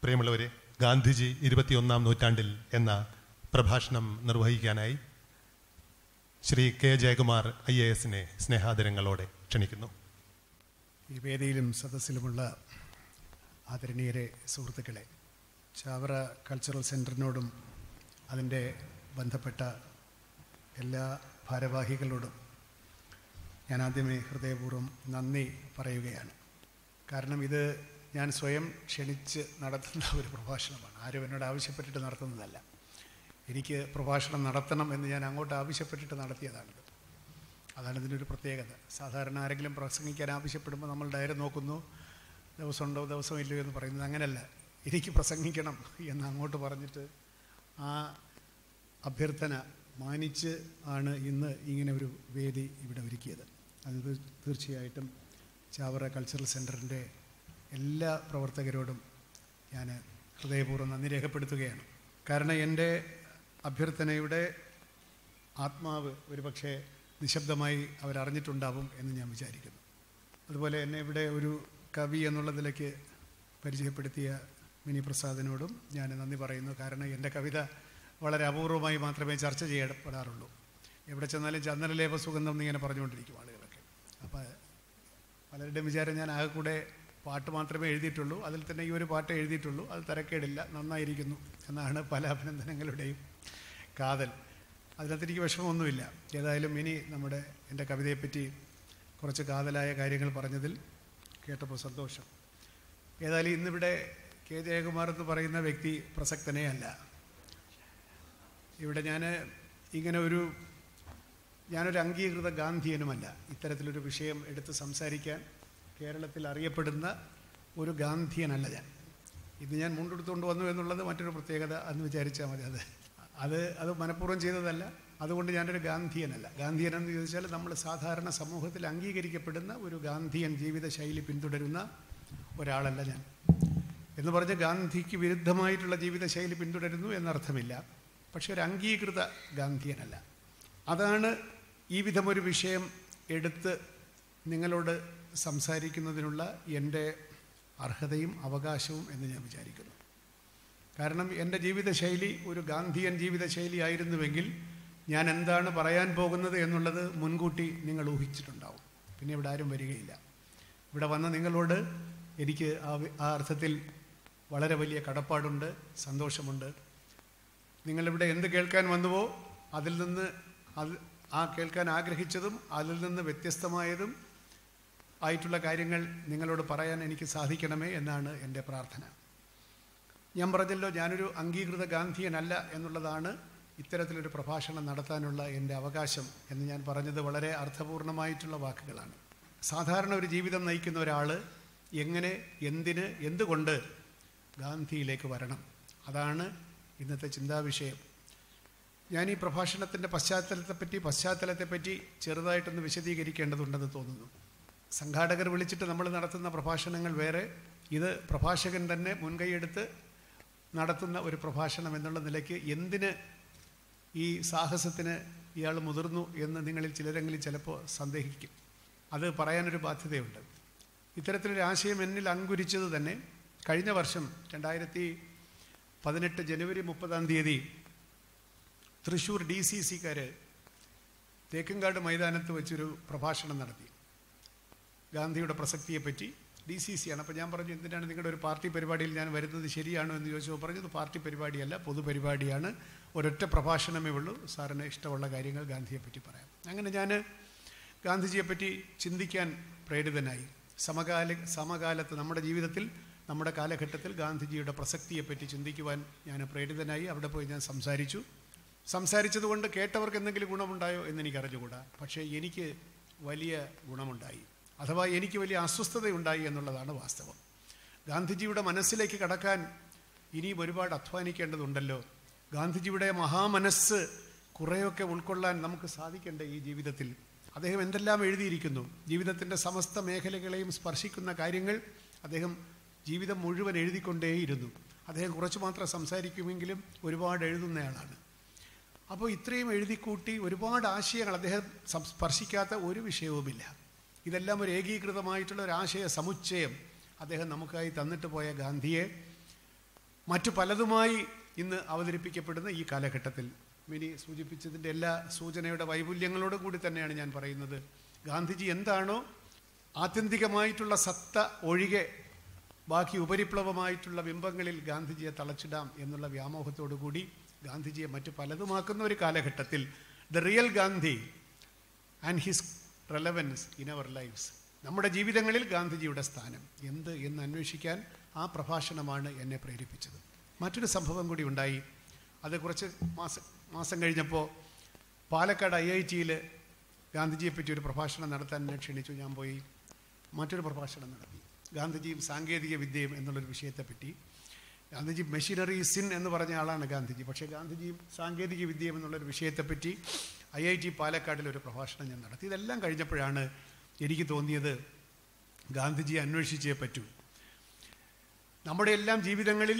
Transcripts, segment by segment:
പ്രിയമുള്ളവരെ, ഗാന്ധിജി 21-ാം നൂറ്റാണ്ടിൽ എന്ന പ്രഭാഷണം നിർവഹിക്കാനായി ശ്രീ കെ ജയകുമാർ IAS സ്നേഹാദരങ്ങളോടെ ക്ഷണിക്കുന്നു. ഈ വേദിയിലും സദസ്സിലുമുള്ള ആദരണീയരെ, സുഹൃത്തുക്കളെ, ചാവറ കൾച്ചറൽ സെൻറ്ററിനോടും അതിൻ്റെ ബന്ധപ്പെട്ട എല്ലാ ഭാരവാഹികളോടും ഞാൻ ആദ്യമേ ഹൃദയപൂർവ്വം നന്ദി പറയുകയാണ്. കാരണം ഇത് ഞാൻ സ്വയം ക്ഷണിച്ച് നടത്തുന്ന ഒരു പ്രഭാഷണമാണ്. ആരും എന്നോട് ആവശ്യപ്പെട്ടിട്ട് നടത്തുന്നതല്ല. എനിക്ക് പ്രഭാഷണം നടത്തണം എന്ന് ഞാൻ അങ്ങോട്ട് ആവശ്യപ്പെട്ടിട്ട് നടത്തിയതാണിത്. അതാണ് ഇതിനൊരു പ്രത്യേകത. സാധാരണ ആരെങ്കിലും പ്രസംഗിക്കാൻ ആവശ്യപ്പെടുമ്പോൾ നമ്മൾ ഡയറി നോക്കുന്നു, ദിവസമുണ്ടോ ദിവസമില്ലയോ എന്ന് പറയുന്നത്. അങ്ങനെയല്ല, എനിക്ക് പ്രസംഗിക്കണം എന്ന് അങ്ങോട്ട് പറഞ്ഞിട്ട് ആ അഭ്യർത്ഥന മാനിച്ച് ആണ് ഇന്ന് ഇങ്ങനെ ഒരു വേദി ഇവിടെ ഒരുക്കിയത്. അത് തീർച്ചയായിട്ടും ചാവറ കൾച്ചറൽ സെൻറ്ററിൻ്റെ എല്ലാ പ്രവർത്തകരോടും ഞാൻ ഹൃദയപൂർവ്വം നന്ദി രേഖപ്പെടുത്തുകയാണ്. കാരണം എൻ്റെ അഭ്യർത്ഥനയുടെ ആത്മാവ് ഒരുപക്ഷെ നിശബ്ദമായി അവരറിഞ്ഞിട്ടുണ്ടാവും എന്ന് ഞാൻ വിചാരിക്കുന്നു. അതുപോലെ എന്നെ ഇവിടെ ഒരു കവി എന്നുള്ളതിലേക്ക് പരിചയപ്പെടുത്തിയ മിനി പ്രസാദിനോടും ഞാൻ നന്ദി പറയുന്നു. കാരണം എൻ്റെ കവിത വളരെ അപൂർവമായി മാത്രമേ ചർച്ച ചെയ്യപ്പെടാറുള്ളൂ. എവിടെ ചെന്നാലും ചന്ദനലേപ സുഗന്ധം എന്നിങ്ങനെ പറഞ്ഞുകൊണ്ടിരിക്കും ആളുകളൊക്കെ. അപ്പോൾ പലരുടെയും വിചാരം ഞാൻ ആകെ കൂടെ പാട്ട് മാത്രമേ എഴുതിയിട്ടുള്ളൂ, അതിൽ തന്നെ ഈ ഒരു പാട്ട് എഴുതിയിട്ടുള്ളൂ, അത് തരക്കേടില്ല, നന്നായിരിക്കുന്നു എന്നാണ് പല അഭിനന്ദനങ്ങളുടെയും കാതൽ. അതിനകത്ത് എനിക്ക് വിഷമമൊന്നുമില്ല. ഏതായാലും ഇനി എൻ്റെ കവിതയെപ്പറ്റി കുറച്ച് കാതലായ കാര്യങ്ങൾ പറഞ്ഞതിൽ കേട്ടപ്പോൾ സന്തോഷം. ഏതായാലും ഇന്നിവിടെ കെ ജയകുമാർ എന്ന് പറയുന്ന വ്യക്തി പ്രസക്തനേ അല്ല. ഇവിടെ ഞാനൊരു അംഗീകൃത ഗാന്ധിയനുമല്ല. ഇത്തരത്തിലൊരു വിഷയം എടുത്ത് സംസാരിക്കാൻ കേരളത്തിൽ അറിയപ്പെടുന്ന ഒരു ഗാന്ധിയനല്ല ഞാൻ. ഇത് ഞാൻ മുണ്ടെടുത്തുകൊണ്ട് വന്നു എന്നുള്ളത് മറ്റൊരു പ്രത്യേകത എന്ന് വിചാരിച്ചാൽ മതി. അത് മനഃപൂർവ്വം ചെയ്തതല്ല. അതുകൊണ്ട് ഞാനൊരു ഗാന്ധിയനല്ല. ഗാന്ധിയൻ എന്ന് ചോദിച്ചാൽ നമ്മൾ സാധാരണ സമൂഹത്തിൽ അംഗീകരിക്കപ്പെടുന്ന ഒരു ഗാന്ധിയൻ ജീവിതശൈലി പിന്തുടരുന്ന ഒരാളല്ല ഞാൻ. എന്ന് പറഞ്ഞ് ഗാന്ധിക്ക് വിരുദ്ധമായിട്ടുള്ള ജീവിതശൈലി പിന്തുടരുന്നു എന്നർത്ഥമില്ല. പക്ഷെ ഒരു അംഗീകൃത ഗാന്ധിയനല്ല. അതാണ് ഈ വിധമൊരു വിഷയം എടുത്ത് നിങ്ങളോട് സംസാരിക്കുന്നതിനുള്ള എൻ്റെ അർഹതയും അവകാശവും എന്ന് ഞാൻ വിചാരിക്കുന്നു. കാരണം എൻ്റെ ജീവിതശൈലി ഒരു ഗാന്ധിയൻ ജീവിതശൈലി ആയിരുന്നുവെങ്കിൽ ഞാൻ എന്താണ് പറയാൻ പോകുന്നത് എന്നുള്ളത് മുൻകൂട്ടി നിങ്ങൾ ഊഹിച്ചിട്ടുണ്ടാവും. പിന്നെ ഇവിടെ ആരും വരികയില്ല. ഇവിടെ വന്ന നിങ്ങളോട് എനിക്ക് ആ അർത്ഥത്തിൽ വളരെ വലിയ കടപ്പാടുണ്ട്, സന്തോഷമുണ്ട്. നിങ്ങളിവിടെ എന്ത് കേൾക്കാൻ വന്നുവോ അതിൽ നിന്ന് കേൾക്കാൻ ആഗ്രഹിച്ചതും അതിൽ നിന്ന് വ്യത്യസ്തമായതും ആയിട്ടുള്ള കാര്യങ്ങൾ നിങ്ങളോട് പറയാൻ എനിക്ക് സാധിക്കണമേ എന്നാണ് എൻ്റെ പ്രാർത്ഥന. ഞാൻ പറഞ്ഞല്ലോ, ഞാനൊരു അംഗീകൃത ഗാന്ധിയനല്ല എന്നുള്ളതാണ് ഇത്തരത്തിലൊരു പ്രഭാഷണം നടത്താനുള്ള എൻ്റെ അവകാശം എന്ന് ഞാൻ പറഞ്ഞത് വളരെ അർത്ഥപൂർണമായിട്ടുള്ള വാക്കുകളാണ്. സാധാരണ ഒരു ജീവിതം നയിക്കുന്ന ഒരാൾ എങ്ങനെ, എന്തിന്, എന്തുകൊണ്ട് ഗാന്ധിയിലേക്ക് വരണം, അതാണ് ഇന്നത്തെ ചിന്താവിഷയം. ഞാൻ ഈ പ്രഭാഷണത്തിൻ്റെ പശ്ചാത്തലത്തെപ്പറ്റി ചെറുതായിട്ടൊന്ന് വിശദീകരിക്കേണ്ടതുണ്ടെന്ന് തോന്നുന്നു. സംഘാടകർ വിളിച്ചിട്ട് നമ്മൾ നടത്തുന്ന പ്രഭാഷണങ്ങൾ വേറെ, ഇത് പ്രഭാഷകൻ തന്നെ മുൻകൈയെടുത്ത് നടത്തുന്ന ഒരു പ്രഭാഷണം എന്നുള്ള നിലയ്ക്ക് എന്തിന് ഈ സാഹസത്തിന് ഇയാൾ മുതിർന്നു എന്ന് നിങ്ങളിൽ ചിലരെങ്കിലും ചിലപ്പോൾ സന്ദേഹിക്കും. അത് പറയാനൊരു ബാധ്യതയുണ്ട്. ഇത്തരത്തിലൊരു ആശയം എന്നിൽ അങ്കുരിച്ചത് തന്നെ കഴിഞ്ഞ വർഷം 2018 ജനുവരി 30 തൃശ്ശൂർ DCC-കാർ തേക്കുംകാട് മൈതാനത്ത് വെച്ചൊരു പ്രഭാഷണം നടത്തി ഗാന്ധിയുടെ പ്രസക്തിയെപ്പറ്റി. DCC-ആണ്. അപ്പോൾ ഞാൻ പറഞ്ഞു, എന്തിനാണ് നിങ്ങളുടെ ഒരു പാർട്ടി പരിപാടിയിൽ ഞാൻ വരുന്നത്, ശരിയാണോ എന്ന് ചോദിച്ചപ്പോൾ പറഞ്ഞത് പാർട്ടി പരിപാടിയല്ല, പൊതുപരിപാടിയാണ്, ഒരൊറ്റ പ്രഭാഷണമേ ഉള്ളൂ, സാറിന് ഇഷ്ടമുള്ള കാര്യങ്ങൾ ഗാന്ധിയെപ്പറ്റി പറയാം. അങ്ങനെ ഞാൻ ഗാന്ധിജിയെപ്പറ്റി ചിന്തിക്കാൻ പ്രേരിതനായി. സമകാലത്ത് നമ്മുടെ ജീവിതത്തിൽ, നമ്മുടെ കാലഘട്ടത്തിൽ ഗാന്ധിജിയുടെ പ്രസക്തിയെപ്പറ്റി ചിന്തിക്കുവാൻ ഞാൻ പ്രേരിതനായി. അവിടെ പോയി ഞാൻ സംസാരിച്ചതുകൊണ്ട് കേട്ടവർക്ക് എന്തെങ്കിലും ഗുണമുണ്ടായോ എന്നെനിക്കറിഞ്ഞുകൂടാ. പക്ഷേ എനിക്ക് വലിയ ഗുണമുണ്ടായി, അഥവാ എനിക്ക് വലിയ അസ്വസ്ഥതയുണ്ടായി എന്നുള്ളതാണ് വാസ്തവം. ഗാന്ധിജിയുടെ മനസ്സിലേക്ക് കടക്കാൻ ഇനിയും ഒരുപാട് അധ്വാനിക്കേണ്ടതുണ്ടല്ലോ. ഗാന്ധിജിയുടെ മഹാമനസ്സ് കുറേയൊക്കെ ഉൾക്കൊള്ളാൻ നമുക്ക് സാധിക്കേണ്ടേ ഈ ജീവിതത്തിൽ? അദ്ദേഹം എന്തെല്ലാം എഴുതിയിരിക്കുന്നു, ജീവിതത്തിൻ്റെ സമസ്ത മേഖലകളെയും സ്പർശിക്കുന്ന കാര്യങ്ങൾ അദ്ദേഹം ജീവിതം മുഴുവൻ എഴുതിക്കൊണ്ടേയിരുന്നു. അദ്ദേഹം കുറച്ച് മാത്രം സംസാരിക്കുമെങ്കിലും ഒരുപാട് എഴുതുന്നയാളാണ്. അപ്പോൾ ഇത്രയും എഴുതിക്കൂട്ടി ഒരുപാട് ആശയങ്ങൾ അദ്ദേഹം സ്പർശിക്കാത്ത ഒരു വിഷയവുമില്ല. ഇതെല്ലാം ഒരു ഏകീകൃതമായിട്ടുള്ള ഒരു ആശയ സമുച്ചയം അദ്ദേഹം നമുക്കായി തന്നിട്ട് പോയ ഗാന്ധിയെ മറ്റു പലതുമായി ഇന്ന് അവതരിപ്പിക്കപ്പെടുന്ന ഈ കാലഘട്ടത്തിൽ മിനി സൂചിപ്പിച്ചതിൻ്റെ എല്ലാ സൂചനയുടെ വൈപുല്യങ്ങളോട് കൂടി തന്നെയാണ് ഞാൻ പറയുന്നത്. ഗാന്ധിജി എന്താണോ ആത്യന്തികമായിട്ടുള്ള സത്ത ഒഴികെ ബാക്കി ഉപരിപ്ലവമായിട്ടുള്ള ബിംബങ്ങളിൽ ഗാന്ധിജിയെ തളച്ചിടാം എന്നുള്ള വ്യാമോഹത്തോടു കൂടി ഗാന്ധിജിയെ മറ്റു പലതുമാക്കുന്ന ഒരു കാലഘട്ടത്തിൽ the real Gandhi and his relevance in our lives, നമ്മുടെ ജീവിതങ്ങളിൽ ഗാന്ധിജിയുടെ സ്ഥാനം എന്ത് എന്ന് അന്വേഷിക്കാൻ ആ പ്രഭാഷണമാണ് എന്നെ പ്രേരിപ്പിച്ചത്. മറ്റൊരു സംഭവം കൂടി ഉണ്ടായി. അത് കുറച്ച് മാസം കഴിഞ്ഞപ്പോൾ പാലക്കാട് IIT-യിൽ ഗാന്ധിജിയെപ്പറ്റി ഒരു പ്രഭാഷണം നടത്താൻ എന്നെ ക്ഷണിച്ചു. ഞാൻ പോയി മറ്റൊരു പ്രഭാഷണം നടത്തി. ഗാന്ധിജിയും സാങ്കേതിക വിദ്യയും എന്നുള്ളൊരു വിഷയത്തെപ്പറ്റി. ഗാന്ധിജി മെഷീനറി സിൻ എന്ന് പറഞ്ഞ ആളാണ് ഗാന്ധിജി. പക്ഷേ ഗാന്ധിജിയും സാങ്കേതിക വിദ്യയും എന്നുള്ളൊരു വിഷയത്തെപ്പറ്റി IIT പാലക്കാടിലൊരു പ്രഭാഷണം ഞാൻ നടത്തി. ഇതെല്ലാം കഴിഞ്ഞപ്പോഴാണ് എനിക്ക് തോന്നിയത് ഗാന്ധിജിയെ അന്വേഷിച്ചേ പറ്റൂ. നമ്മുടെ എല്ലാം ജീവിതങ്ങളിൽ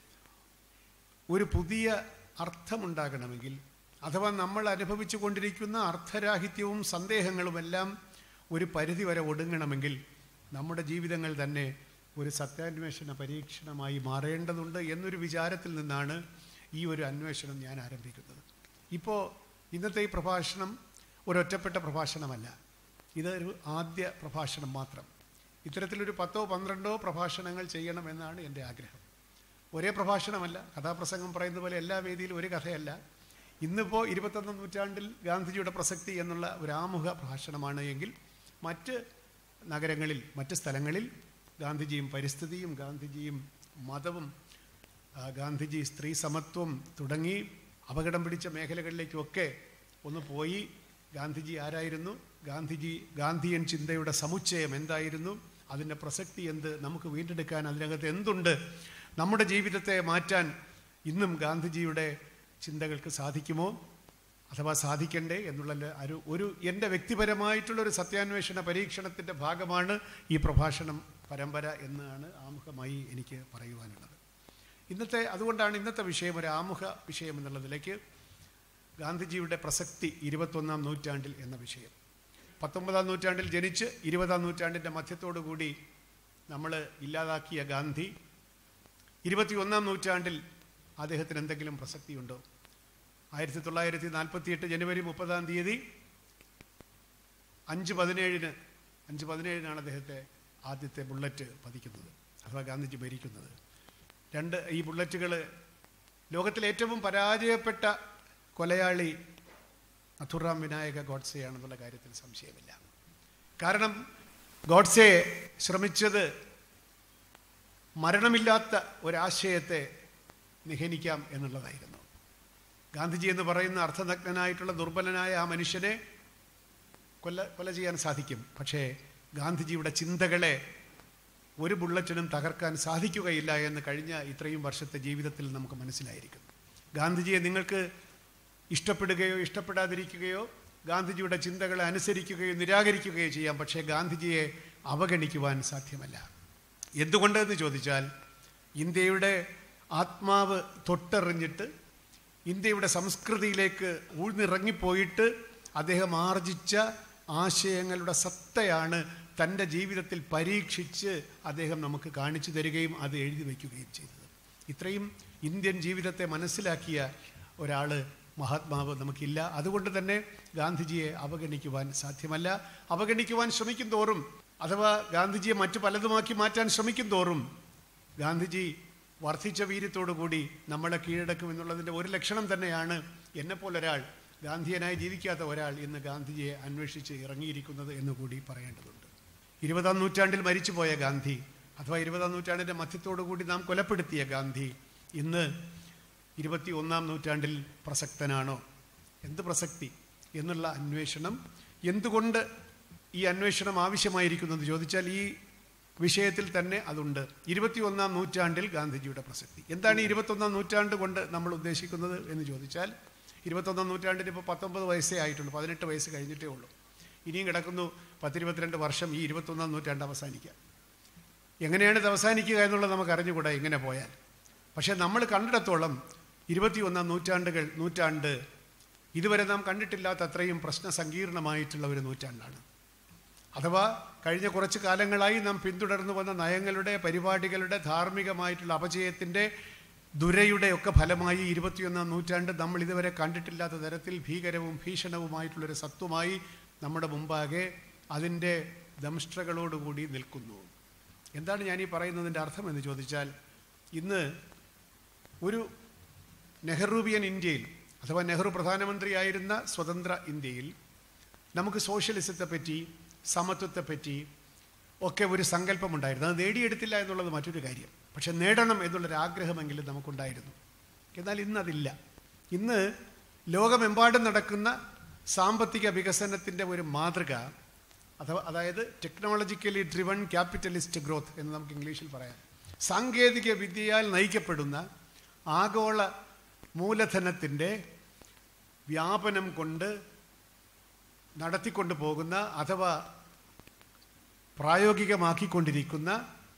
ഒരു പുതിയ അർത്ഥമുണ്ടാകണമെങ്കിൽ, അഥവാ നമ്മൾ അനുഭവിച്ചു കൊണ്ടിരിക്കുന്ന അർത്ഥരാഹിത്യവും സന്ദേഹങ്ങളുമെല്ലാം ഒരു പരിധിവരെ ഒടുങ്ങണമെങ്കിൽ നമ്മുടെ ജീവിതങ്ങൾ തന്നെ ഒരു സത്യാന്വേഷണ പരീക്ഷണമായി മാറേണ്ടതുണ്ട് എന്നൊരു വിചാരത്തിൽ നിന്നാണ് ഈ ഒരു അന്വേഷണം ഞാൻ ആരംഭിക്കുന്നത്. ഇപ്പോൾ ഇന്നത്തെ ഈ പ്രഭാഷണം ഒരൊറ്റപ്പെട്ട പ്രഭാഷണമല്ല, ഇതൊരു ആദ്യ പ്രഭാഷണം മാത്രം. ഇത്തരത്തിലൊരു 10-12 പ്രഭാഷണങ്ങൾ ചെയ്യണമെന്നാണ് എൻ്റെ ആഗ്രഹം. ഒരേ പ്രഭാഷണമല്ല, കഥാപ്രസംഗം പറയുന്ന പോലെ എല്ലാ വേദിയിലും ഒരു കഥയല്ല. ഇന്നിപ്പോൾ 21ാം നൂറ്റാണ്ടിൽ ഗാന്ധിജിയുടെ പ്രസക്തി എന്നുള്ള ഒരു ആമുഖ ഭാഷണമാണ് എങ്കിൽ മറ്റ് നഗരങ്ങളിൽ, മറ്റ് സ്ഥലങ്ങളിൽ ഗാന്ധിജിയും പരിസ്ഥിതിയും ഗാന്ധിജിയും മതവും ഗാന്ധിജി സ്ത്രീ സമത്വം തുടങ്ങി അപകടം പിടിച്ച മേഖലകളിലേക്കുമൊക്കെ ഒന്ന് പോയി ഗാന്ധിജി ആരായിരുന്നു, ഗാന്ധിയൻ ചിന്തയുടെ സമുച്ചയം എന്തായിരുന്നു, അതിൻ്റെ പ്രസക്തി എന്ത്, നമുക്ക് വീണ്ടെടുക്കാൻ അതിനകത്ത് എന്തുണ്ട്, നമ്മുടെ ജീവിതത്തെ മാറ്റാൻ ഇന്നും ഗാന്ധിജിയുടെ ചിന്തകൾക്ക് സാധിക്കുമോ അഥവാ സാധിക്കണ്ടേ എന്നുള്ള ഒരു എൻ്റെ വ്യക്തിപരമായിട്ടുള്ളൊരു സത്യാന്വേഷണ പരീക്ഷണത്തിൻ്റെ ഭാഗമാണ് ഈ പ്രഭാഷണം പരമ്പര എന്നാണ് ആമുഖമായി എനിക്ക് പറയുവാനുള്ളത്. അതുകൊണ്ടാണ് ഇന്നത്തെ വിഷയം ഒരു ആമുഖ വിഷയം എന്നുള്ളതിലേക്ക് ഗാന്ധിജിയുടെ പ്രസക്തി 21ാം നൂറ്റാണ്ടിൽ എന്ന വിഷയം. 19ാം നൂറ്റാണ്ടിൽ ജനിച്ച് 20ാം നൂറ്റാണ്ടിൻ്റെ മധ്യത്തോടു കൂടി നമ്മൾ ഇല്ലാതാക്കിയ ഗാന്ധി 21ാം നൂറ്റാണ്ടിൽ അദ്ദേഹത്തിന് എന്തെങ്കിലും പ്രസക്തിയുണ്ടോ? 1948 ജനുവരി 30-ാം തീയതി 5:17 അദ്ദേഹത്തെ ആദ്യത്തെ ബുള്ളറ്റ് പതിക്കുന്നത്, അഥവാ ഗാന്ധിജി മരിക്കുന്നത്. ഈ ബുള്ളറ്റുകൾ ലോകത്തിലെ ഏറ്റവും പരാജയപ്പെട്ട കൊലയാളി നഥുറാം വിനായക ഗോഡ്സെയാണെന്നുള്ള കാര്യത്തിൽ സംശയമില്ല. കാരണം ഗോഡ്സെ ശ്രമിച്ചത് മരണമില്ലാത്ത ഒരാശയത്തെ നിഹനിക്കാം എന്നുള്ളതായിരുന്നു. ഗാന്ധിജി എന്ന് പറയുന്ന അർത്ഥനഗ്നനായിട്ടുള്ള ദുർബലനായ ആ മനുഷ്യനെ കൊല ചെയ്യാൻ സാധിക്കും, പക്ഷേ ഗാന്ധിജിയുടെ ചിന്തകളെ ഒരു ബുള്ളറ്റിനും തകർക്കാൻ സാധിക്കുകയില്ല എന്ന് കഴിഞ്ഞ ഇത്രയും വർഷത്തെ ജീവിതത്തിൽ നമുക്ക് മനസ്സിലായിരിക്കുന്നു. ഗാന്ധിജിയെ നിങ്ങൾക്ക് ഇഷ്ടപ്പെടുകയോ ഇഷ്ടപ്പെടാതിരിക്കുകയോ ഗാന്ധിജിയുടെ ചിന്തകളെ അനുസരിക്കുകയോ നിരാകരിക്കുകയോ ചെയ്യാം, പക്ഷേ ഗാന്ധിജിയെ അവഗണിക്കുവാൻ സാധ്യമല്ല. എന്തുകൊണ്ടെന്ന് ചോദിച്ചാൽ ഇന്ത്യയുടെ ആത്മാവ് തൊട്ടെറിഞ്ഞിട്ട് ഇന്ത്യയുടെ സംസ്കൃതിയിലേക്ക് ഊഴ്ന്നിറങ്ങിപ്പോയിട്ട് അദ്ദേഹം ആർജിച്ച ആശയങ്ങളുടെ സത്തയാണ് തൻ്റെ ജീവിതത്തിൽ പരീക്ഷിച്ച് അദ്ദേഹം നമുക്ക് കാണിച്ചു തരികയും അത് എഴുതി വയ്ക്കുകയും ചെയ്തത്. ഇത്രയും ഇന്ത്യൻ ജീവിതത്തെ മനസ്സിലാക്കിയ ഒരാൾ മഹാത്മാവ് നമുക്കില്ല. അതുകൊണ്ട് തന്നെ ഗാന്ധിജിയെ അവഗണിക്കുവാൻ സാധ്യമല്ല. അവഗണിക്കുവാൻ ശ്രമിക്കും തോറും, അഥവാ ഗാന്ധിജിയെ മറ്റു പലതുമാക്കി മാറ്റാൻ ശ്രമിക്കും തോറും ഗാന്ധിജി വർദ്ധിച്ച വീര്യത്തോടുകൂടി നമ്മളെ കീഴടക്കും എന്നുള്ളതിൻ്റെ ഒരു ലക്ഷണം തന്നെയാണ് എന്നെപ്പോലൊരാൾ, ഗാന്ധിയനായി ജീവിക്കാത്ത ഒരാൾ ഇന്ന് ഗാന്ധിജിയെ അന്വേഷിച്ച് ഇറങ്ങിയിരിക്കുന്നത് എന്നുകൂടി പറയേണ്ടതുണ്ട്. 20ാം നൂറ്റാണ്ടിൽ മരിച്ചുപോയ ഗാന്ധി, അഥവാ 20ാം നൂറ്റാണ്ടിൻ്റെ മധ്യത്തോടുകൂടി നാം കൊലപ്പെടുത്തിയ ഗാന്ധി ഇന്ന് 21ാം നൂറ്റാണ്ടിൽ പ്രസക്തനാണോ? എന്ത് പ്രസക്തി എന്നുള്ള അന്വേഷണം, എന്തുകൊണ്ട് ഈ അന്വേഷണം ആവശ്യമായിരിക്കുന്നെന്ന് ചോദിച്ചാൽ ഈ വിഷയത്തിൽ തന്നെ അതുണ്ട്. 21ാം നൂറ്റാണ്ടിൽ ഗാന്ധിജിയുടെ പ്രസക്തി എന്താണ്? 21ാം നൂറ്റാണ്ട് കൊണ്ട് നമ്മൾ ഉദ്ദേശിക്കുന്നത് എന്ന് ചോദിച്ചാൽ 21ാം നൂറ്റാണ്ടിന് ഇപ്പോൾ 19 വയസ്സേ ആയിട്ടുള്ളൂ, 18 വയസ്സ് കഴിഞ്ഞിട്ടേ ഉള്ളൂ. ഇനിയും കിടക്കുന്നു 10-22 വർഷം ഈ 21ാം നൂറ്റാണ്ട് അവസാനിക്കുക. എങ്ങനെയാണ് ഇത് അവസാനിക്കുക എന്നുള്ളത് നമുക്ക് അറിഞ്ഞുകൂടാ ഇങ്ങനെ പോയാൽ. പക്ഷേ നമ്മൾ കണ്ടിടത്തോളം 21ാം നൂറ്റാണ്ട് ഇതുവരെ നാം കണ്ടിട്ടില്ലാത്ത അത്രയും പ്രശ്നസങ്കീർണമായിട്ടുള്ള ഒരു നൂറ്റാണ്ടാണ്. അഥവാ കഴിഞ്ഞ കുറച്ച് കാലങ്ങളായി നാം പിന്തുടർന്നു വന്ന നയങ്ങളുടെ, പരിപാടികളുടെ, ധാർമ്മികമായിട്ടുള്ള അപജയത്തിൻ്റെ ദുരയുടെയൊക്കെ ഫലമായി 21-ാം നൂറ്റാണ്ട് നമ്മൾ ഇതുവരെ കണ്ടിട്ടില്ലാത്ത തരത്തിൽ ഭീകരവും ഭീഷണവുമായിട്ടുള്ളൊരു സത്വമായി നമ്മുടെ മുമ്പാകെ അതിൻ്റെ ദംഷ്ട്രകളോടുകൂടി നിൽക്കുന്നു. എന്താണ് ഞാനീ പറയുന്നതിൻ്റെ അർത്ഥം എന്ന് ചോദിച്ചാൽ, ഇന്ന് ഒരു നെഹ്റുവിയൻ ഇന്ത്യയിൽ അഥവാ നെഹ്റു പ്രധാനമന്ത്രിയായിരുന്ന സ്വതന്ത്ര ഇന്ത്യയിൽ നമുക്ക് സോഷ്യലിസത്തെപ്പറ്റി സമത്വത്തെപ്പറ്റി ഒക്കെ ഒരു സങ്കല്പമുണ്ടായിരുന്നു. അത് നേടിയെടുത്തില്ല എന്നുള്ളത് മറ്റൊരു കാര്യം. പക്ഷെ നേടണം എന്നുള്ളൊരാഗ്രഹമെങ്കിലും നമുക്കുണ്ടായിരുന്നു. എന്നാൽ ഇന്നതില്ല. ഇന്ന് ലോകമെമ്പാടും നടക്കുന്ന സാമ്പത്തിക വികസനത്തിൻ്റെ ഒരു മാതൃക അതായത് ടെക്നോളജിക്കലി ഡ്രിവൺ ക്യാപിറ്റലിസ്റ്റ് ഗ്രോത്ത് എന്ന് നമുക്ക് ഇംഗ്ലീഷിൽ പറയാം. സാങ്കേതിക വിദ്യയാൽ നയിക്കപ്പെടുന്ന ആഗോള മൂലധനത്തിൻ്റെ വ്യാപനം കൊണ്ട് നടത്തിക്കൊണ്ടു പോകുന്ന അഥവാ പ്രായോഗികമാക്കിക്കൊണ്ടിരിക്കുന്ന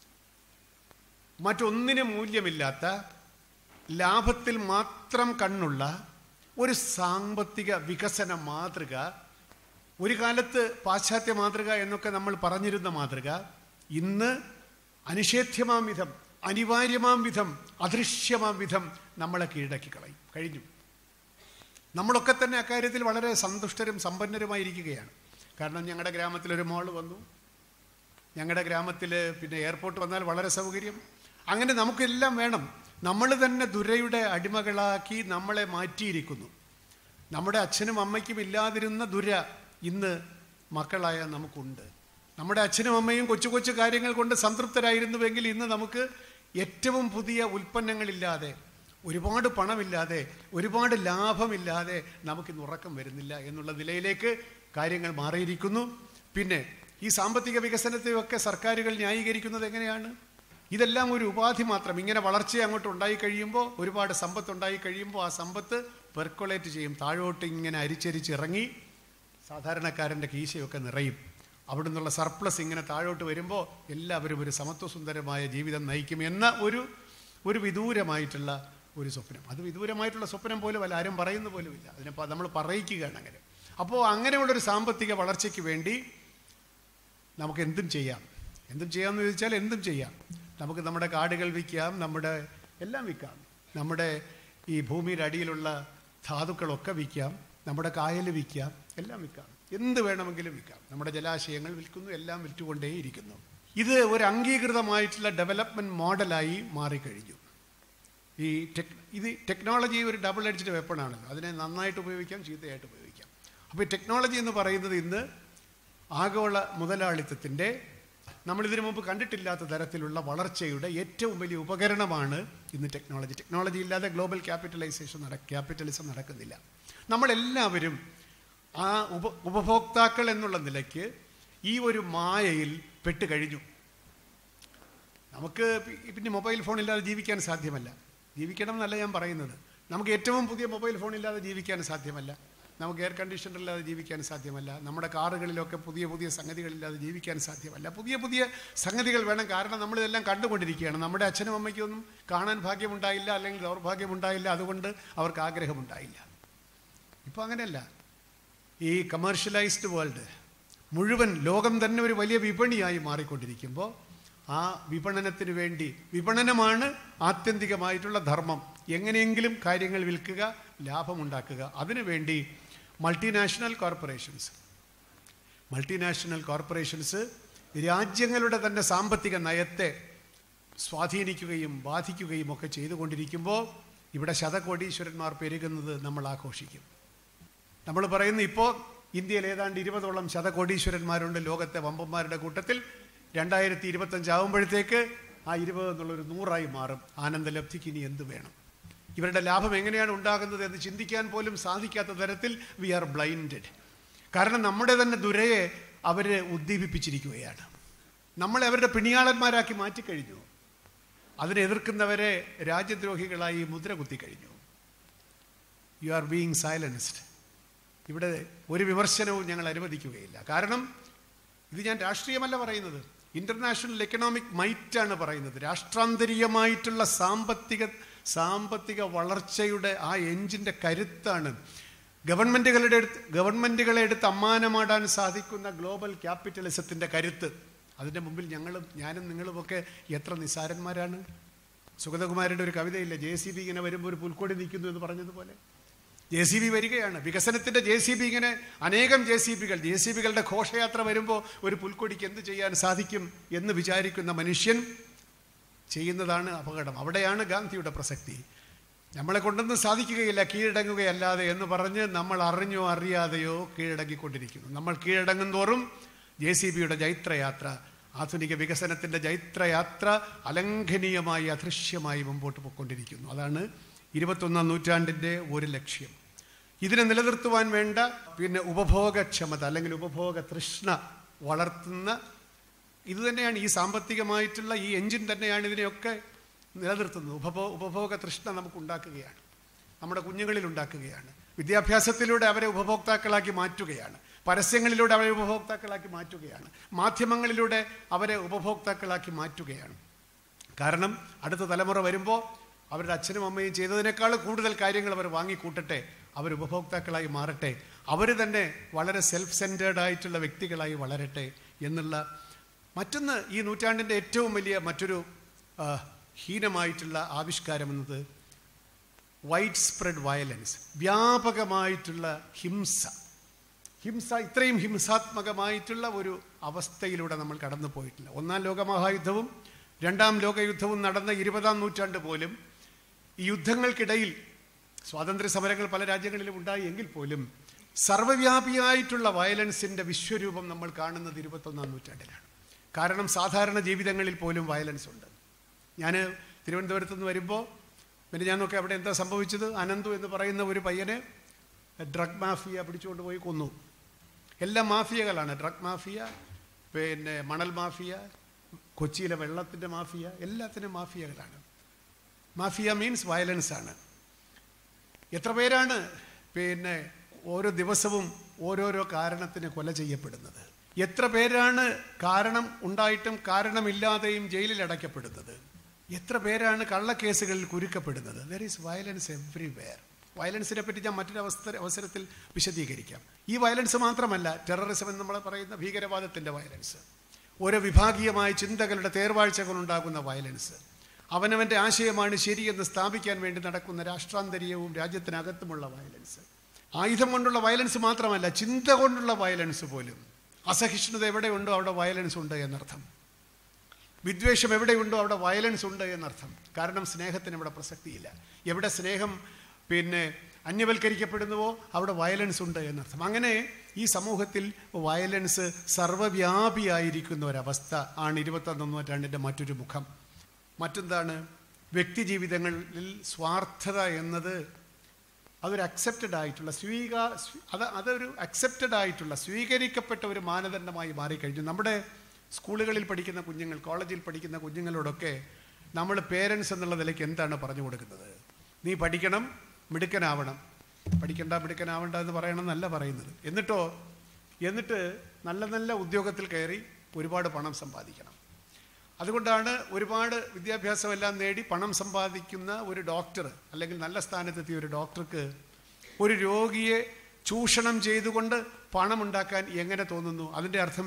മറ്റൊന്നിനും മൂല്യമില്ലാത്ത ലാഭത്തിൽ മാത്രം കണ്ണുള്ള ഒരു സാമ്പത്തിക വികസന മാതൃക, ഒരു കാലത്ത് പാശ്ചാത്യ മാതൃക എന്നൊക്കെ നമ്മൾ പറഞ്ഞിരുന്ന മാതൃക, ഇന്ന് അനിഷേധ്യമാം വിധം, അനിവാര്യമാം വിധം, അദൃശ്യമാം വിധം നമ്മളെ കീഴടക്കി കഴിഞ്ഞു. നമ്മളൊക്കെ തന്നെ അക്കാര്യത്തിൽ വളരെ സന്തുഷ്ടരും സമ്പന്നരുമായിരിക്കുകയാണ്. കാരണം ഞങ്ങളുടെ ഗ്രാമത്തിലൊരു മോൾ വന്നു, ഞങ്ങളുടെ ഗ്രാമത്തിൽ പിന്നെ എയർപോർട്ട് വന്നാൽ വളരെ സൗകര്യം. അങ്ങനെ നമുക്കെല്ലാം വേണം. നമ്മൾ തന്നെ ദുരയുടെ അടിമകളാക്കി നമ്മളെ മാറ്റിയിരിക്കുന്നു. നമ്മുടെ അച്ഛനും അമ്മയ്ക്കും ഇല്ലാതിരുന്ന ദുര ഇന്ന് മക്കളായ നമുക്കുണ്ട്. നമ്മുടെ അച്ഛനും അമ്മയും കൊച്ചു കൊച്ചു കാര്യങ്ങൾ കൊണ്ട് സംതൃപ്തരായിരുന്നുവെങ്കിൽ ഇന്ന് നമുക്ക് ഏറ്റവും പുതിയ ഉൽപ്പന്നങ്ങളില്ലാതെ, ഒരുപാട് പണമില്ലാതെ, ഒരുപാട് ലാഭമില്ലാതെ നമുക്കിന്ന് ഉറക്കം വരുന്നില്ല എന്നുള്ള നിലയിലേക്ക് കാര്യങ്ങൾ മാറിയിരിക്കുന്നു. പിന്നെ ഈ സാമ്പത്തിക വികസനത്തെയൊക്കെ സർക്കാരുകൾ ന്യായീകരിക്കുന്നത് എങ്ങനെയാണ്? ഇതെല്ലാം ഒരു ഉപാധി മാത്രം. ഇങ്ങനെ വളർച്ച അങ്ങോട്ട് ഉണ്ടായി കഴിയുമ്പോൾ, ഒരുപാട് സമ്പത്ത് ഉണ്ടായി കഴിയുമ്പോൾ ആ സമ്പത്ത് പെർക്കുലേറ്റ് ചെയ്യും, താഴോട്ട് ഇങ്ങനെ അരിച്ചരിച്ചിറങ്ങി സാധാരണക്കാരൻ്റെ കീശയൊക്കെ നിറയും. അവിടെ നിന്നുള്ള സർപ്ലസ് ഇങ്ങനെ താഴോട്ട് വരുമ്പോൾ എല്ലാവരും ഒരു സമത്വസുന്ദരമായ ജീവിതം നയിക്കും എന്ന ഒരു വിദൂരമായിട്ടുള്ള ഒരു സ്വപ്നം. അത് വിദൂരമായിട്ടുള്ള സ്വപ്നം പോലും അല്ല, ആരും പറയുന്ന പോലുമില്ല. അതിനെ നമ്മൾ പറയിക്കുകയാണ് അങ്ങനെ. അപ്പോൾ അങ്ങനെയുള്ളൊരു സാമ്പത്തിക വളർച്ചയ്ക്ക് വേണ്ടി നമുക്ക് എന്തും ചെയ്യാം. എന്തും ചെയ്യാമെന്ന് ചോദിച്ചാൽ എന്തും ചെയ്യാം. നമുക്ക് നമ്മുടെ കാടുകൾ വിൽക്കാം, നമ്മുടെ എല്ലാം വിൽക്കാം, നമ്മുടെ ഈ ഭൂമിയുടെ അടിയിലുള്ള ധാതുക്കളൊക്കെ വിൽക്കാം, നമ്മുടെ കായൽ വിൽക്കാം, എല്ലാം വിൽക്കാം, എന്ത് വേണമെങ്കിലും വിൽക്കാം. നമ്മുടെ ജലാശയങ്ങൾ വിൽക്കുന്നു, എല്ലാം വിറ്റുകൊണ്ടേയിരിക്കുന്നു. ഇത് ഒരു അംഗീകൃതമായിട്ടുള്ള ഡെവലപ്മെൻറ്റ് മോഡലായി മാറിക്കഴിഞ്ഞു. ഇത് ടെക്നോളജി ഒരു ഡബിൾ എഡ്ജ്ഡ് വെപ്പണാണല്ലോ. അതിനെ നന്നായിട്ട് ഉപയോഗിക്കാം, ചീത്തയായിട്ട് ഉപയോഗിക്കാം. അപ്പോൾ ഈ ടെക്നോളജി എന്ന് പറയുന്നത് ഇന്ന് ആഗോള മുതലാളിത്തത്തിൻ്റെ നമ്മളിതിനു മുമ്പ് കണ്ടിട്ടില്ലാത്ത തരത്തിലുള്ള വളർച്ചയുടെ ഏറ്റവും വലിയ ഉപകരണമാണ് ഇന്ന് ടെക്നോളജി. ടെക്നോളജി ഇല്ലാതെ ഗ്ലോബൽ ക്യാപിറ്റലിസം നടക്കുന്നില്ല. നമ്മളെല്ലാവരും ആ ഉപഭോക്താക്കൾ എന്നുള്ള നിലയ്ക്ക് ഈ ഒരു മായയിൽ പെട്ട് കഴിഞ്ഞു. നമുക്ക് പിന്നെ മൊബൈൽ ഫോണില്ലാതെ ജീവിക്കാൻ സാധ്യമല്ല. ജീവിക്കണം എന്നല്ല ഞാൻ പറയുന്നത്. നമുക്ക് ഏറ്റവും പുതിയ മൊബൈൽ ഫോണില്ലാതെ ജീവിക്കാൻ സാധ്യമല്ല. നമുക്ക് എയർ കണ്ടീഷണറില്ലാതെ ജീവിക്കാൻ സാധ്യമല്ല. നമ്മുടെ കാറുകളിലൊക്കെ പുതിയ പുതിയ സംഗതികളില്ലാതെ ജീവിക്കാൻ സാധ്യമല്ല. പുതിയ പുതിയ സംഗതികൾ വേണം. കാരണം നമ്മളിതെല്ലാം കണ്ടുകൊണ്ടിരിക്കുകയാണ്. നമ്മുടെ അച്ഛനും അമ്മയ്ക്കൊന്നും കാണാൻ ഭാഗ്യമുണ്ടായില്ല, അല്ലെങ്കിൽ ദൗർഭാഗ്യമുണ്ടായില്ല, അതുകൊണ്ട് അവർക്ക് ആഗ്രഹമുണ്ടായില്ല. ഇപ്പോൾ അങ്ങനെയല്ല. ഈ കമേഴ്ഷ്യലൈസ്ഡ് വേൾഡ് മുഴുവൻ ലോകം തന്നെ ഒരു വലിയ വിപണിയായി മാറിക്കൊണ്ടിരിക്കുമ്പോൾ ആ വിപണനത്തിന് വേണ്ടി, വിപണനമാണ് ആത്യന്തികമായിട്ടുള്ള ധർമ്മം. എങ്ങനെയെങ്കിലും കാര്യങ്ങൾ വിൽക്കുക, ലാഭമുണ്ടാക്കുക. അതിനുവേണ്ടി മൾട്ടിനാഷണൽ കോർപ്പറേഷൻസ് രാജ്യങ്ങളുടെ തന്നെ സാമ്പത്തിക നയത്തെ സ്വാധീനിക്കുകയും ബാധിക്കുകയും ഒക്കെ ചെയ്തുകൊണ്ടിരിക്കുമ്പോൾ ഇവിടെ ശതകോടീശ്വരന്മാർ പെരുകുന്നത് നമ്മൾ ആഘോഷിക്കും. നമ്മൾ പറയുന്നു ഇപ്പോൾ ഇന്ത്യയിൽ ഏതാണ്ട് 20ഓളം ശതകോടീശ്വരന്മാരുണ്ട് ലോകത്തെ വമ്പന്മാരുടെ കൂട്ടത്തിൽ. 2025 ആകുമ്പോഴത്തേക്ക് ആ 20 എന്നുള്ളൊരു 100ആയി മാറും. ആനന്ദലബ്ധിക്ക് ഇനി എന്ത് വേണം? ഇവരുടെ ലാഭം എങ്ങനെയാണ് ഉണ്ടാകുന്നത് എന്ന് ചിന്തിക്കാൻ പോലും സാധിക്കാത്ത തരത്തിൽ വി ആർ ബ്ലൈൻഡഡ്. കാരണം നമ്മുടെ തന്നെ ദുരയെ അവർ ഉദ്ദീപിപ്പിച്ചിരിക്കുകയാണ്. നമ്മളെ അവരുടെ പിണിയാളന്മാരാക്കി മാറ്റിക്കഴിഞ്ഞു. അതിനെ എതിർക്കുന്നവരെ രാജ്യദ്രോഹികളായി മുദ്ര കുത്തിക്കഴിഞ്ഞു. You are being silenced. ഇവിടെ ഒരു വിമർശനവും ഞങ്ങൾ അനുവദിക്കുകയില്ല. കാരണം ഇത് ഞാൻ രാഷ്ട്രീയമല്ല പറയുന്നത്, ഇൻ്റർനാഷണൽ എക്കണോമിക് മൈറ്റാണ് പറയുന്നത്. രാഷ്ട്രാന്തരീയമായിട്ടുള്ള സാമ്പത്തിക വളർച്ചയുടെ ആ എഞ്ചിൻ്റെ കരുത്താണ് ഗവൺമെൻറ്റുകളെ എടുത്ത് അമ്മാനമാടാൻ സാധിക്കുന്ന ഗ്ലോബൽ ക്യാപിറ്റലിസത്തിൻ്റെ കരുത്ത്. അതിൻ്റെ മുമ്പിൽ ഞാനും നിങ്ങളുമൊക്കെ എത്ര നിസ്സാരന്മാരാണ്. സുഗതകുമാരൻ്റെ ഒരു കവിതയില്ല, JCB ഇങ്ങനെ വരുമ്പോൾ ഒരു പുൽക്കൊടി നിൽക്കുന്നു എന്ന് പറഞ്ഞതുപോലെ JCB വരികയാണ്. വികസനത്തിൻ്റെ JCB ഇങ്ങനെ അനേകം JCBകളുടെ ഘോഷയാത്ര വരുമ്പോൾ ഒരു പുൽക്കൊടിക്ക് എന്ത് ചെയ്യാൻ സാധിക്കും എന്ന് വിചാരിക്കുന്ന മനുഷ്യൻ ചെയ്യുന്നതാണ് അപകടം. അവിടെയാണ് ഗാന്ധിയുടെ പ്രസക്തി. നമ്മളെ കൊണ്ടൊന്നും സാധിക്കുകയില്ല കീഴടങ്ങുകയല്ലാതെ എന്ന് പറഞ്ഞ് നമ്മൾ അറിഞ്ഞോ അറിയാതെയോ കീഴടങ്ങിക്കൊണ്ടിരിക്കുന്നു. നമ്മൾ കീഴടങ്ങും തോറും JCBയുടെ ജൈത്രയാത്ര, ആധുനിക വികസനത്തിൻ്റെ ജൈത്രയാത്ര അലംഘനീയമായി അദൃശ്യമായി മുമ്പോട്ട് പോയിക്കൊണ്ടിരിക്കുന്നു. അതാണ് 21ാം നൂറ്റാണ്ടിൻ്റെ ഒരു ലക്ഷ്യം. ഇതിനെ നിലനിർത്തുവാൻ വേണ്ട ഉപഭോഗക്ഷമത അല്ലെങ്കിൽ ഉപഭോഗ തൃഷ്ണ വളർത്തുന്ന ഇത് തന്നെയാണ്, ഈ സാമ്പത്തികമായിട്ടുള്ള ഈ എൻജിൻ തന്നെയാണ് ഇതിനെയൊക്കെ നിലനിർത്തുന്നത്. ഉപഭോഗ തൃഷ്ണ നമുക്ക് ഉണ്ടാക്കുകയാണ്, നമ്മുടെ കുഞ്ഞുങ്ങളിൽ ഉണ്ടാക്കുകയാണ്. വിദ്യാഭ്യാസത്തിലൂടെ അവരെ ഉപഭോക്താക്കളാക്കി മാറ്റുകയാണ്, പരസ്യങ്ങളിലൂടെ അവരെ ഉപഭോക്താക്കളാക്കി മാറ്റുകയാണ്, മാധ്യമങ്ങളിലൂടെ അവരെ ഉപഭോക്താക്കളാക്കി മാറ്റുകയാണ്. കാരണം അടുത്ത തലമുറ വരുമ്പോൾ അവരുടെ അച്ഛനും അമ്മയും ചെയ്തതിനേക്കാൾ കൂടുതൽ കാര്യങ്ങൾ അവർ വാങ്ങിക്കൂട്ടട്ടെ, അവർ ഉപഭോക്താക്കളായി മാറട്ടെ, അവർ തന്നെ വളരെ സെൽഫ് സെൻറ്റേർഡ് ആയിട്ടുള്ള വ്യക്തികളായി വളരട്ടെ എന്നുള്ള. മറ്റൊന്ന്, ഈ നൂറ്റാണ്ടിൻ്റെ ഏറ്റവും വലിയ മറ്റൊരു ഹീനമായിട്ടുള്ള ആവിഷ്കാരം എന്നത് വൈഡ് സ്പ്രെഡ് വയലൻസ്, വ്യാപകമായിട്ടുള്ള ഹിംസ. ഇത്രയും ഹിംസാത്മകമായിട്ടുള്ള ഒരു അവസ്ഥയിലൂടെ നമ്മൾ കടന്നു പോയിട്ടില്ല. 1ാം ലോകമഹായുദ്ധവും 2ാം ലോകയുദ്ധവും നടന്ന 20ാം നൂറ്റാണ്ട് പോലും ഈ യുദ്ധങ്ങൾക്കിടയിൽ സ്വാതന്ത്ര്യ സമരങ്ങൾ പല രാജ്യങ്ങളിലും ഉണ്ടായി എങ്കിൽ പോലും സർവ്വവ്യാപിയായിട്ടുള്ള വയലൻസിൻ്റെ വിശ്വരൂപം നമ്മൾ കാണുന്നത് 21ാം നൂറ്റാണ്ടിലാണ്. കാരണം സാധാരണ ജീവിതങ്ങളിൽ പോലും വയലൻസ് ഉണ്ട്. ഞാൻ തിരുവനന്തപുരത്ത് നിന്ന് വരുമ്പോൾ പിന്നെ ഞാനൊക്കെ അവിടെ എന്താ സംഭവിച്ചത്, അനന്തു എന്ന് പറയുന്ന ഒരു പയ്യനെ ഡ്രഗ് മാഫിയ പിടിച്ചുകൊണ്ട് പോയി കൊന്നു. എല്ലാം മാഫിയകളാണ്, ഡ്രഗ് മാഫിയ, മണൽ മാഫിയ, കൊച്ചിയിലെ വെള്ളത്തിൻ്റെ മാഫിയ, എല്ലാത്തിനും മാഫിയകളാണ്. മാഫിയ മീൻസ് വയലൻസ് ആണ്. എത്ര പേരാണ് ഓരോ ദിവസവും ഓരോരോ കാരണത്തിന് കൊല ചെയ്യപ്പെടുന്നത്? എത്ര പേരാണ് കാരണം ഉണ്ടായിട്ടും കാരണമില്ലാതെയും ജയിലിൽ അടയ്ക്കപ്പെടുന്നത്? എത്ര പേരാണ് കള്ളക്കേസുകളിൽ കുരുക്കപ്പെടുന്നത്? There is violence everywhere. വയലൻസിനെ പറ്റി ഞാൻ മറ്റൊരു അവസരത്തിൽ വിശദീകരിക്കാം. ഈ വയലൻസ് മാത്രമല്ല, ടെററിസം എന്ന് നമ്മൾ പറയുന്ന ഭീകരവാദത്തിൻ്റെ വയലൻസ്, ഓരോ വിഭാഗീയമായ ചിന്തകളുടെ തേർവാഴ്ചകളുണ്ടാകുന്ന വയലൻസ്, അവനവൻ്റെ ആശയമാണ് ശരിയെന്ന് സ്ഥാപിക്കാൻ വേണ്ടി നടക്കുന്ന രാഷ്ട്രാന്തരീയവും രാജ്യത്തിനകത്തുമുള്ള വയലൻസ്, ആയുധം കൊണ്ടുള്ള വയലൻസ് മാത്രമല്ല, ചിന്ത കൊണ്ടുള്ള വയലൻസ് പോലും. അസഹിഷ്ണുത എവിടെയുണ്ടോ അവിടെ വയലൻസ് ഉണ്ട് എന്നർത്ഥം. വിദ്വേഷം എവിടെയുണ്ടോ അവിടെ വയലൻസ് ഉണ്ട് എന്നർത്ഥം. കാരണം സ്നേഹത്തിന് ഇവിടെ പ്രസക്തിയില്ല. എവിടെ സ്നേഹം അന്യവൽക്കരിക്കപ്പെടുന്നുവോ അവിടെ വയലൻസ് ഉണ്ട് എന്നർത്ഥം. അങ്ങനെ ഈ സമൂഹത്തിൽ വയലൻസ് സർവ്വവ്യാപിയായിരിക്കുന്ന ഒരവസ്ഥ ആണ് 21ാം നൂറ്റാണ്ടിൻ്റെ മറ്റൊരു മുഖം. മറ്റെന്താണ്? വ്യക്തി ജീവിതങ്ങളിൽ സ്വാർത്ഥത എന്നത് അതൊരു അക്സെപ്റ്റഡ് ആയിട്ടുള്ള അതൊരു അക്സെപ്റ്റഡ് ആയിട്ടുള്ള സ്വീകരിക്കപ്പെട്ട ഒരു മാനദണ്ഡമായി മാറിക്കഴിഞ്ഞു. നമ്മുടെ സ്കൂളുകളിൽ പഠിക്കുന്ന കുഞ്ഞുങ്ങൾ, കോളേജിൽ പഠിക്കുന്ന കുഞ്ഞുങ്ങളോടൊക്കെ നമ്മൾ പേരൻസ് എന്നുള്ള നിലയ്ക്ക് എന്താണ് പറഞ്ഞു കൊടുക്കുന്നത്? നീ പഠിക്കണം, മിടുക്കനാവണം. മിടുക്കനാവണ്ട എന്ന് പറയണമെന്നല്ല പറയുന്നത്. എന്നിട്ട് നല്ല നല്ല ഉദ്യോഗത്തിൽ കയറി ഒരുപാട് പണം സമ്പാദിക്കണം. അതുകൊണ്ടാണ് ഒരുപാട് വിദ്യാഭ്യാസമെല്ലാം നേടി പണം സമ്പാദിക്കുന്ന ഒരു ഡോക്ടർ അല്ലെങ്കിൽ നല്ല സ്ഥാനത്തെത്തിയ ഒരു ഡോക്ടർക്ക് ഒരു രോഗിയെ ചൂഷണം ചെയ്തുകൊണ്ട് പണമുണ്ടാക്കാൻ എങ്ങനെ തോന്നുന്നു? അതിൻ്റെ അർത്ഥം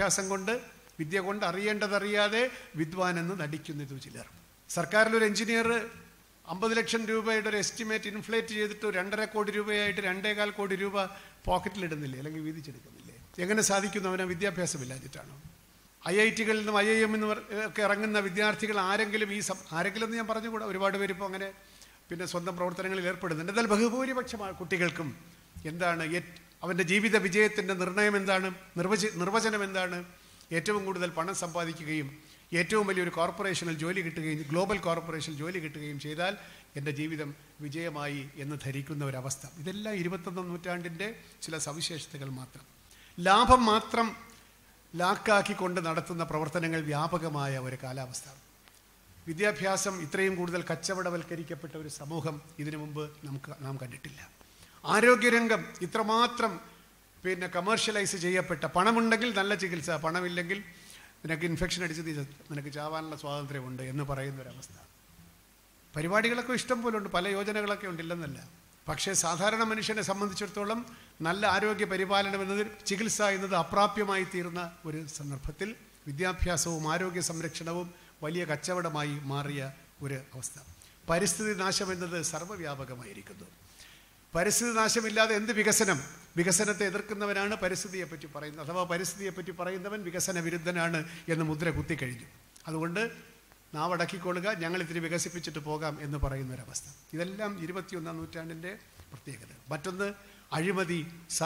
വിദ്യ കൊണ്ട് അറിയേണ്ടതറിയാതെ വിദ്വാനെന്ന് നടിക്കുന്നത് ചിലർ. സർക്കാരിലൊരു എഞ്ചിനീയർ 50 ലക്ഷം രൂപയുടെ ഒരു എസ്റ്റിമേറ്റ് ഇൻഫ്ലേറ്റ് ചെയ്തിട്ട് 2.5 കോടി രൂപയായിട്ട് 2.25 കോടി രൂപ പോക്കറ്റിലിടുന്നില്ലേ അല്ലെങ്കിൽ വീതിച്ചെടുക്കുന്നില്ലേ? എങ്ങനെ സാധിക്കുന്നു? അവന് വിദ്യാഭ്യാസമില്ലാഞ്ഞിട്ടാണോ? IITകളിൽ നിന്നും IIM ഒക്കെ ഇറങ്ങുന്ന വിദ്യാർത്ഥികൾ ആരെങ്കിലും എന്ന് ഞാൻ പറഞ്ഞുകൂടാ, ഒരുപാട് പേര് ഇപ്പോൾ അങ്ങനെ സ്വന്തം പ്രവർത്തനങ്ങളിൽ ഏർപ്പെടുന്നുണ്ട്. എന്നാൽ ബഹുഭൂരിപക്ഷം കുട്ടികൾക്കും എന്താണ് അവൻ്റെ ജീവിത വിജയത്തിൻ്റെ നിർണയം എന്താണ്, നിർവചനം എന്താണ്? ഏറ്റവും കൂടുതൽ പണം സമ്പാദിക്കുകയും ഏറ്റവും വലിയൊരു കോർപ്പറേഷനിൽ ജോലി കിട്ടുകയും ഗ്ലോബൽ കോർപ്പറേഷനിൽ ജോലി കിട്ടുകയും ചെയ്താൽ എൻ്റെ ജീവിതം വിജയമായി എന്ന് ധരിക്കുന്ന ഒരവസ്ഥ. ഇതെല്ലാം 21ാം നൂറ്റാണ്ടിൻ്റെ ചില സവിശേഷതകൾ മാത്രം. ലാഭം മാത്രം ലാക്കാക്കിക്കൊണ്ട് നടത്തുന്ന പ്രവർത്തനങ്ങൾ വ്യാപകമായ ഒരു കാലാവസ്ഥ. വിദ്യാഭ്യാസം ഇത്രയും കൂടുതൽ കച്ചവടവൽക്കരിക്കപ്പെട്ട ഒരു സമൂഹം ഇതിനു മുമ്പ് നാം കണ്ടിട്ടില്ല. ആരോഗ്യരംഗം ഇത്രമാത്രം കമേഴ്ഷ്യലൈസ് ചെയ്യപ്പെട്ട, പണമുണ്ടെങ്കിൽ നല്ല ചികിത്സ, പണമില്ലെങ്കിൽ നിനക്ക് ഇൻഫെക്ഷൻ അടിച്ച് നിനക്ക് ചാവാനുള്ള സ്വാതന്ത്ര്യമുണ്ട് എന്ന് പറയുന്നൊരവസ്ഥ. പരിപാടികളൊക്കെ ഇഷ്ടം പോലെ ഉണ്ട്, പല യോജനകളൊക്കെ ഉണ്ടില്ലെന്നല്ല. പക്ഷേ സാധാരണ മനുഷ്യനെ സംബന്ധിച്ചിടത്തോളം നല്ല ആരോഗ്യ പരിപാലനം എന്നത്, ചികിത്സ എന്നത് അപ്രാപ്യമായി തീർന്ന ഒരു സന്ദർഭത്തിൽ വിദ്യാഭ്യാസവും ആരോഗ്യ സംരക്ഷണവും വലിയ കച്ചവടമായി മാറിയ ഒരു അവസ്ഥ. പരിസ്ഥിതി നാശം എന്നത് സർവ്വവ്യാപകമായിരിക്കുന്നു. പരിസ്ഥിതി നാശമില്ലാതെ എന്ത് വികസനം? വികസനത്തെ എതിർക്കുന്നവനാണ് പരിസ്ഥിതിയെപ്പറ്റി പറയുന്നത്, അഥവാ പരിസ്ഥിതിയെപ്പറ്റി പറയുന്നവൻ വികസന വിരുദ്ധനാണ് എന്ന് മുദ്ര കുത്തിക്കഴിഞ്ഞു. അതുകൊണ്ട് നാവടക്കിക്കൊള്ളുക, ഞങ്ങളിത്തിരി വികസിപ്പിച്ചിട്ട് പോകാം എന്ന് പറയുന്നൊരവസ്ഥ. ഇതെല്ലാം 21ാം നൂറ്റാണ്ടിൻ്റെ പ്രത്യേകത. മറ്റൊന്ന്, അഴിമതി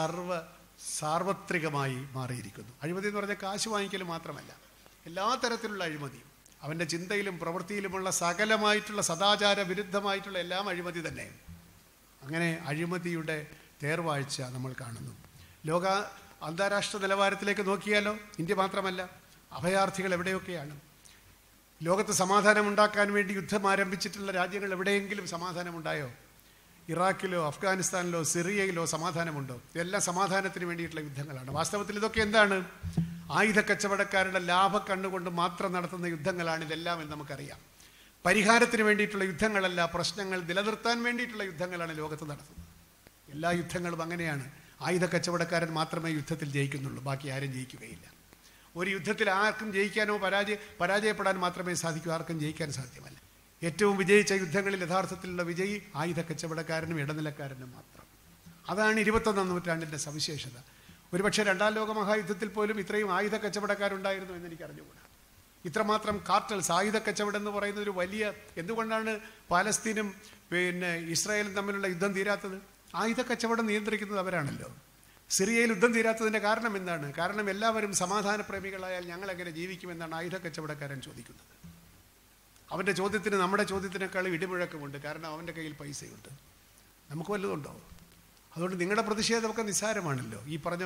സാർവത്രികമായി മാറിയിരിക്കുന്നു. അഴിമതി എന്ന് പറഞ്ഞാൽ കാശ് വാങ്ങിക്കൽ മാത്രമല്ല, എല്ലാ തരത്തിലുള്ള അഴിമതിയും, അവൻ്റെ ചിന്തയിലും പ്രവൃത്തിയിലുമുള്ള സകലമായിട്ടുള്ള സദാചാര വിരുദ്ധമായിട്ടുള്ള എല്ലാം അഴിമതി തന്നെ. അങ്ങനെ അഴിമതിയുടെ തേർവാഴ്ച നമ്മൾ കാണുന്നു. അന്താരാഷ്ട്ര നിലവാരത്തിലേക്ക് നോക്കിയാലോ, ഇന്ത്യ മാത്രമല്ല, അഭയാർത്ഥികൾ എവിടെയൊക്കെയാണ്. ലോകത്ത് സമാധാനമുണ്ടാക്കാൻ വേണ്ടി യുദ്ധം ആരംഭിച്ചിട്ടുള്ള രാജ്യങ്ങൾ എവിടെയെങ്കിലും സമാധാനമുണ്ടായോ? ഇറാഖിലോ അഫ്ഗാനിസ്ഥാനിലോ സിറിയയിലോ സമാധാനമുണ്ടോ? ഇതെല്ലാം സമാധാനത്തിന് വേണ്ടിയിട്ടുള്ള യുദ്ധങ്ങളാണ്. വാസ്തവത്തിൽ ഇതൊക്കെ എന്താണ്? ആയുധ കച്ചവടക്കാരുടെ ലാഭ കണ്ണുകൊണ്ട് മാത്രം നടത്തുന്ന യുദ്ധങ്ങളാണ് ഇതെല്ലാം എന്ന് നമുക്കറിയാം. പരിഹാരത്തിന് വേണ്ടിയിട്ടുള്ള യുദ്ധങ്ങളല്ല, പ്രശ്നങ്ങൾ നിലനിർത്താൻ വേണ്ടിയിട്ടുള്ള യുദ്ധങ്ങളാണ് ലോകത്ത് നടത്തുന്നത്. എല്ലാ യുദ്ധങ്ങളും അങ്ങനെയാണ്. ആയുധ കച്ചവടക്കാരൻ മാത്രമേ യുദ്ധത്തിൽ ജയിക്കുന്നുള്ളൂ, ബാക്കി ആരും ജയിക്കുകയില്ല. ഒരു യുദ്ധത്തിൽ ആർക്കും ജയിക്കാനോ പരാജയപ്പെടാൻ മാത്രമേ സാധിക്കൂ, ആർക്കും ജയിക്കാൻ സാധ്യമല്ല. ഏറ്റവും വിജയിച്ച യുദ്ധങ്ങളിൽ യഥാർത്ഥത്തിലുള്ള വിജയി ആയുധ കച്ചവടക്കാരനും ഇടനിലക്കാരനും മാത്രം. അതാണ് 21ാം നൂറ്റാണ്ടിൻ്റെ സവിശേഷത. ഒരുപക്ഷെ 2ാം ലോക മഹായുദ്ധത്തിൽ പോലും ഇത്രയും ആയുധ കച്ചവടക്കാരുണ്ടായിരുന്നു എന്ന് എനിക്ക് അറിഞ്ഞുകൂടാ. ഇത്രമാത്രം കാർട്ടൽസ്, ആയുധ കച്ചവടം എന്ന് പറയുന്ന ഒരു വലിയ, എന്തുകൊണ്ടാണ് പാലസ്തീനും ഇസ്രായേലും തമ്മിലുള്ള യുദ്ധം തീരാത്തത്? ആയുധ കച്ചവടം നിയന്ത്രിക്കുന്നത് അവരാണല്ലോ. സിറിയയിൽ യുദ്ധം തീരാത്തതിൻ്റെ കാരണം എന്താണ്? കാരണം എല്ലാവരും സമാധാന പ്രേമികളായാൽ ഞങ്ങൾ എങ്ങനെ ജീവിക്കുമെന്നാണ് ആയുധ കച്ചവടക്കാരൻ ചോദിക്കുന്നത്. അവൻ്റെ ചോദ്യത്തിന് നമ്മുടെ ചോദ്യത്തിനേക്കാൾ ഇടിമുഴക്കമുണ്ട്. കാരണം അവൻ്റെ കയ്യിൽ പൈസയുണ്ട്, നമുക്ക് വല്ലതുണ്ടോ? അതുകൊണ്ട് നിങ്ങളുടെ പ്രതിഷേധമൊക്കെ നിസ്സാരമാണല്ലോ. ഈ പറഞ്ഞ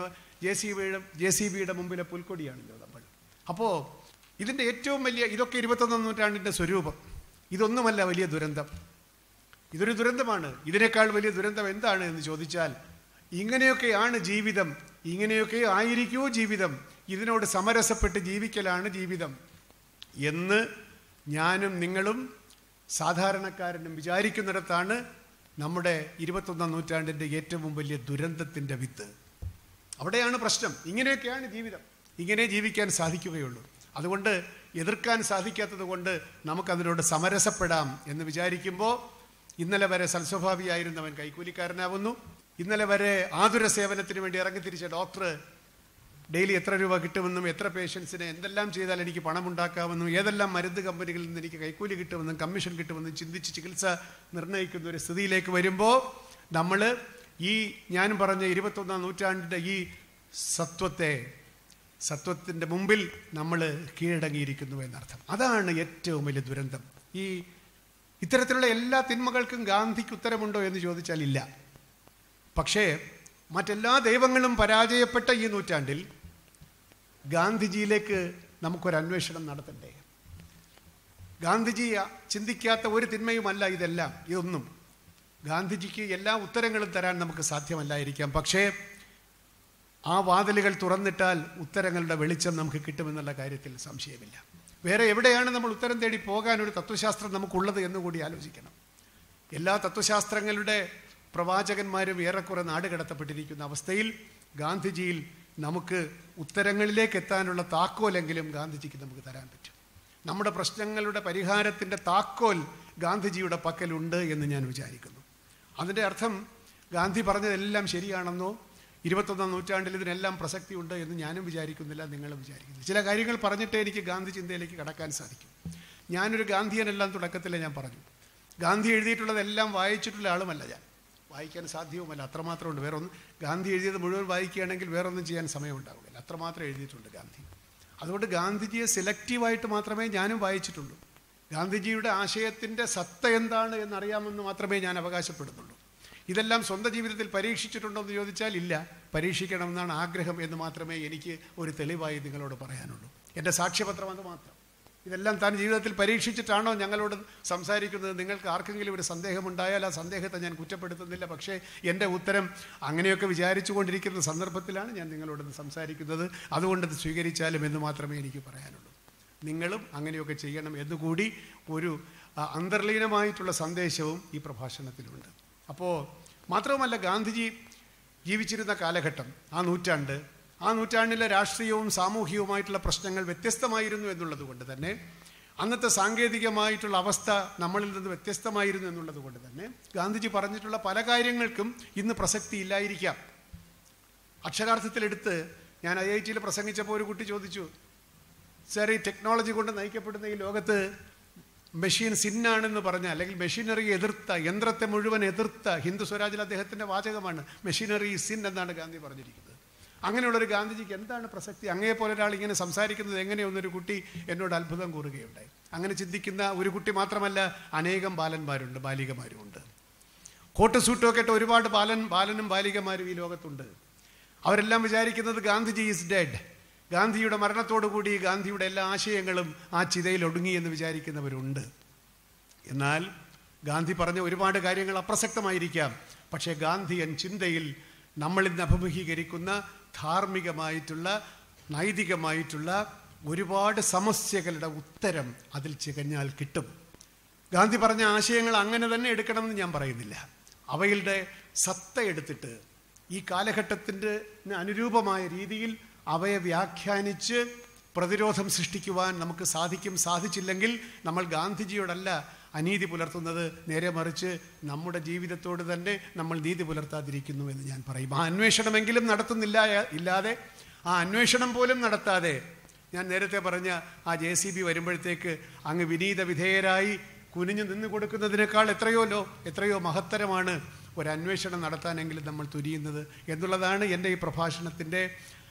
JCBയുടെ മുമ്പിലെ പുൽക്കൊടിയാണല്ലോ നമ്മൾ. അപ്പോൾ ഇതിൻ്റെ ഏറ്റവും വലിയ, ഇതൊക്കെ 21ാം നൂറ്റാണ്ടിൻ്റെ സ്വരൂപം. ഇതൊന്നുമല്ല വലിയ ദുരന്തം. ഇതൊരു ദുരന്തമാണ്. ഇതിനേക്കാൾ വലിയ ദുരന്തം എന്താണ് എന്ന് ചോദിച്ചാൽ, ഇങ്ങനെയൊക്കെയാണ് ജീവിതം, ഇങ്ങനെയൊക്കെ ആയിരിക്കൂ ജീവിതം, ഇതിനോട് സമരസപ്പെട്ട് ജീവിക്കലാണ് ജീവിതം എന്ന് ഞാനും നിങ്ങളും സാധാരണക്കാരനും വിചാരിക്കുന്നിടത്താണ് നമ്മുടെ 21ാം നൂറ്റാണ്ടിൻ്റെ ഏറ്റവും വലിയ ദുരന്തത്തിൻ്റെ വിത്ത്. അവിടെയാണ് പ്രശ്നം. ഇങ്ങനെയൊക്കെയാണ് ജീവിതം, ഇങ്ങനെ ജീവിക്കാൻ സാധിക്കുകയുള്ളൂ. അതുകൊണ്ട് എതിർക്കാൻ സാധിക്കാത്തത് കൊണ്ട് നമുക്കതിനോട് സമരസപ്പെടാം എന്ന് വിചാരിക്കുമ്പോൾ, ഇന്നലെ വരെ സൽസ്വഭാവിയായിരുന്നവൻ കൈക്കൂലിക്കാരനാവുന്നു. ഇന്നലെ വരെ ആതുര സേവനത്തിന് വേണ്ടി ഇറങ്ങിത്തിരിച്ച ഡോക്ടർ ഡെയിലി എത്ര രൂപ കിട്ടുമെന്നും എത്ര പേഷ്യൻസിന് എന്തെല്ലാം ചെയ്താൽ എനിക്ക് പണമുണ്ടാക്കാമെന്നും ഏതെല്ലാം മരുന്ന് കമ്പനികളിൽ നിന്ന് എനിക്ക് കൈക്കൂലി കിട്ടുമെന്നും കമ്മീഷൻ കിട്ടുമെന്നും ചിന്തിച്ച് ചികിത്സ നിർണ്ണയിക്കുന്ന ഒരു സ്ഥിതിയിലേക്ക് വരുമ്പോൾ, നമ്മൾ ഈ ഞാൻ പറഞ്ഞ 21ാം നൂറ്റാണ്ടിൻ്റെ ഈ സത്വത്തിൻ്റെ മുമ്പിൽ നമ്മൾ കീഴടങ്ങിയിരിക്കുന്നു എന്നർത്ഥം. അതാണ് ഏറ്റവും വലിയ ദുരന്തം. ഇത്തരത്തിലുള്ള എല്ലാ തിന്മകൾക്കും ഗാന്ധിക്ക് ഉത്തരമുണ്ടോ എന്ന് ചോദിച്ചാൽ ഇല്ല. പക്ഷേ മറ്റെല്ലാ ദൈവങ്ങളും പരാജയപ്പെട്ട ഈ നൂറ്റാണ്ടിൽ ഗാന്ധിജിയിലേക്ക് നമുക്കൊരു അന്വേഷണം നടത്തണ്ടേ? ഗാന്ധിജി ചിന്തിക്കാത്ത ഒരു തിന്മയുമല്ല ഇതൊന്നും. ഗാന്ധിജിക്ക് എല്ലാ ഉത്തരങ്ങളും തരാൻ നമുക്ക് സാധ്യമല്ലായിരിക്കാം. പക്ഷേ ആ വാതിലുകൾ തുറന്നിട്ടാൽ ഉത്തരങ്ങളുടെ വെളിച്ചം നമുക്ക് കിട്ടുമെന്നുള്ള കാര്യത്തിൽ സംശയമില്ല. വേറെ എവിടെയാണ് നമ്മൾ ഉത്തരം തേടി പോകാനൊരു തത്വശാസ്ത്രം നമുക്കുള്ളത് എന്നുകൂടി ആലോചിക്കണം. എല്ലാ തത്വശാസ്ത്രങ്ങളുടെ പ്രവാചകന്മാരും ഏറെക്കുറെ നാടുകടത്തപ്പെട്ടിരിക്കുന്ന അവസ്ഥയിൽ ഗാന്ധിജിയിൽ നമുക്ക് ഉത്തരങ്ങളിലേക്ക് എത്താനുള്ള താക്കോലെങ്കിലും ഗാന്ധിജിക്ക് നമുക്ക് തരാൻ പറ്റും. നമ്മുടെ പ്രശ്നങ്ങളുടെ പരിഹാരത്തിൻ്റെ താക്കോൽ ഗാന്ധിജിയുടെ പക്കലുണ്ട് എന്ന് ഞാൻ വിചാരിക്കുന്നു. അതിൻ്റെ അർത്ഥം ഗാന്ധി പറഞ്ഞതെല്ലാം ശരിയാണെന്നോ 21ാം നൂറ്റാണ്ടിൽ ഇതിനെല്ലാം പ്രസക്തിയുണ്ട് എന്ന് ഞാനും വിചാരിക്കുന്നില്ല, നിങ്ങളും വിചാരിക്കുന്നില്ല. ചില കാര്യങ്ങൾ പറഞ്ഞിട്ടേ എനിക്ക് ഗാന്ധി ചിന്തയിലേക്ക് കടക്കാൻ സാധിക്കും. ഞാനൊരു ഗാന്ധിയനെല്ലാം തുടക്കത്തിലേ ഞാൻ പറഞ്ഞു. ഗാന്ധി എഴുതിയിട്ടുള്ളതെല്ലാം വായിച്ചിട്ടുള്ള ആളുമല്ല ഞാൻ, വായിക്കാൻ സാധ്യവുമല്ല, അത്രമാത്രമുണ്ട്. ഗാന്ധി എഴുതിയത് മുഴുവൻ വായിക്കുകയാണെങ്കിൽ വേറൊന്നും ചെയ്യാൻ സമയമുണ്ടാവില്ല, അത്രമാത്രം എഴുതിയിട്ടുണ്ട് ഗാന്ധി. അതുകൊണ്ട് ഗാന്ധിജിയെ സെലക്റ്റീവായിട്ട് മാത്രമേ ഞാനും വായിച്ചിട്ടുള്ളൂ. ഗാന്ധിജിയുടെ ആശയത്തിൻ്റെ സത്ത എന്താണ് എന്നറിയാമെന്ന് മാത്രമേ ഞാൻ അവകാശപ്പെടുന്നുള്ളൂ. ഇതെല്ലാം സ്വന്തം ജീവിതത്തിൽ പരീക്ഷിച്ചിട്ടുണ്ടോ എന്ന് ചോദിച്ചാൽ ഇല്ല, പരീക്ഷിക്കണമെന്നാണ് ആഗ്രഹം എന്ന് മാത്രമേ എനിക്ക് ഒരു തെളിവായി നിങ്ങളോട് പറയാനുള്ളൂ. എൻ്റെ സാക്ഷ്യപത്രം അത് മാത്രം. ഇതെല്ലാം താൻ ജീവിതത്തിൽ പരീക്ഷിച്ചിട്ടാണോ ഞങ്ങളോട് സംസാരിക്കുന്നത്? നിങ്ങൾക്ക് ആർക്കെങ്കിലും ഒരു സന്ദേഹമുണ്ടായാൽ ആ സന്ദേഹത്തെ ഞാൻ കുറ്റപ്പെടുത്തുന്നില്ല. പക്ഷേ എൻ്റെ ഉത്തരം അങ്ങനെയൊക്കെ വിചാരിച്ചു കൊണ്ടിരിക്കുന്ന സന്ദർഭത്തിലാണ് ഞാൻ നിങ്ങളോട് സംസാരിക്കുന്നത്. അതുകൊണ്ടത് സ്വീകരിച്ചാലും എന്ന് മാത്രമേ എനിക്ക് പറയാനുള്ളൂ. നിങ്ങളും അങ്ങനെയൊക്കെ ചെയ്യണം എന്നുകൂടി ഒരു അന്തർലീനമായിട്ടുള്ള സന്ദേശവും ഈ പ്രഭാഷണത്തിലുണ്ട്. അപ്പോൾ മാത്രവുമല്ല, ഗാന്ധിജി ജീവിച്ചിരുന്ന കാലഘട്ടം, ആ നൂറ്റാണ്ടിലെ രാഷ്ട്രീയവും സാമൂഹികവുമായിട്ടുള്ള പ്രശ്നങ്ങൾ വ്യത്യസ്തമായിരുന്നു എന്നുള്ളത് കൊണ്ട് തന്നെ അന്നത്തെ സാങ്കേതികമായിട്ടുള്ള അവസ്ഥ നമ്മളിൽ നിന്ന് വ്യത്യസ്തമായിരുന്നു എന്നുള്ളത് കൊണ്ട് തന്നെ ഗാന്ധിജി പറഞ്ഞിട്ടുള്ള പല കാര്യങ്ങൾക്കും ഇന്ന് പ്രസക്തി ഇല്ലായിരിക്കാം. അക്ഷരാർത്ഥത്തിലെടുത്ത് ഞാൻ IIT പ്രസംഗിച്ചപ്പോൾ ഒരു കുട്ടി ചോദിച്ചു, സാർ, ഈ ടെക്നോളജി കൊണ്ട് നയിക്കപ്പെടുന്ന ഈ ലോകത്ത് മെഷീൻ സിന്നാണെന്ന് പറഞ്ഞ, അല്ലെങ്കിൽ മെഷീനറിയെ എതിർത്ത, യന്ത്രത്തെ മുഴുവൻ എതിർത്ത, ഹിന്ദു സ്വരാജിൽ അദ്ദേഹത്തിൻ്റെ വാചകമാണ് മെഷീനറി സിൻ എന്നാണ് ഗാന്ധി പറഞ്ഞിരിക്കുന്നത്. അങ്ങനെയുള്ളൊരു ഗാന്ധിജിക്ക് എന്താണ് പ്രസക്തി? അങ്ങേപോലെ ഒരാൾ ഇങ്ങനെ സംസാരിക്കുന്നത് എങ്ങനെയൊന്നൊരു കുട്ടി എന്നോട് അത്ഭുതം കൂറുകയുണ്ടായി. അങ്ങനെ ചിന്തിക്കുന്ന ഒരു കുട്ടി മാത്രമല്ല, അനേകം ബാലന്മാരുണ്ട്, ബാലികമാരുമുണ്ട്. കോട്ട് സൂട്ടൊക്കെ ഇട്ട ഒരുപാട് ബാലനും ബാലികമാരും ഈ ലോകത്തുണ്ട്. അവരെല്ലാം വിചാരിക്കുന്നത് ഗാന്ധിജി ഈസ് ഡെഡ്, ഗാന്ധിയുടെ മരണത്തോടുകൂടി ഗാന്ധിയുടെ എല്ലാ ആശയങ്ങളും ആ ചിതയിൽ ഒടുങ്ങി എന്ന് വിചാരിക്കുന്നവരുണ്ട്. എന്നാൽ ഗാന്ധി പറഞ്ഞ ഒരുപാട് കാര്യങ്ങൾ അപ്രസക്തമായിരിക്കാം. പക്ഷേ ഗാന്ധിയൻ ചിന്തയിൽ നമ്മളിന്ന് അഭിമുഖീകരിക്കുന്ന ധാർമ്മികമായിട്ടുള്ള, നൈതികമായിട്ടുള്ള ഒരുപാട് സമസ്യകളുടെ ഉത്തരം അതിൽ ചികഞ്ഞാൽ കിട്ടും. ഗാന്ധി പറഞ്ഞ ആശയങ്ങൾ അങ്ങനെ തന്നെ എടുക്കണമെന്ന് ഞാൻ പറയുന്നില്ല. അവയുടെ സത്ത എടുത്തിട്ട് ഈ കാലഘട്ടത്തിൻ്റെ അനുരൂപമായ രീതിയിൽ അവയെ വ്യാഖ്യാനിച്ച് പ്രതിരോധം സൃഷ്ടിക്കുവാൻ നമുക്ക് സാധിക്കും. സാധിച്ചില്ലെങ്കിൽ നമ്മൾ ഗാന്ധിജിയോടല്ല അനീതി പുലർത്തുന്നത്, നേരെ മറിച്ച് നമ്മുടെ ജീവിതത്തോട് തന്നെ നമ്മൾ നീതി പുലർത്താതിരിക്കുന്നു എന്ന് ഞാൻ പറയും. ആ അന്വേഷണമെങ്കിലും ഇല്ലാതെ ആ അന്വേഷണം പോലും നടത്താതെ, ഞാൻ നേരത്തെ പറഞ്ഞ ആ JCB വരുമ്പോഴത്തേക്ക് അങ്ങ് വിനീത വിധേയരായി കുനിഞ്ഞു നിന്ന് കൊടുക്കുന്നതിനേക്കാൾ എത്രയോ മഹത്തരമാണ് ഒരന്വേഷണം നടത്താനെങ്കിലും നമ്മൾ തുനിയുന്നത് എന്നുള്ളതാണ് എൻ്റെ ഈ പ്രഭാഷണത്തിൻ്റെ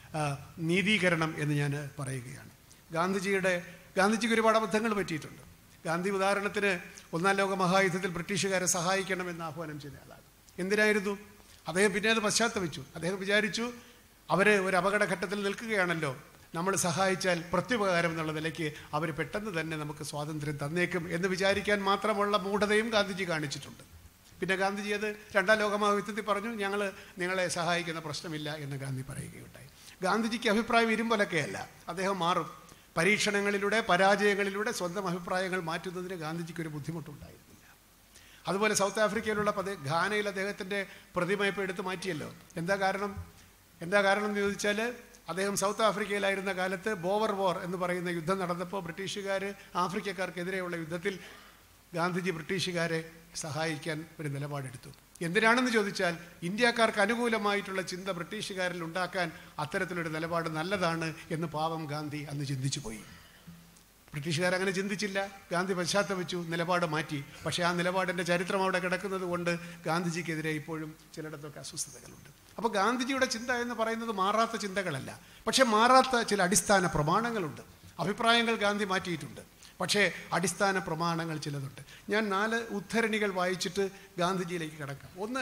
നീതീകരണം എന്ന് ഞാൻ പറയുകയാണ്. ഗാന്ധിജിക്ക് ഒരുപാട് അബദ്ധങ്ങൾ പറ്റിയിട്ടുണ്ട്. ഗാന്ധി ഉദാഹരണത്തിന് 1-ാം ലോക മഹായുദ്ധത്തിൽ ബ്രിട്ടീഷുകാരെ സഹായിക്കണമെന്ന് ആഹ്വാനം ചെയ്ത ആളാണ്. എന്തിനായിരുന്നു? അദ്ദേഹം പിന്നെ അത് പശ്ചാത്തപിച്ചു. അദ്ദേഹം വിചാരിച്ചു, അവർ ഒരു അപകടഘട്ടത്തിൽ നിൽക്കുകയാണല്ലോ, നമ്മൾ സഹായിച്ചാൽ പ്രത്യുപകാരം എന്നുള്ള നിലയ്ക്ക് അവർ പെട്ടെന്ന് തന്നെ നമുക്ക് സ്വാതന്ത്ര്യം തന്നേക്കും എന്ന് വിചാരിക്കാൻ മാത്രമുള്ള മൂഢതയും ഗാന്ധിജി കാണിച്ചിട്ടുണ്ട്. പിന്നെ ഗാന്ധിജി അത് 2-ാം ലോക മഹായുദ്ധത്തിൽ പറഞ്ഞു, ഞങ്ങൾ നിങ്ങളെ സഹായിക്കുന്ന പ്രശ്നമില്ല എന്ന് ഗാന്ധി പറയുകയുണ്ടായി. ഗാന്ധിജിക്ക് അഭിപ്രായം ഇരുമ്പൊലക്കെയല്ല, അദ്ദേഹം മാറും. പരീക്ഷണങ്ങളിലൂടെ, പരാജയങ്ങളിലൂടെ സ്വന്തം അഭിപ്രായങ്ങൾ മാറ്റുന്നതിന് ഗാന്ധിജിക്കൊരു ബുദ്ധിമുട്ടുണ്ടായിരുന്നില്ല. അതുപോലെ സൗത്ത് ആഫ്രിക്കയിലുള്ള ഘാനയിൽ അദ്ദേഹത്തിൻ്റെ പ്രതിമ ഇപ്പോൾ എടുത്തു മാറ്റിയല്ലോ. എന്താ കാരണം എന്ന് ചോദിച്ചാൽ, അദ്ദേഹം സൗത്ത് ആഫ്രിക്കയിലായിരുന്ന കാലത്ത് ബോവർ വാർ എന്ന് പറയുന്ന യുദ്ധം നടന്നപ്പോൾ ബ്രിട്ടീഷുകാർ ആഫ്രിക്കക്കാർക്കെതിരെയുള്ള യുദ്ധത്തിൽ ഗാന്ധിജി ബ്രിട്ടീഷുകാരെ സഹായിക്കാൻ ഒരു നിലപാടെടുത്തു. എന്തിനാണെന്ന് ചോദിച്ചാൽ, ഇന്ത്യക്കാർക്ക് അനുകൂലമായിട്ടുള്ള ചിന്ത ബ്രിട്ടീഷുകാരിൽ ഉണ്ടാക്കാൻ അത്തരത്തിലൊരു നിലപാട് നല്ലതാണ് എന്ന് പാവം ഗാന്ധി അന്ന് ചിന്തിച്ചു പോയി. ബ്രിട്ടീഷുകാരങ്ങനെ ചിന്തിച്ചില്ല. ഗാന്ധി പശ്ചാത്തപിച്ചു, നിലപാട് മാറ്റി. പക്ഷേ ആ നിലപാടിൻ്റെ ചരിത്രം അവിടെ കിടക്കുന്നത് കൊണ്ട് ഗാന്ധിജിക്കെതിരെ ഇപ്പോഴും ചിലയിടത്തൊക്കെ അസ്വസ്ഥതകളുണ്ട്. അപ്പോൾ ഗാന്ധിജിയുടെ ചിന്ത എന്ന് പറയുന്നത് മാറാത്ത ചിന്തകളല്ല, പക്ഷെ മാറാത്ത ചില അടിസ്ഥാന പ്രമാണങ്ങളുണ്ട്. അഭിപ്രായങ്ങൾ ഗാന്ധി മാറ്റിയിട്ടുണ്ട്, പക്ഷേ അടിസ്ഥാന പ്രമാണങ്ങൾ ചിലതുണ്ട്. ഞാൻ 4 ഉദ്ധരണികൾ വായിച്ചിട്ട് ഗാന്ധിജിയിലേക്ക് കിടക്കാം. ഒന്ന്,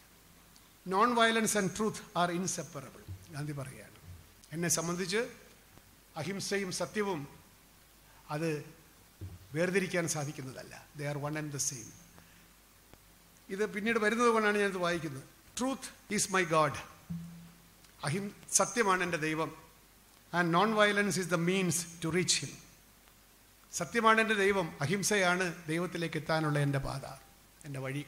non violence and truth are inseparable. Gandhi പറയുകയാണ്, എന്നെ സംബന്ധിച്ച് അഹിംസയും സത്യവും അത് വേർതിരിക്കാൻ സാധിക്കുന്നതല്ല. They are one and the same. ഇത് പിന്നീട് വരുന്നത് കൊണ്ടാണ് ഞാനിത് വായിക്കുന്നത്. Truth is my God. സത്യമാണ് എൻ്റെ ദൈവം. And non violence is the means to reach him. സത്യമാണ് എൻ്റെ ദൈവം, അഹിംസയാണ് ദൈവത്തിലേക്ക് എത്താനുള്ള എൻ്റെ പാത, എൻ്റെ വഴി.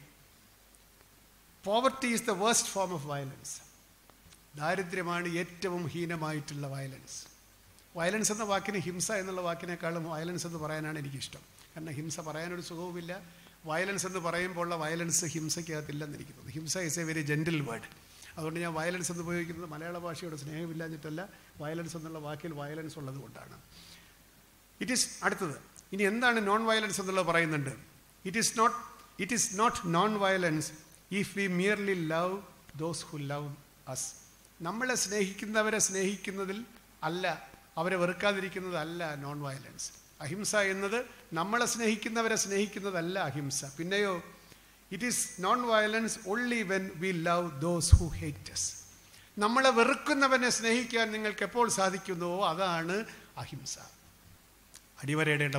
Poverty is the worst form of violence. ദാരിദ്ര്യമാണ് ഏറ്റവും ഹീനമായിട്ടുള്ള വയലൻസ്. വയലൻസ് എന്ന വാക്കിന്, ഹിംസ എന്നുള്ള വാക്കിനേക്കാളും വയലൻസ് എന്ന് പറയാനാണ് എനിക്കിഷ്ടം. കാരണം ഹിംസ പറയാനൊരു സുഖവുമില്ല. വയലൻസ് എന്ന് പറയുമ്പോൾ ഉള്ള വയലൻസ് ഹിംസയ്ക്കകത്തില്ലെന്ന് എനിക്ക് തോന്നുന്നു. ഹിംസ is a very gentle word. അതുകൊണ്ട് ഞാൻ വയലൻസ് എന്ന് ഉപയോഗിക്കുന്നത് മലയാള ഭാഷയോട് സ്നേഹമില്ലാഞ്ഞിട്ടല്ല, വയലൻസ് എന്നുള്ള വാക്കിൽ വയലൻസ് ഉള്ളത് കൊണ്ടാണ്. അടുത്തത്, ഇനി എന്താണ് നോൺ വയലൻസ് എന്നുള്ളത് പറയുന്നുണ്ട്. It is not non violence if we merely love those who love us. നമ്മളെ സ്നേഹിക്കുന്നവരെ സ്നേഹിക്കുന്നതിൽ അല്ല, അവരെ വെറുക്കാതിരിക്കുന്നതല്ല നോൺ വയലൻസ്. അഹിംസ എന്നത് നമ്മളെ സ്നേഹിക്കുന്നവരെ സ്നേഹിക്കുന്നതല്ല അഹിംസ. പിന്നെയോ, it is non violence only when we love those who hate us. നമ്മളെ വെറുക്കുന്നവനെ സ്നേഹിക്കാൻ നിങ്ങൾക്ക് എപ്പോൾ സാധിക്കുന്നുവോ അതാണ് അഹിംസ. അടിവരയിടേണ്ട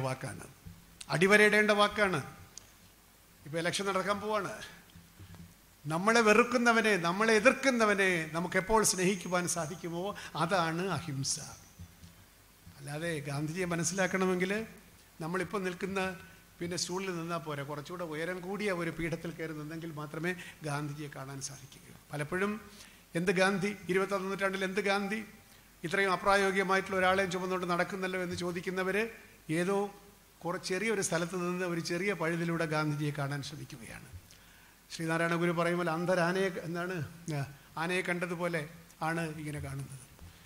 വാക്കാണ്. ഇപ്പോൾ ഇലക്ഷൻ നടക്കാൻ പോവാണ്. നമ്മളെ വെറുക്കുന്നവനെ, നമ്മളെ എതിർക്കുന്നവനെ നമുക്കെപ്പോൾ സ്നേഹിക്കുവാൻ സാധിക്കുമോ അതാണ് അഹിംസ. അല്ലാതെ ഗാന്ധിജിയെ മനസ്സിലാക്കണമെങ്കിൽ നമ്മളിപ്പോൾ നിൽക്കുന്ന സ്റ്റൂളിൽ നിന്നാൽ പോരെ, കുറച്ചുകൂടെ ഉയരം കൂടിയ ഒരു പീഠത്തിൽ കയറി നിന്നെങ്കിൽ മാത്രമേ ഗാന്ധിജിയെ കാണാൻ സാധിക്കുകയുള്ളൂ. പലപ്പോഴും എന്ത് ഗാന്ധി, 21ാം നൂറ്റാണ്ടിൽ എന്ത് ഗാന്ധി, ഇത്രയും അപ്രായോഗികമായിട്ടുള്ള ഒരാളെയും ചുമന്നുകൊണ്ട് നടക്കുന്നല്ലോ എന്ന് ചോദിക്കുന്നവർ ഏതോ ചെറിയൊരു സ്ഥലത്ത് നിന്ന് ഒരു ചെറിയ പഴുതിലൂടെ ഗാന്ധിജിയെ കാണാൻ ശ്രമിക്കുകയാണ്. ശ്രീനാരായണ ഗുരു പറയുമ്പോൾ അന്ധരാനയെ ആനയെ കണ്ടതുപോലെ ആണ് ഇങ്ങനെ കാണുന്നത്.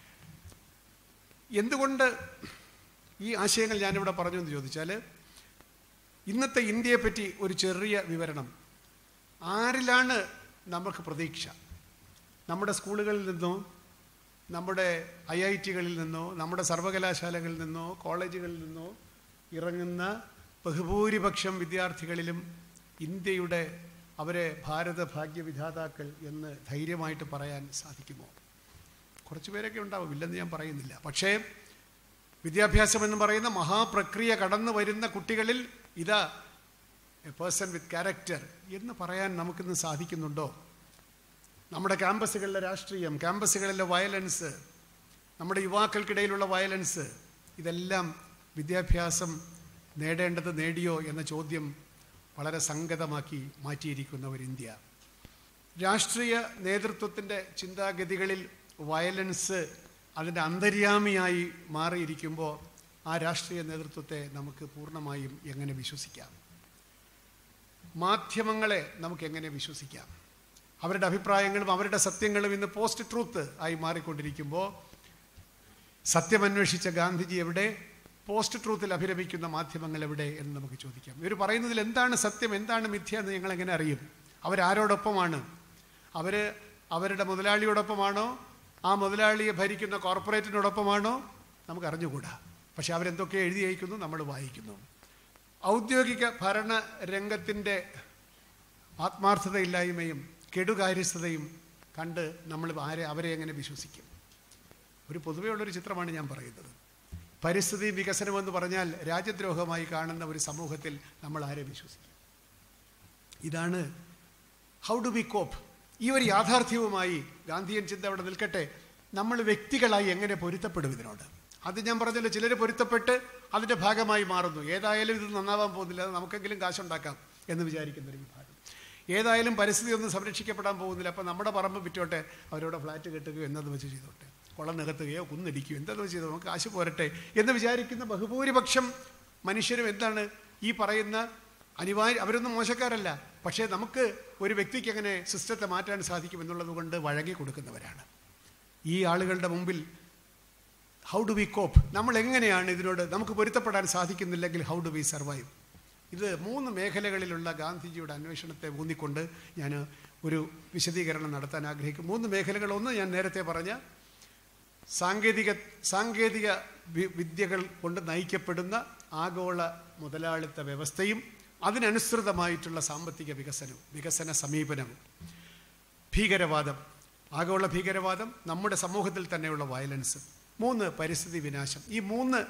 എന്തുകൊണ്ട് ഈ ആശയങ്ങൾ ഞാനിവിടെ പറഞ്ഞു എന്ന് ചോദിച്ചാൽ, ഇന്നത്തെ ഇന്ത്യയെപ്പറ്റി ഒരു ചെറിയ വിവരണം. ആരിലാണ് നമുക്ക് പ്രതീക്ഷ? നമ്മുടെ സ്കൂളുകളിൽ നിന്നോ, നമ്മുടെ IITകളിൽ നിന്നോ, നമ്മുടെ സർവകലാശാലകളിൽ നിന്നോ, കോളേജുകളിൽ നിന്നോ ഇറങ്ങുന്ന ബഹുഭൂരിപക്ഷം വിദ്യാർത്ഥികളിലും ഇന്ത്യയുടെ അവരെ ഭാരത ഭാഗ്യവിധാതാക്കൾ എന്ന് ധൈര്യമായിട്ട് പറയാൻ സാധിക്കുമോ? കുറച്ച് പേരൊക്കെ ഉണ്ടാവും, ഇല്ലെന്ന് ഞാൻ പറയുന്നില്ല. പക്ഷേ വിദ്യാഭ്യാസം എന്ന് പറയുന്ന മഹാപ്രക്രിയ കടന്നു വരുന്ന കുട്ടികളിൽ ഇതാ എ പേഴ്സൺ വിത്ത് ക്യാരക്ടർ എന്ന് പറയാൻ നമുക്കിന്ന് സാധിക്കുന്നുണ്ടോ? നമ്മുടെ ക്യാമ്പസുകളിലെ രാഷ്ട്രീയം, ക്യാമ്പസുകളിലെ വയലൻസ്, നമ്മുടെ യുവാക്കൾക്കിടയിലുള്ള വയലൻസ്, ഇതെല്ലാം വിദ്യാഭ്യാസം നേടേണ്ടത് നേടിയോ എന്ന ചോദ്യം വളരെ സംഗതമാക്കി മാറ്റിയിരിക്കുന്ന ഒരു ഇന്ത്യ. രാഷ്ട്രീയ നേതൃത്വത്തിൻ്റെ ചിന്താഗതികളിൽ വയലൻസ് അതിൻ്റെ അന്തര്യാമിയായി മാറിയിരിക്കുമ്പോൾ ആ രാഷ്ട്രീയ നേതൃത്വത്തെ നമുക്ക് പൂർണ്ണമായും എങ്ങനെ വിശ്വസിക്കാം? മാധ്യമങ്ങളെ നമുക്ക് എങ്ങനെ വിശ്വസിക്കാം? അവരുടെ അഭിപ്രായങ്ങളും അവരുടെ സത്യങ്ങളും ഇന്ന് പോസ്റ്റ് ട്രൂത്ത് ആയി മാറിക്കൊണ്ടിരിക്കുമ്പോൾ സത്യമന്വേഷിച്ച ഗാന്ധിജി എവിടെ? പോസ്റ്റ് ട്രൂത്തിൽ അഭിരമിക്കുന്ന മാധ്യമങ്ങൾ എവിടെ എന്ന് നമുക്ക് ചോദിക്കാം. ഇവർ പറയുന്നതിൽ എന്താണ് സത്യം, എന്താണ് മിഥ്യ എന്ന് ഞങ്ങളെങ്ങനെ അറിയും? അവരാരോടൊപ്പമാണ്? അവരുടെ മുതലാളിയോടൊപ്പമാണോ, ആ മുതലാളിയെ ഭരിക്കുന്ന കോർപ്പറേറ്റിനോടൊപ്പമാണോ? നമുക്ക് അറിഞ്ഞുകൂടാ. പക്ഷെ അവരെന്തൊക്കെ എഴുതി അയക്കുന്നു, നമ്മൾ വായിക്കുന്നു. ഔദ്യോഗിക ഭരണ രംഗത്തിൻ്റെ ആത്മാർത്ഥതയില്ലായ്മയും കെടുകാര്യസ്ഥതയും കണ്ട് നമ്മൾ അവരെ എങ്ങനെ വിശ്വസിക്കും? ഒരു പൊതുവെയുള്ളൊരു ചിത്രമാണ് ഞാൻ പറയുന്നത്. പരിസ്ഥിതി വികസനമെന്ന് പറഞ്ഞാൽ രാജ്യദ്രോഹമായി കാണുന്ന ഒരു സമൂഹത്തിൽ നമ്മൾ ആരെ വിശ്വസിക്കും? ഇതാണ് ഹൗ ഡു വി കോപ്പ്? ഈ ഒരു യാഥാർത്ഥ്യവുമായി ഗാന്ധിയൻ ചിന്ത അവിടെ നിൽക്കട്ടെ. നമ്മൾ വ്യക്തികളായി എങ്ങനെ പൊരുത്തപ്പെടും ഇതിനോട്? അത് ഞാൻ പറഞ്ഞല്ലോ, ചിലർ പൊരുത്തപ്പെട്ട് അതിൻ്റെ ഭാഗമായി മാറുന്നു. ഏതായാലും ഇത് നന്നാവാൻ പോകുന്നില്ല, നമുക്കെങ്കിലും കാശുണ്ടാക്കാം എന്ന് വിചാരിക്കുന്നൊരു വിഭാഗം. ഏതായാലും പരിസ്ഥിതി ഒന്നും സംരക്ഷിക്കപ്പെടാൻ പോകുന്നില്ല, അപ്പം നമ്മുടെ പറമ്പ് വിറ്റോട്ടെ, അവരോട് ഫ്ലാറ്റ് കെട്ടുകയോ എന്നത് വെച്ച് ചെയ്തോട്ടെ, കുളം നികത്തുകയോ കുന്നിടിക്കുകയോ എന്തെന്ന് ചെയ്തോ, നമുക്ക് കാശ് പോരട്ടെ എന്ന് വിചാരിക്കുന്ന ബഹുഭൂരിപക്ഷം മനുഷ്യരും എന്താണ് ഈ പറയുന്ന അവരൊന്നും മോശക്കാരല്ല, പക്ഷേ നമുക്ക് ഒരു വ്യക്തിക്ക് എങ്ങനെ സിസ്റ്റത്തെ മാറ്റാൻ സാധിക്കും എന്നുള്ളത് കൊണ്ട് വഴങ്ങി കൊടുക്കുന്നവരാണ്. ഈ ആളുകളുടെ മുമ്പിൽ ഹൗ ഡു വി കോപ്പ്? നമ്മൾ എങ്ങനെയാണ് ഇതിനോട് നമുക്ക് പൊരുത്തപ്പെടാൻ സാധിക്കുന്നില്ലെങ്കിൽ ഹൗ ഡു വി സർവൈവ്? ഇത് 3 മേഖലകളിലുള്ള ഗാന്ധിജിയുടെ അന്വേഷണത്തെ ഊന്നിക്കൊണ്ട് ഞാൻ ഒരു വിശദീകരണം നടത്താൻ ആഗ്രഹിക്കും. 3 മേഖലകൾ. ഒന്ന്, ഞാൻ നേരത്തെ പറഞ്ഞ സാങ്കേതിക വിദ്യകൾ കൊണ്ട് നയിക്കപ്പെടുന്ന ആഗോള മുതലാളിത്ത വ്യവസ്ഥയും അതിനനുസൃതമായിട്ടുള്ള സാമ്പത്തിക വികസന സമീപനവും. ഭീകരവാദം, ആഗോള ഭീകരവാദം, നമ്മുടെ സമൂഹത്തിൽ തന്നെയുള്ള വയലൻസ്. 3, പരിസ്ഥിതി വിനാശം. ഈ 3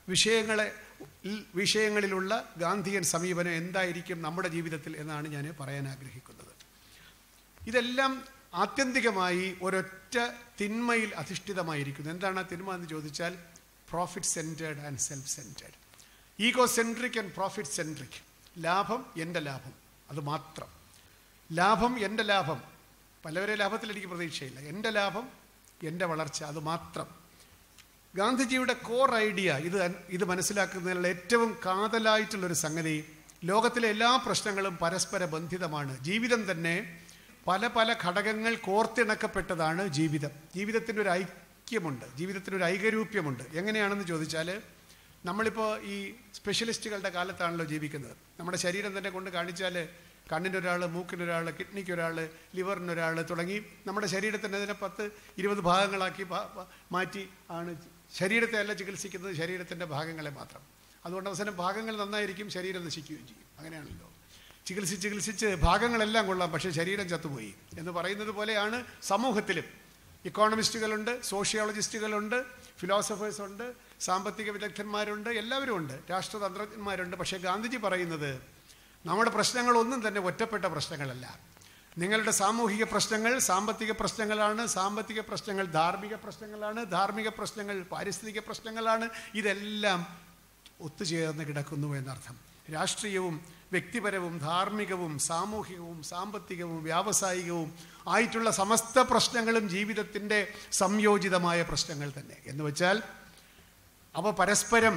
വിഷയങ്ങളിലുള്ള ഗാന്ധിയൻ സമീപനം എന്തായിരിക്കും നമ്മുടെ ജീവിതത്തിൽ എന്നാണ് ഞാൻ പറയാൻ ആഗ്രഹിക്കുന്നത്. ഇതെല്ലാം ആത്യന്തികമായി ഒരൊറ്റ തിന്മയിൽ അധിഷ്ഠിതമായിരിക്കുന്നു. എന്താണ് ആ തിന്മ എന്ന് ചോദിച്ചാൽ, profit centred and self centred, ego centric and profit centric. ലാഭം, എൻ്റെ ലാഭം, അത് മാത്രം. ലാഭം, എൻ്റെ ലാഭം, പലവരെ ലാഭത്തിൽ എനിക്ക് പ്രതീക്ഷയില്ല. എൻ്റെ ലാഭം, എൻ്റെ വളർച്ച, അത് മാത്രം. ഗാന്ധിജിയുടെ കോർ ഐഡിയ ഇത് മനസ്സിലാക്കുന്നതിനുള്ള ഏറ്റവും കാതലായിട്ടുള്ളൊരു സംഗതി, ലോകത്തിലെ എല്ലാ പ്രശ്നങ്ങളും പരസ്പര ബന്ധിതമാണ്. ജീവിതം തന്നെ പല പല ഘടകങ്ങൾ കോർത്തിണക്കപ്പെട്ടതാണ് ജീവിതം. ജീവിതത്തിൻ്റെ ഒരു ഐക്യമുണ്ട്, ജീവിതത്തിനൊരു ഐകരൂപ്യമുണ്ട്. എങ്ങനെയാണെന്ന് ചോദിച്ചാൽ, നമ്മളിപ്പോൾ ഈ സ്പെഷ്യലിസ്റ്റുകളുടെ കാലത്താണല്ലോ ജീവിക്കുന്നത്. നമ്മുടെ ശരീരം തന്നെ കൊണ്ട് കാണിച്ചാൽ കണ്ണിനൊരാൾ, മൂക്കിനൊരാൾ, കിഡ്നിക്കൊരാൾ, ലിവറിനൊരാൾ തുടങ്ങി നമ്മുടെ ശരീരത്തിൻ്റെ അതിനെ 10-20 ഭാഗങ്ങളാക്കി മാറ്റി ആണ് ശരീരത്തെ അല്ല ചികിത്സിക്കുന്നത്, ശരീരത്തിൻ്റെ ഭാഗങ്ങളെ മാത്രം. അതുകൊണ്ട് അവസാനം ഭാഗങ്ങൾ നന്നായിരിക്കും, ശരീരം നശിക്കുകയും ചെയ്യും. അങ്ങനെയാണല്ലോ ചികിത്സിച്ച് ഭാഗങ്ങളെല്ലാം കൊള്ളാം, പക്ഷേ ശരീരം ചത്തുപോയി എന്ന് പറയുന്നത് പോലെയാണ് സമൂഹത്തിലും. ഇക്കോണമിസ്റ്റുകളുണ്ട്, സോഷ്യോളജിസ്റ്റുകളുണ്ട്, ഫിലോസഫേഴ്സ് ഉണ്ട്, സാമ്പത്തിക വിദഗ്ധന്മാരുണ്ട്, എല്ലാവരും ഉണ്ട്, രാഷ്ട്രതന്ത്രജ്ഞന്മാരുണ്ട്. പക്ഷേ ഗാന്ധിജി പറയുന്നത് നമ്മുടെ പ്രശ്നങ്ങളൊന്നും തന്നെ ഒറ്റപ്പെട്ട പ്രശ്നങ്ങളല്ല. നിങ്ങളുടെ സാമൂഹിക പ്രശ്നങ്ങൾ സാമ്പത്തിക പ്രശ്നങ്ങളാണ്, സാമ്പത്തിക പ്രശ്നങ്ങൾ ധാർമ്മിക പ്രശ്നങ്ങളാണ്, ധാർമ്മിക പ്രശ്നങ്ങൾ പാരിസ്ഥിതിക പ്രശ്നങ്ങളാണ്. ഇതെല്ലാം ഒത്തുചേർന്ന് കിടക്കുന്നു എന്നർത്ഥം. രാഷ്ട്രീയവും വ്യക്തിപരവും ധാർമ്മികവും സാമൂഹികവും സാമ്പത്തികവും വ്യാവസായികവും ആയിട്ടുള്ള സമസ്ത പ്രശ്നങ്ങളും ജീവിതത്തിൻ്റെ സംയോജിതമായ പ്രശ്നങ്ങൾ തന്നെ. എന്ന് വെച്ചാൽ അവ പരസ്പരം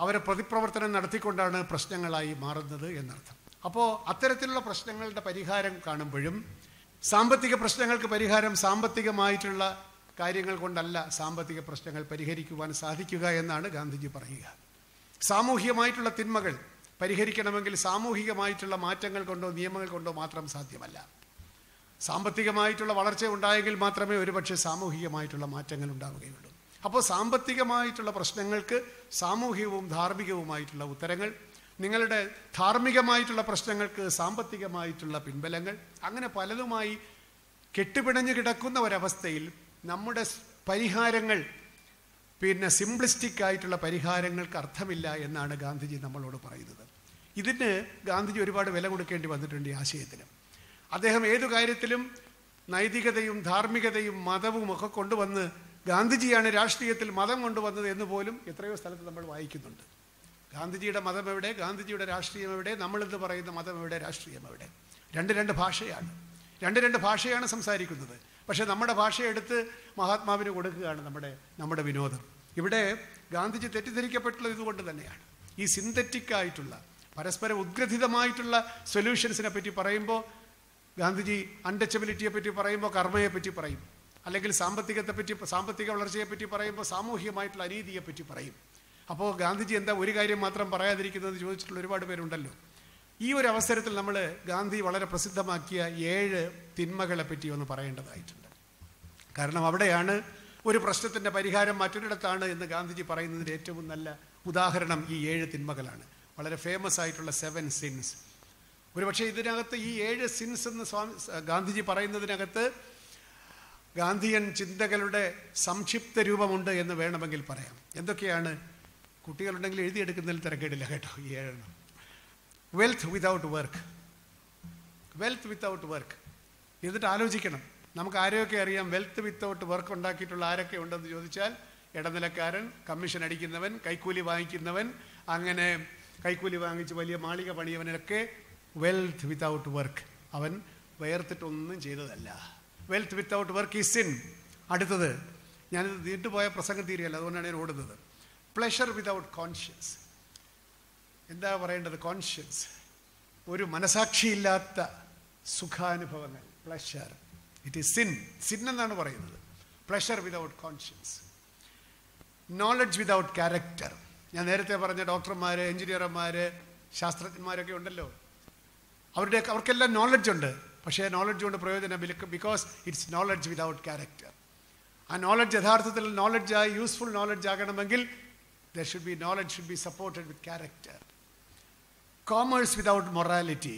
അവരെ പ്രതിപ്രവർത്തനം നടത്തിക്കൊണ്ടാണ് പ്രശ്നങ്ങളായി മാറുന്നത് എന്നർത്ഥം. അപ്പോൾ അത്തരത്തിലുള്ള പ്രശ്നങ്ങളുടെ പരിഹാരം കാണുമ്പോഴും സാമ്പത്തിക പ്രശ്നങ്ങൾക്ക് പരിഹാരം സാമ്പത്തികമായിട്ടുള്ള കാര്യങ്ങൾ കൊണ്ടല്ല സാമ്പത്തിക പ്രശ്നങ്ങൾ പരിഹരിക്കുവാൻ സാധിക്കുക എന്നാണ് ഗാന്ധിജി പറയുക. സാമൂഹികമായിട്ടുള്ള തിന്മകൾ പരിഹരിക്കണമെങ്കിൽ സാമൂഹികമായിട്ടുള്ള മാറ്റങ്ങൾ കൊണ്ടോ നിയമങ്ങൾ കൊണ്ടോ മാത്രം സാധ്യമല്ല. സാമ്പത്തികമായിട്ടുള്ള വളർച്ച ഉണ്ടായെങ്കിൽ മാത്രമേ ഒരുപക്ഷെ സാമൂഹികമായിട്ടുള്ള മാറ്റങ്ങൾ ഉണ്ടാവുകയുള്ളൂ. അപ്പോൾ സാമ്പത്തികമായിട്ടുള്ള പ്രശ്നങ്ങൾക്ക് സാമൂഹികവും ധാർമ്മികവുമായിട്ടുള്ള ഉത്തരങ്ങൾ, നിങ്ങളുടെ ധാർമ്മികമായിട്ടുള്ള പ്രശ്നങ്ങൾക്ക് സാമ്പത്തികമായിട്ടുള്ള പിൻബലങ്ങൾ, അങ്ങനെ പലതുമായി കെട്ടുപിണഞ്ഞു കിടക്കുന്ന ഒരവസ്ഥയിൽ നമ്മുടെ പരിഹാരങ്ങൾ സിംപ്ലിസ്റ്റിക് ആയിട്ടുള്ള പരിഹാരങ്ങൾക്ക് അർത്ഥമില്ല എന്നാണ് ഗാന്ധിജി നമ്മളോട് പറയുന്നത്. ഇതിന് ഗാന്ധിജി ഒരുപാട് വില കൊടുക്കേണ്ടി വന്നിട്ടുണ്ട് ഈ ആശയത്തിന്. അദ്ദേഹം ഏതു കാര്യത്തിലും നൈതികതയും ധാർമ്മികതയും മതവും ഒക്കെ കൊണ്ടുവന്ന് ഗാന്ധിജിയാണ് രാഷ്ട്രീയത്തിൽ മതം കൊണ്ടുവന്നത് എന്ന് പോലും എത്രയോ സ്ഥലത്ത് നമ്മൾ വായിക്കുന്നുണ്ട്. ഗാന്ധിജിയുടെ മതം എവിടെ, ഗാന്ധിജിയുടെ രാഷ്ട്രീയം എവിടെ, നമ്മളിന്ന് പറയുന്ന മതം എവിടെ, രാഷ്ട്രീയം എവിടെ? രണ്ട് ഭാഷയാണ്, രണ്ട് ഭാഷയാണ് സംസാരിക്കുന്നത്. പക്ഷെ നമ്മുടെ ഭാഷയെടുത്ത് മഹാത്മാവിന് കൊടുക്കുകയാണ് നമ്മുടെ വിനോദം. ഇവിടെ ഗാന്ധിജി തെറ്റിദ്ധരിക്കപ്പെട്ടുള്ളത് ഇതുകൊണ്ട് തന്നെയാണ്. ഈ സിന്തറ്റിക് ആയിട്ടുള്ള പരസ്പരം ഉദ്ഗ്രഥിതമായിട്ടുള്ള സൊല്യൂഷൻസിനെ പറ്റി പറയുമ്പോൾ ഗാന്ധിജി അൺടച്ചബിലിറ്റിയെ പറ്റി പറയുമ്പോൾ കർമ്മയെ പറ്റി പറയും, അല്ലെങ്കിൽ സാമ്പത്തിക വളർച്ചയെപ്പറ്റി പറയുമ്പോൾ സാമൂഹികമായിട്ടുള്ള അനീതിയെപ്പറ്റി പറയും. അപ്പോൾ ഗാന്ധിജി എന്താ ഒരു കാര്യം മാത്രം പറയാതിരിക്കുന്നത് ചോദിച്ചിട്ടുള്ള ഒരുപാട് പേരുണ്ടല്ലോ. ഈ ഒരു അവസരത്തിൽ നമ്മൾ ഗാന്ധി വളരെ പ്രസിദ്ധമാക്കിയ 7 തിന്മകളെ പറ്റി ഒന്ന് പറയേണ്ടതായിട്ടുണ്ട്. കാരണം അവിടെയാണ് ഒരു പ്രശ്നത്തിൻ്റെ പരിഹാരം മറ്റൊരിടത്താണ് എന്ന് ഗാന്ധിജി പറയുന്നതിൻ്റെ ഏറ്റവും നല്ല ഉദാഹരണം ഈ 7 തിന്മകളാണ്. വളരെ ഫേമസ് ആയിട്ടുള്ള 7 സിൻസ്. ഒരുപക്ഷെ ഇതിനകത്ത് ഈ 7 സിൻസ് എന്ന് ഗാന്ധിജി പറയുന്നതിനകത്ത് ഗാന്ധിയൻ ചിന്തകളുടെ സംക്ഷിപ്ത രൂപമുണ്ട് എന്ന് വേണമെങ്കിൽ പറയാം. എന്തൊക്കെയാണ്? കുട്ടികളുണ്ടെങ്കിൽ എഴുതിയെടുക്കുന്നതിൽ തിരക്കേടില്ല കേട്ടോ. ഈ 7 വെൽത്ത് വിതൗട്ട് വർക്ക്. എന്നിട്ട് ആലോചിക്കണം, നമുക്ക് ആരെയൊക്കെ അറിയാം വെൽത്ത് വിത്തൗട്ട് വർക്ക് ഉണ്ടാക്കിയിട്ടുള്ള ആരൊക്കെ ഉണ്ടെന്ന് ചോദിച്ചാൽ ഇടനിലക്കാരൻ, കമ്മീഷൻ അടിക്കുന്നവൻ, കൈക്കൂലി വാങ്ങിക്കുന്നവൻ, അങ്ങനെ കൈക്കൂലി വാങ്ങിച്ച് വലിയ മാളിക പണിയവനൊക്കെ വെൽത്ത് വിത്തൗട്ട് വർക്ക്. അവൻ വേർത്തിട്ടൊന്നും ചെയ്തതല്ല. Wealth without work is sin. അടുത്തത്, ഞാനിത് നീണ്ടുപോയ പ്രസംഗം തീരെയല്ല, അതുകൊണ്ടാണ് ഞാൻ ഓടുന്നത്. Pleasure without conscience. എന്താ പറയേണ്ടത്? കോൺഷ്യൻസ്, ഒരു മനസാക്ഷിയില്ലാത്ത സുഖാനുഭവങ്ങൾ, പ്ലഷർ. ഇറ്റ് ഈസ് സിൻ എന്നാണ് പറയുന്നത്. Pleasure without conscience. Knowledge without character. ഞാൻ നേരത്തെ പറഞ്ഞ ഡോക്ടർമാർ, എഞ്ചിനീയർമാർ, ശാസ്ത്രജ്ഞന്മാരൊക്കെ ഉണ്ടല്ലോ, അവർക്കെല്ലാം നോളജ് ഉണ്ട്. പക്ഷേ നോളജ് കൊണ്ട് പ്രയോജനം, because it's knowledge without character. ആ നോളജ് യഥാർത്ഥത്തിൽ നോളജായി യൂസ്ഫുൾ നോളജ് ആകണമെങ്കിൽ knowledge should be supported with character. Commerce without morality.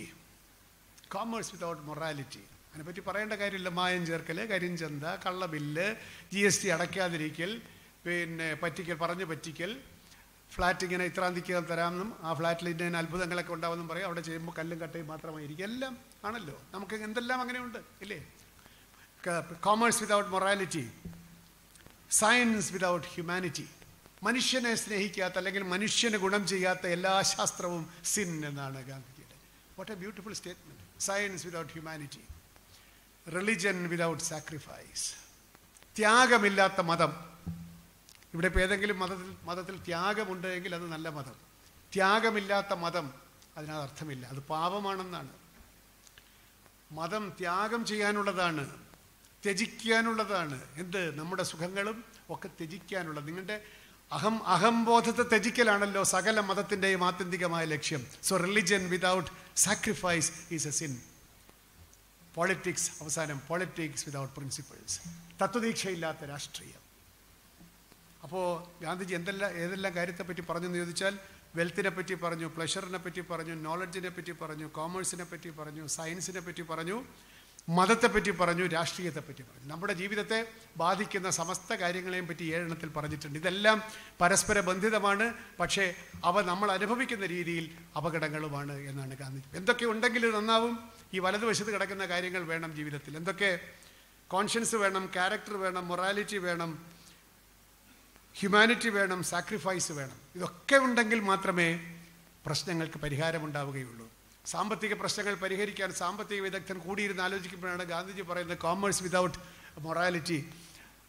അതിനെപ്പറ്റി പറയേണ്ട കാര്യമില്ല. മായം ചേർക്കൽ, കരിഞ്ചന്ത, കള്ളബില്ല്, GST അടയ്ക്കാതിരിക്കൽ, പറഞ്ഞു പറ്റിക്കൽ, ഫ്ലാറ്റ് ഇങ്ങനെ ഇത്രാന്തിക്ക് തരാമെന്നും ആ ഫ്ലാറ്റിൽ ഇന്ന അത്ഭുതങ്ങളൊക്കെ ഉണ്ടാവുമെന്നും പറയും. അവിടെ ചെയ്യുമ്പോൾ കല്ലും കട്ടയും മാത്രമായിരിക്കും. എല്ലാം ആണല്ലോ, നമുക്ക് എന്തെല്ലാം അങ്ങനെയുണ്ട് ഇല്ലേ? Commerce without morality. Science without humanity. മനുഷ്യനെ സ്നേഹിക്കാത്ത അല്ലെങ്കിൽ മനുഷ്യന് ഗുണം ചെയ്യാത്ത എല്ലാ ശാസ്ത്രവും സിൻ എന്നാണ് ഗാന്ധിജിയുടെ. What a beautiful statement. Science without humanity. Religion without sacrifice. ത്യാഗമില്ലാത്ത മതം. ഇവിടെ ഇപ്പോൾ ഏതെങ്കിലും മതത്തിൽ ത്യാഗമുണ്ട് എങ്കിൽ അത് നല്ല മതം. ത്യാഗമില്ലാത്ത മതം, അതിനകത്ത് അർത്ഥമില്ല, അത് പാപമാണെന്നാണ്. മതം ത്യാഗം ചെയ്യാനുള്ളതാണ്, ത്യജിക്കാനുള്ളതാണ്. എന്ത്? നമ്മുടെ സുഖങ്ങളും ഒക്കെ ത്യജിക്കാനുള്ളത്. നിങ്ങളുടെ അഹംബോധത്തെ ത്യജിക്കലാണല്ലോ സകല മതത്തിൻ്റെയും ആത്യന്തികമായ ലക്ഷ്യം. So religion without sacrifice is a sin. Politics, അവസാനം പോളിറ്റിക്സ് വിതൗട്ട് പ്രിൻസിപ്പിൾസ്. തത്വദീക്ഷയില്ലാത്ത രാഷ്ട്രീയം. അപ്പോൾ ഗാന്ധിജി ഏതെല്ലാം കാര്യത്തെപ്പറ്റി പറഞ്ഞെന്ന് ചോദിച്ചാൽ വെൽത്തിനെ പറ്റി പറഞ്ഞു, പ്ലഷറിനെ പറ്റി പറഞ്ഞു, നോളജിനെ പറ്റി പറഞ്ഞു, കോമേഴ്സിനെ പറ്റി പറഞ്ഞു, സയൻസിനെ പറ്റി പറഞ്ഞു, മതത്തെപ്പറ്റി പറഞ്ഞു, രാഷ്ട്രീയത്തെപ്പറ്റി പറഞ്ഞു. നമ്മുടെ ജീവിതത്തെ ബാധിക്കുന്ന സമസ്ത കാര്യങ്ങളെയും പറ്റി 7 എണ്ണത്തിൽ പറഞ്ഞിട്ടുണ്ട്. ഇതെല്ലാം പരസ്പര ബന്ധിതമാണ്, പക്ഷേ അവ നമ്മൾ അനുഭവിക്കുന്ന രീതിയിൽ അപകടങ്ങളുമാണ് എന്നാണ് ഗാന്ധിജി. എന്തൊക്കെ ഉണ്ടെങ്കിൽ നന്നാവും. ഈ വലതുവശത്ത് കിടക്കുന്ന കാര്യങ്ങൾ വേണം ജീവിതത്തിൽ. എന്തൊക്കെ? കോൺഷ്യൻസ് വേണം, ക്യാരക്ടർ വേണം, മൊറാലിറ്റി വേണം, ഹ്യൂമാനിറ്റി വേണം, സാക്രിഫൈസ് വേണം. ഇതൊക്കെ ഉണ്ടെങ്കിൽ മാത്രമേ പ്രശ്നങ്ങൾക്ക് പരിഹാരമുണ്ടാവുകയുള്ളൂ. സാമ്പത്തിക പ്രശ്നങ്ങൾ പരിഹരിക്കാൻ സാമ്പത്തിക വിദഗ്ധൻ കൂടിയിരുന്ന് ആലോചിക്കുമ്പോഴാണ് ഗാന്ധിജി പറയുന്നത് കോമേഴ്സ് വിതൗട്ട് മൊറാലിറ്റി.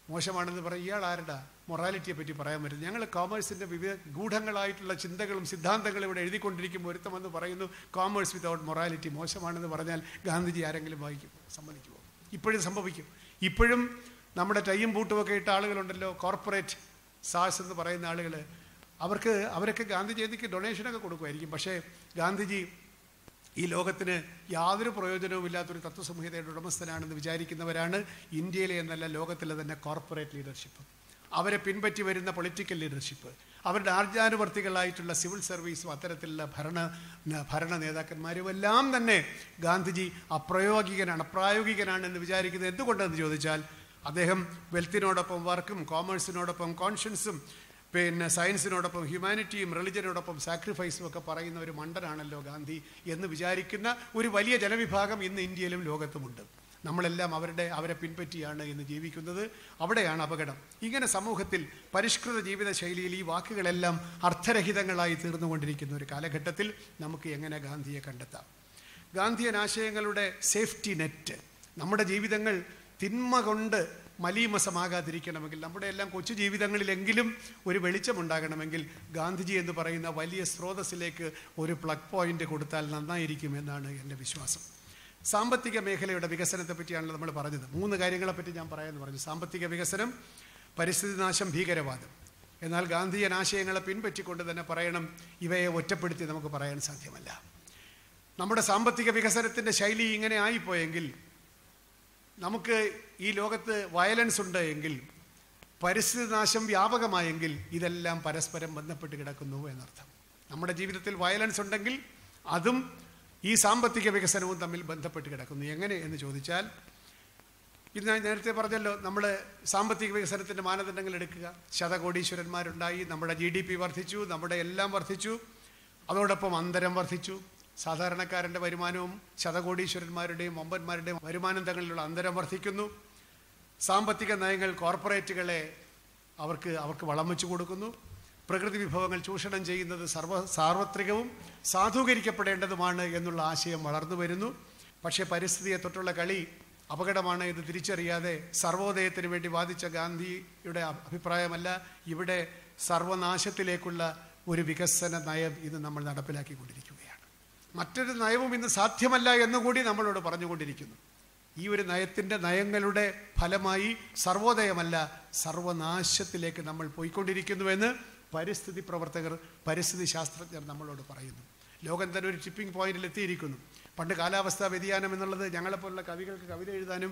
മോശമാണെന്ന് പറയും. ഇയാൾ ആരുടെ മൊറാലിറ്റിയെ പറ്റി പറയാൻ പറ്റും? ഞങ്ങൾ കോമേഴ്സിൻ്റെ വിവിധ ഗൂഢങ്ങളായിട്ടുള്ള ചിന്തകളും സിദ്ധാന്തങ്ങളും ഇവിടെ എഴുതിക്കൊണ്ടിരിക്കുമ്പോൾ ഒരുത്തമെന്ന് പറയുന്നു കോമേഴ്സ് വിതൗട്ട് മൊറാലിറ്റി മോശമാണെന്ന് പറഞ്ഞാൽ ഗാന്ധിജി ആരെങ്കിലും വായിക്കും? സമ്മതിക്കുമോ? ഇപ്പോഴും സംഭവിക്കും. ഇപ്പോഴും നമ്മുടെ ടൈയും ബൂട്ടുമൊക്കെ ഇട്ട ആളുകളുണ്ടല്ലോ, കോർപ്പറേറ്റ് സാസ് എന്ന് പറയുന്ന ആളുകൾ, അവരൊക്കെ ഗാന്ധി ജയന്തിക്ക് ഡൊണേഷനൊക്കെ കൊടുക്കുമായിരിക്കും. പക്ഷേ ഗാന്ധിജി ഈ ലോകത്തിന് യാതൊരു പ്രയോജനവും ഇല്ലാത്തൊരു തത്വസംഹിതയുടെ ഉടമസ്ഥനാണെന്ന് വിചാരിക്കുന്നവരാണ് ഇന്ത്യയിലെ എന്നല്ല ലോകത്തിലെ തന്നെ കോർപ്പറേറ്റ് ലീഡർഷിപ്പ്. അവരെ പിൻപറ്റി വരുന്ന പൊളിറ്റിക്കൽ ലീഡർഷിപ്പ്, അവരുടെ ആർജാനുവർത്തികളായിട്ടുള്ള സിവിൽ സർവീസും അത്തരത്തിലുള്ള ഭരണ നേതാക്കന്മാരും എല്ലാം തന്നെ ഗാന്ധിജി അപ്രായോഗികനാണെന്ന് വിചാരിക്കുന്നത് എന്തുകൊണ്ടെന്ന് ചോദിച്ചാൽ, അദ്ദേഹം വെൽത്തിനോടൊപ്പം വർക്കും കോമേഴ്സിനോടൊപ്പം കോൺഷ്യൻസും പിന്നെ സയൻസിനോടൊപ്പം ഹ്യൂമാനിറ്റിയും റിലിജനോടൊപ്പം സാക്രിഫൈസും ഒക്കെ പറയുന്ന ഒരു മണ്ടനാണല്ലോ ഗാന്ധി എന്ന് വിചാരിക്കുന്ന ഒരു വലിയ ജനവിഭാഗം ഇന്ന് ഇന്ത്യയിലും ലോകത്തുമുണ്ട്. നമ്മളെല്ലാം അവരെ പിൻപറ്റിയാണ് ഇന്ന് ജീവിക്കുന്നത്. അവിടെയാണ് അപകടം. ഇങ്ങനെ സമൂഹത്തിൽ പരിഷ്കൃത ജീവിത ശൈലിയിൽ ഈ വാക്കുകളെല്ലാം അർത്ഥരഹിതങ്ങളായി തീർന്നുകൊണ്ടിരിക്കുന്ന ഒരു കാലഘട്ടത്തിൽ നമുക്ക് എങ്ങനെ ഗാന്ധിയെ കണ്ടെത്താം? ഗാന്ധിയൻ ആശയങ്ങളുടെ സേഫ്റ്റി നെറ്റ്, നമ്മുടെ ജീവിതങ്ങൾ തിന്മ കൊണ്ട് മലീമസമാകാതിരിക്കണമെങ്കിൽ, നമ്മുടെ എല്ലാം കൊച്ചു ജീവിതങ്ങളിലെങ്കിലും ഒരു വെളിച്ചമുണ്ടാകണമെങ്കിൽ ഗാന്ധിജി എന്ന് പറയുന്ന വലിയ സ്രോതസ്സിലേക്ക് ഒരു പ്ലഗ് പോയിന്റ് കൊടുത്താൽ നന്നായിരിക്കുമെന്നാണ് എൻ്റെ വിശ്വാസം. സാമ്പത്തിക മേഖലയുടെ വികസനത്തെ പറ്റിയാണല്ലോ നമ്മൾ പറഞ്ഞത്. 3 കാര്യങ്ങളെപ്പറ്റി ഞാൻ പറയാമെന്ന് പറഞ്ഞു. സാമ്പത്തിക വികസനം, പരിസ്ഥിതി നാശം, ഭീകരവാദം. എന്നാൽ ഗാന്ധിയൻ ആശയങ്ങളെ പിൻപറ്റിക്കൊണ്ട് തന്നെ പറയണം, ഇവയെ ഒറ്റപ്പെടുത്തി നമുക്ക് പറയാൻ സാധ്യമല്ല. നമ്മുടെ സാമ്പത്തിക വികസനത്തിൻ്റെ ശൈലി ഇങ്ങനെ ആയിപ്പോയെങ്കിൽ, നമുക്ക് ഈ ലോകത്ത് വയലൻസ് ഉണ്ട് എങ്കിൽ, പരിസ്ഥിതി നാശം വ്യാപകമായെങ്കിൽ ഇതെല്ലാം പരസ്പരം ബന്ധപ്പെട്ട് കിടക്കുന്നു എന്നർത്ഥം. നമ്മുടെ ജീവിതത്തിൽ വയലൻസ് ഉണ്ടെങ്കിൽ അതും ഈ സാമ്പത്തിക വികസനവും തമ്മിൽ ബന്ധപ്പെട്ട് കിടക്കുന്നു. എങ്ങനെ എന്ന് ചോദിച്ചാൽ, ഇത് ഞാൻ നേരത്തെ പറഞ്ഞല്ലോ, നമ്മൾ സാമ്പത്തിക വികസനത്തിൻ്റെ മാനദണ്ഡങ്ങൾ എടുക്കുക. ശതകോടീശ്വരന്മാരുണ്ടായി, നമ്മുടെ GDP വർദ്ധിച്ചു, നമ്മുടെ എല്ലാം വർദ്ധിച്ചു. അതോടൊപ്പം അന്തരം വർദ്ധിച്ചു. സാധാരണക്കാരൻ്റെ വരുമാനവും ശതകോടീശ്വരന്മാരുടെയും വമ്പന്മാരുടെയും വരുമാനം തങ്ങളിലുള്ള അന്തരം വർദ്ധിക്കുന്നു. സാമ്പത്തിക നയങ്ങൾ കോർപ്പറേറ്റുകളെ അവർക്ക് വളം വെച്ചു കൊടുക്കുന്നു. പ്രകൃതി വിഭവങ്ങൾ ചൂഷണം ചെയ്യുന്നത് സാർവത്രികവും സാധൂകരിക്കപ്പെടേണ്ടതുമാണ് എന്നുള്ള ആശയം വളർന്നു വരുന്നു. പക്ഷേ പരിസ്ഥിതിയെ തൊട്ടുള്ള കളി അപകടമാണ് എന്ന് തിരിച്ചറിയാതെ സർവോദയത്തിന് വേണ്ടി വാദിച്ച ഗാന്ധിയുടെ അഭിപ്രായമല്ല, ഇവിടെ സർവനാശത്തിലേക്കുള്ള ഒരു വികസന നയം ഇത് നമ്മൾ നടപ്പിലാക്കിക്കൊണ്ടിരിക്കുകയാണ്. മറ്റൊരു നയവും ഇന്ന് സാധ്യമല്ല എന്നുകൂടി നമ്മളോട് പറഞ്ഞുകൊണ്ടിരിക്കുന്നു. ഈ ഒരു നയങ്ങളുടെ ഫലമായി സർവോദയമല്ല സർവനാശത്തിലേക്ക് നമ്മൾ പോയിക്കൊണ്ടിരിക്കുന്നുവെന്ന് പരിസ്ഥിതി പ്രവർത്തകർ, പരിസ്ഥിതി ശാസ്ത്രജ്ഞർ നമ്മളോട് പറയുന്നു. ലോകം തന്നെ ഒരു ടിപ്പിംഗ് പോയിന്റിൽ എത്തിയിരിക്കുന്നു. പണ്ട് കാലാവസ്ഥാ വ്യതിയാനം എന്നുള്ളത് ഞങ്ങളെപ്പോലുള്ള കവികൾക്ക് കവിത എഴുതാനും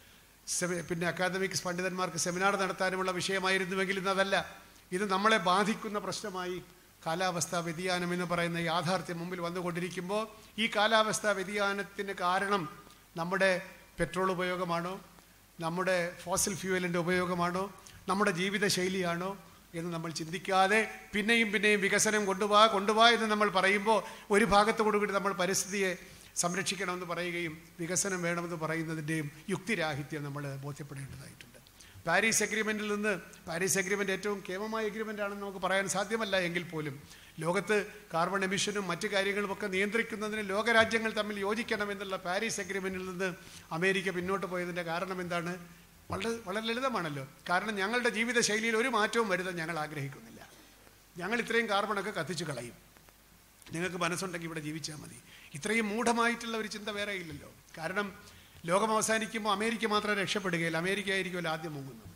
പിന്നെ അക്കാദമിക് പണ്ഡിതന്മാർക്ക് സെമിനാർ നടത്താനുമുള്ള വിഷയമായിരുന്നുവെങ്കിൽ ഇന്നതല്ല. ഇത് നമ്മളെ ബാധിക്കുന്ന പ്രശ്നമായി കാലാവസ്ഥാ വ്യതിയാനം എന്ന് പറയുന്ന യാഥാർത്ഥ്യം മുമ്പിൽ വന്നുകൊണ്ടിരിക്കുമ്പോൾ, ഈ കാലാവസ്ഥാ വ്യതിയാനത്തിന് കാരണം നമ്മുടെ പെട്രോൾ ഉപയോഗമാണോ, നമ്മുടെ ഫോസിൽ ഫ്യൂവലിൻ്റെ ഉപയോഗമാണോ, നമ്മുടെ ജീവിതശൈലിയാണോ എന്ന് നമ്മൾ ചിന്തിക്കാതെ പിന്നെയും വികസനം കൊണ്ടുപോവാ എന്ന് നമ്മൾ പറയുമ്പോൾ, ഒരു ഭാഗത്തോടുകൂടി നമ്മൾ പരിസ്ഥിതിയെ സംരക്ഷിക്കണമെന്ന് പറയുകയും വികസനം വേണമെന്ന് പറയുന്നതിൻ്റെയും യുക്തിരാഹിത്യം നമ്മൾ ബോധ്യപ്പെടേണ്ടതായിട്ടുണ്ട്. പാരീസ് അഗ്രിമെൻ്റ് ഏറ്റവും കേമമായ എഗ്രിമെൻ്റ് ആണെന്ന് നമുക്ക് പറയാൻ സാധ്യമല്ല എങ്കിൽ പോലും ലോകത്ത് കാർബൺ എമിഷനും മറ്റു കാര്യങ്ങളുമൊക്കെ നിയന്ത്രിക്കുന്നതിന് ലോകരാജ്യങ്ങൾ തമ്മിൽ യോജിക്കണമെന്നുള്ള പാരീസ് അഗ്രിമെൻറ്റിൽ നിന്ന് അമേരിക്ക പിന്നോട്ട് പോയതിൻ്റെ കാരണം എന്താണ്? വളരെ ലളിതമാണല്ലോ. കാരണം ഞങ്ങളുടെ ജീവിതശൈലിയിൽ ഒരു മാറ്റവും വരുത്താൻ ഞങ്ങൾ ആഗ്രഹിക്കുന്നില്ല. ഞങ്ങൾ ഇത്രയും കാർബണൊക്കെ കത്തിച്ചു കളയും, നിങ്ങൾക്ക് മനസ്സുണ്ടെങ്കിൽ ഇവിടെ ജീവിച്ചാൽ മതി. ഇത്രയും മൂഢമായിട്ടുള്ള ഒരു ചിന്ത വേറെ ഇല്ലല്ലോ. കാരണം ലോകം അവസാനിക്കുമ്പോൾ അമേരിക്ക മാത്രം രക്ഷപ്പെടുകയില്ല, അമേരിക്ക ആയിരിക്കുമല്ലോ ആദ്യം മുങ്ങുന്നത്.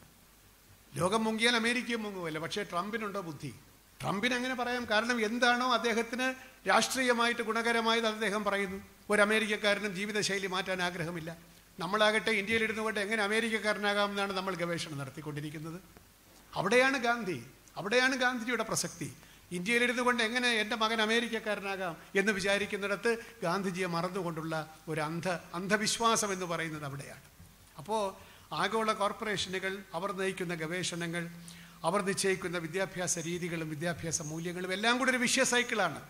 ലോകം മുങ്ങിയാൽ അമേരിക്കയും മുങ്ങുമല്ലോ. പക്ഷേ ട്രംപിനുണ്ടോ ബുദ്ധി? ട്രംപിന് അങ്ങനെ പറയാം. കാരണം എന്താണോ അദ്ദേഹത്തിന് രാഷ്ട്രീയമായിട്ട് ഗുണകരമായത് അദ്ദേഹം പറയുന്നു. ഒരു അമേരിക്കക്കാരനും ജീവിതശൈലി മാറ്റാൻ ആഗ്രഹമില്ല. നമ്മളാകട്ടെ ഇന്ത്യയിലിരുന്നു കൊണ്ട് എങ്ങനെ അമേരിക്കക്കാരനാകാമെന്നാണ് നമ്മൾ ഗവേഷണം നടത്തിക്കൊണ്ടിരിക്കുന്നത്. അവിടെയാണ് ഗാന്ധിജിയുടെ പ്രസക്തി. ഇന്ത്യയിലിരുന്നു കൊണ്ട് എങ്ങനെ എൻ്റെ മകൻ അമേരിക്കക്കാരനാകാം എന്ന് വിചാരിക്കുന്നിടത്ത് ഗാന്ധിജിയെ മറന്നുകൊണ്ടുള്ള ഒരു അന്ധവിശ്വാസം എന്ന് പറയുന്നത് അവിടെയാണ്. അപ്പോൾ ആഗോള കോർപ്പറേഷനുകൾ, അവർ നയിക്കുന്ന ഗവേഷണങ്ങൾ, അവർ നിശ്ചയിക്കുന്ന വിദ്യാഭ്യാസ രീതികളും വിദ്യാഭ്യാസ മൂല്യങ്ങളും എല്ലാം കൂടി ഒരു വിഷയ സൈക്കിളാണ്.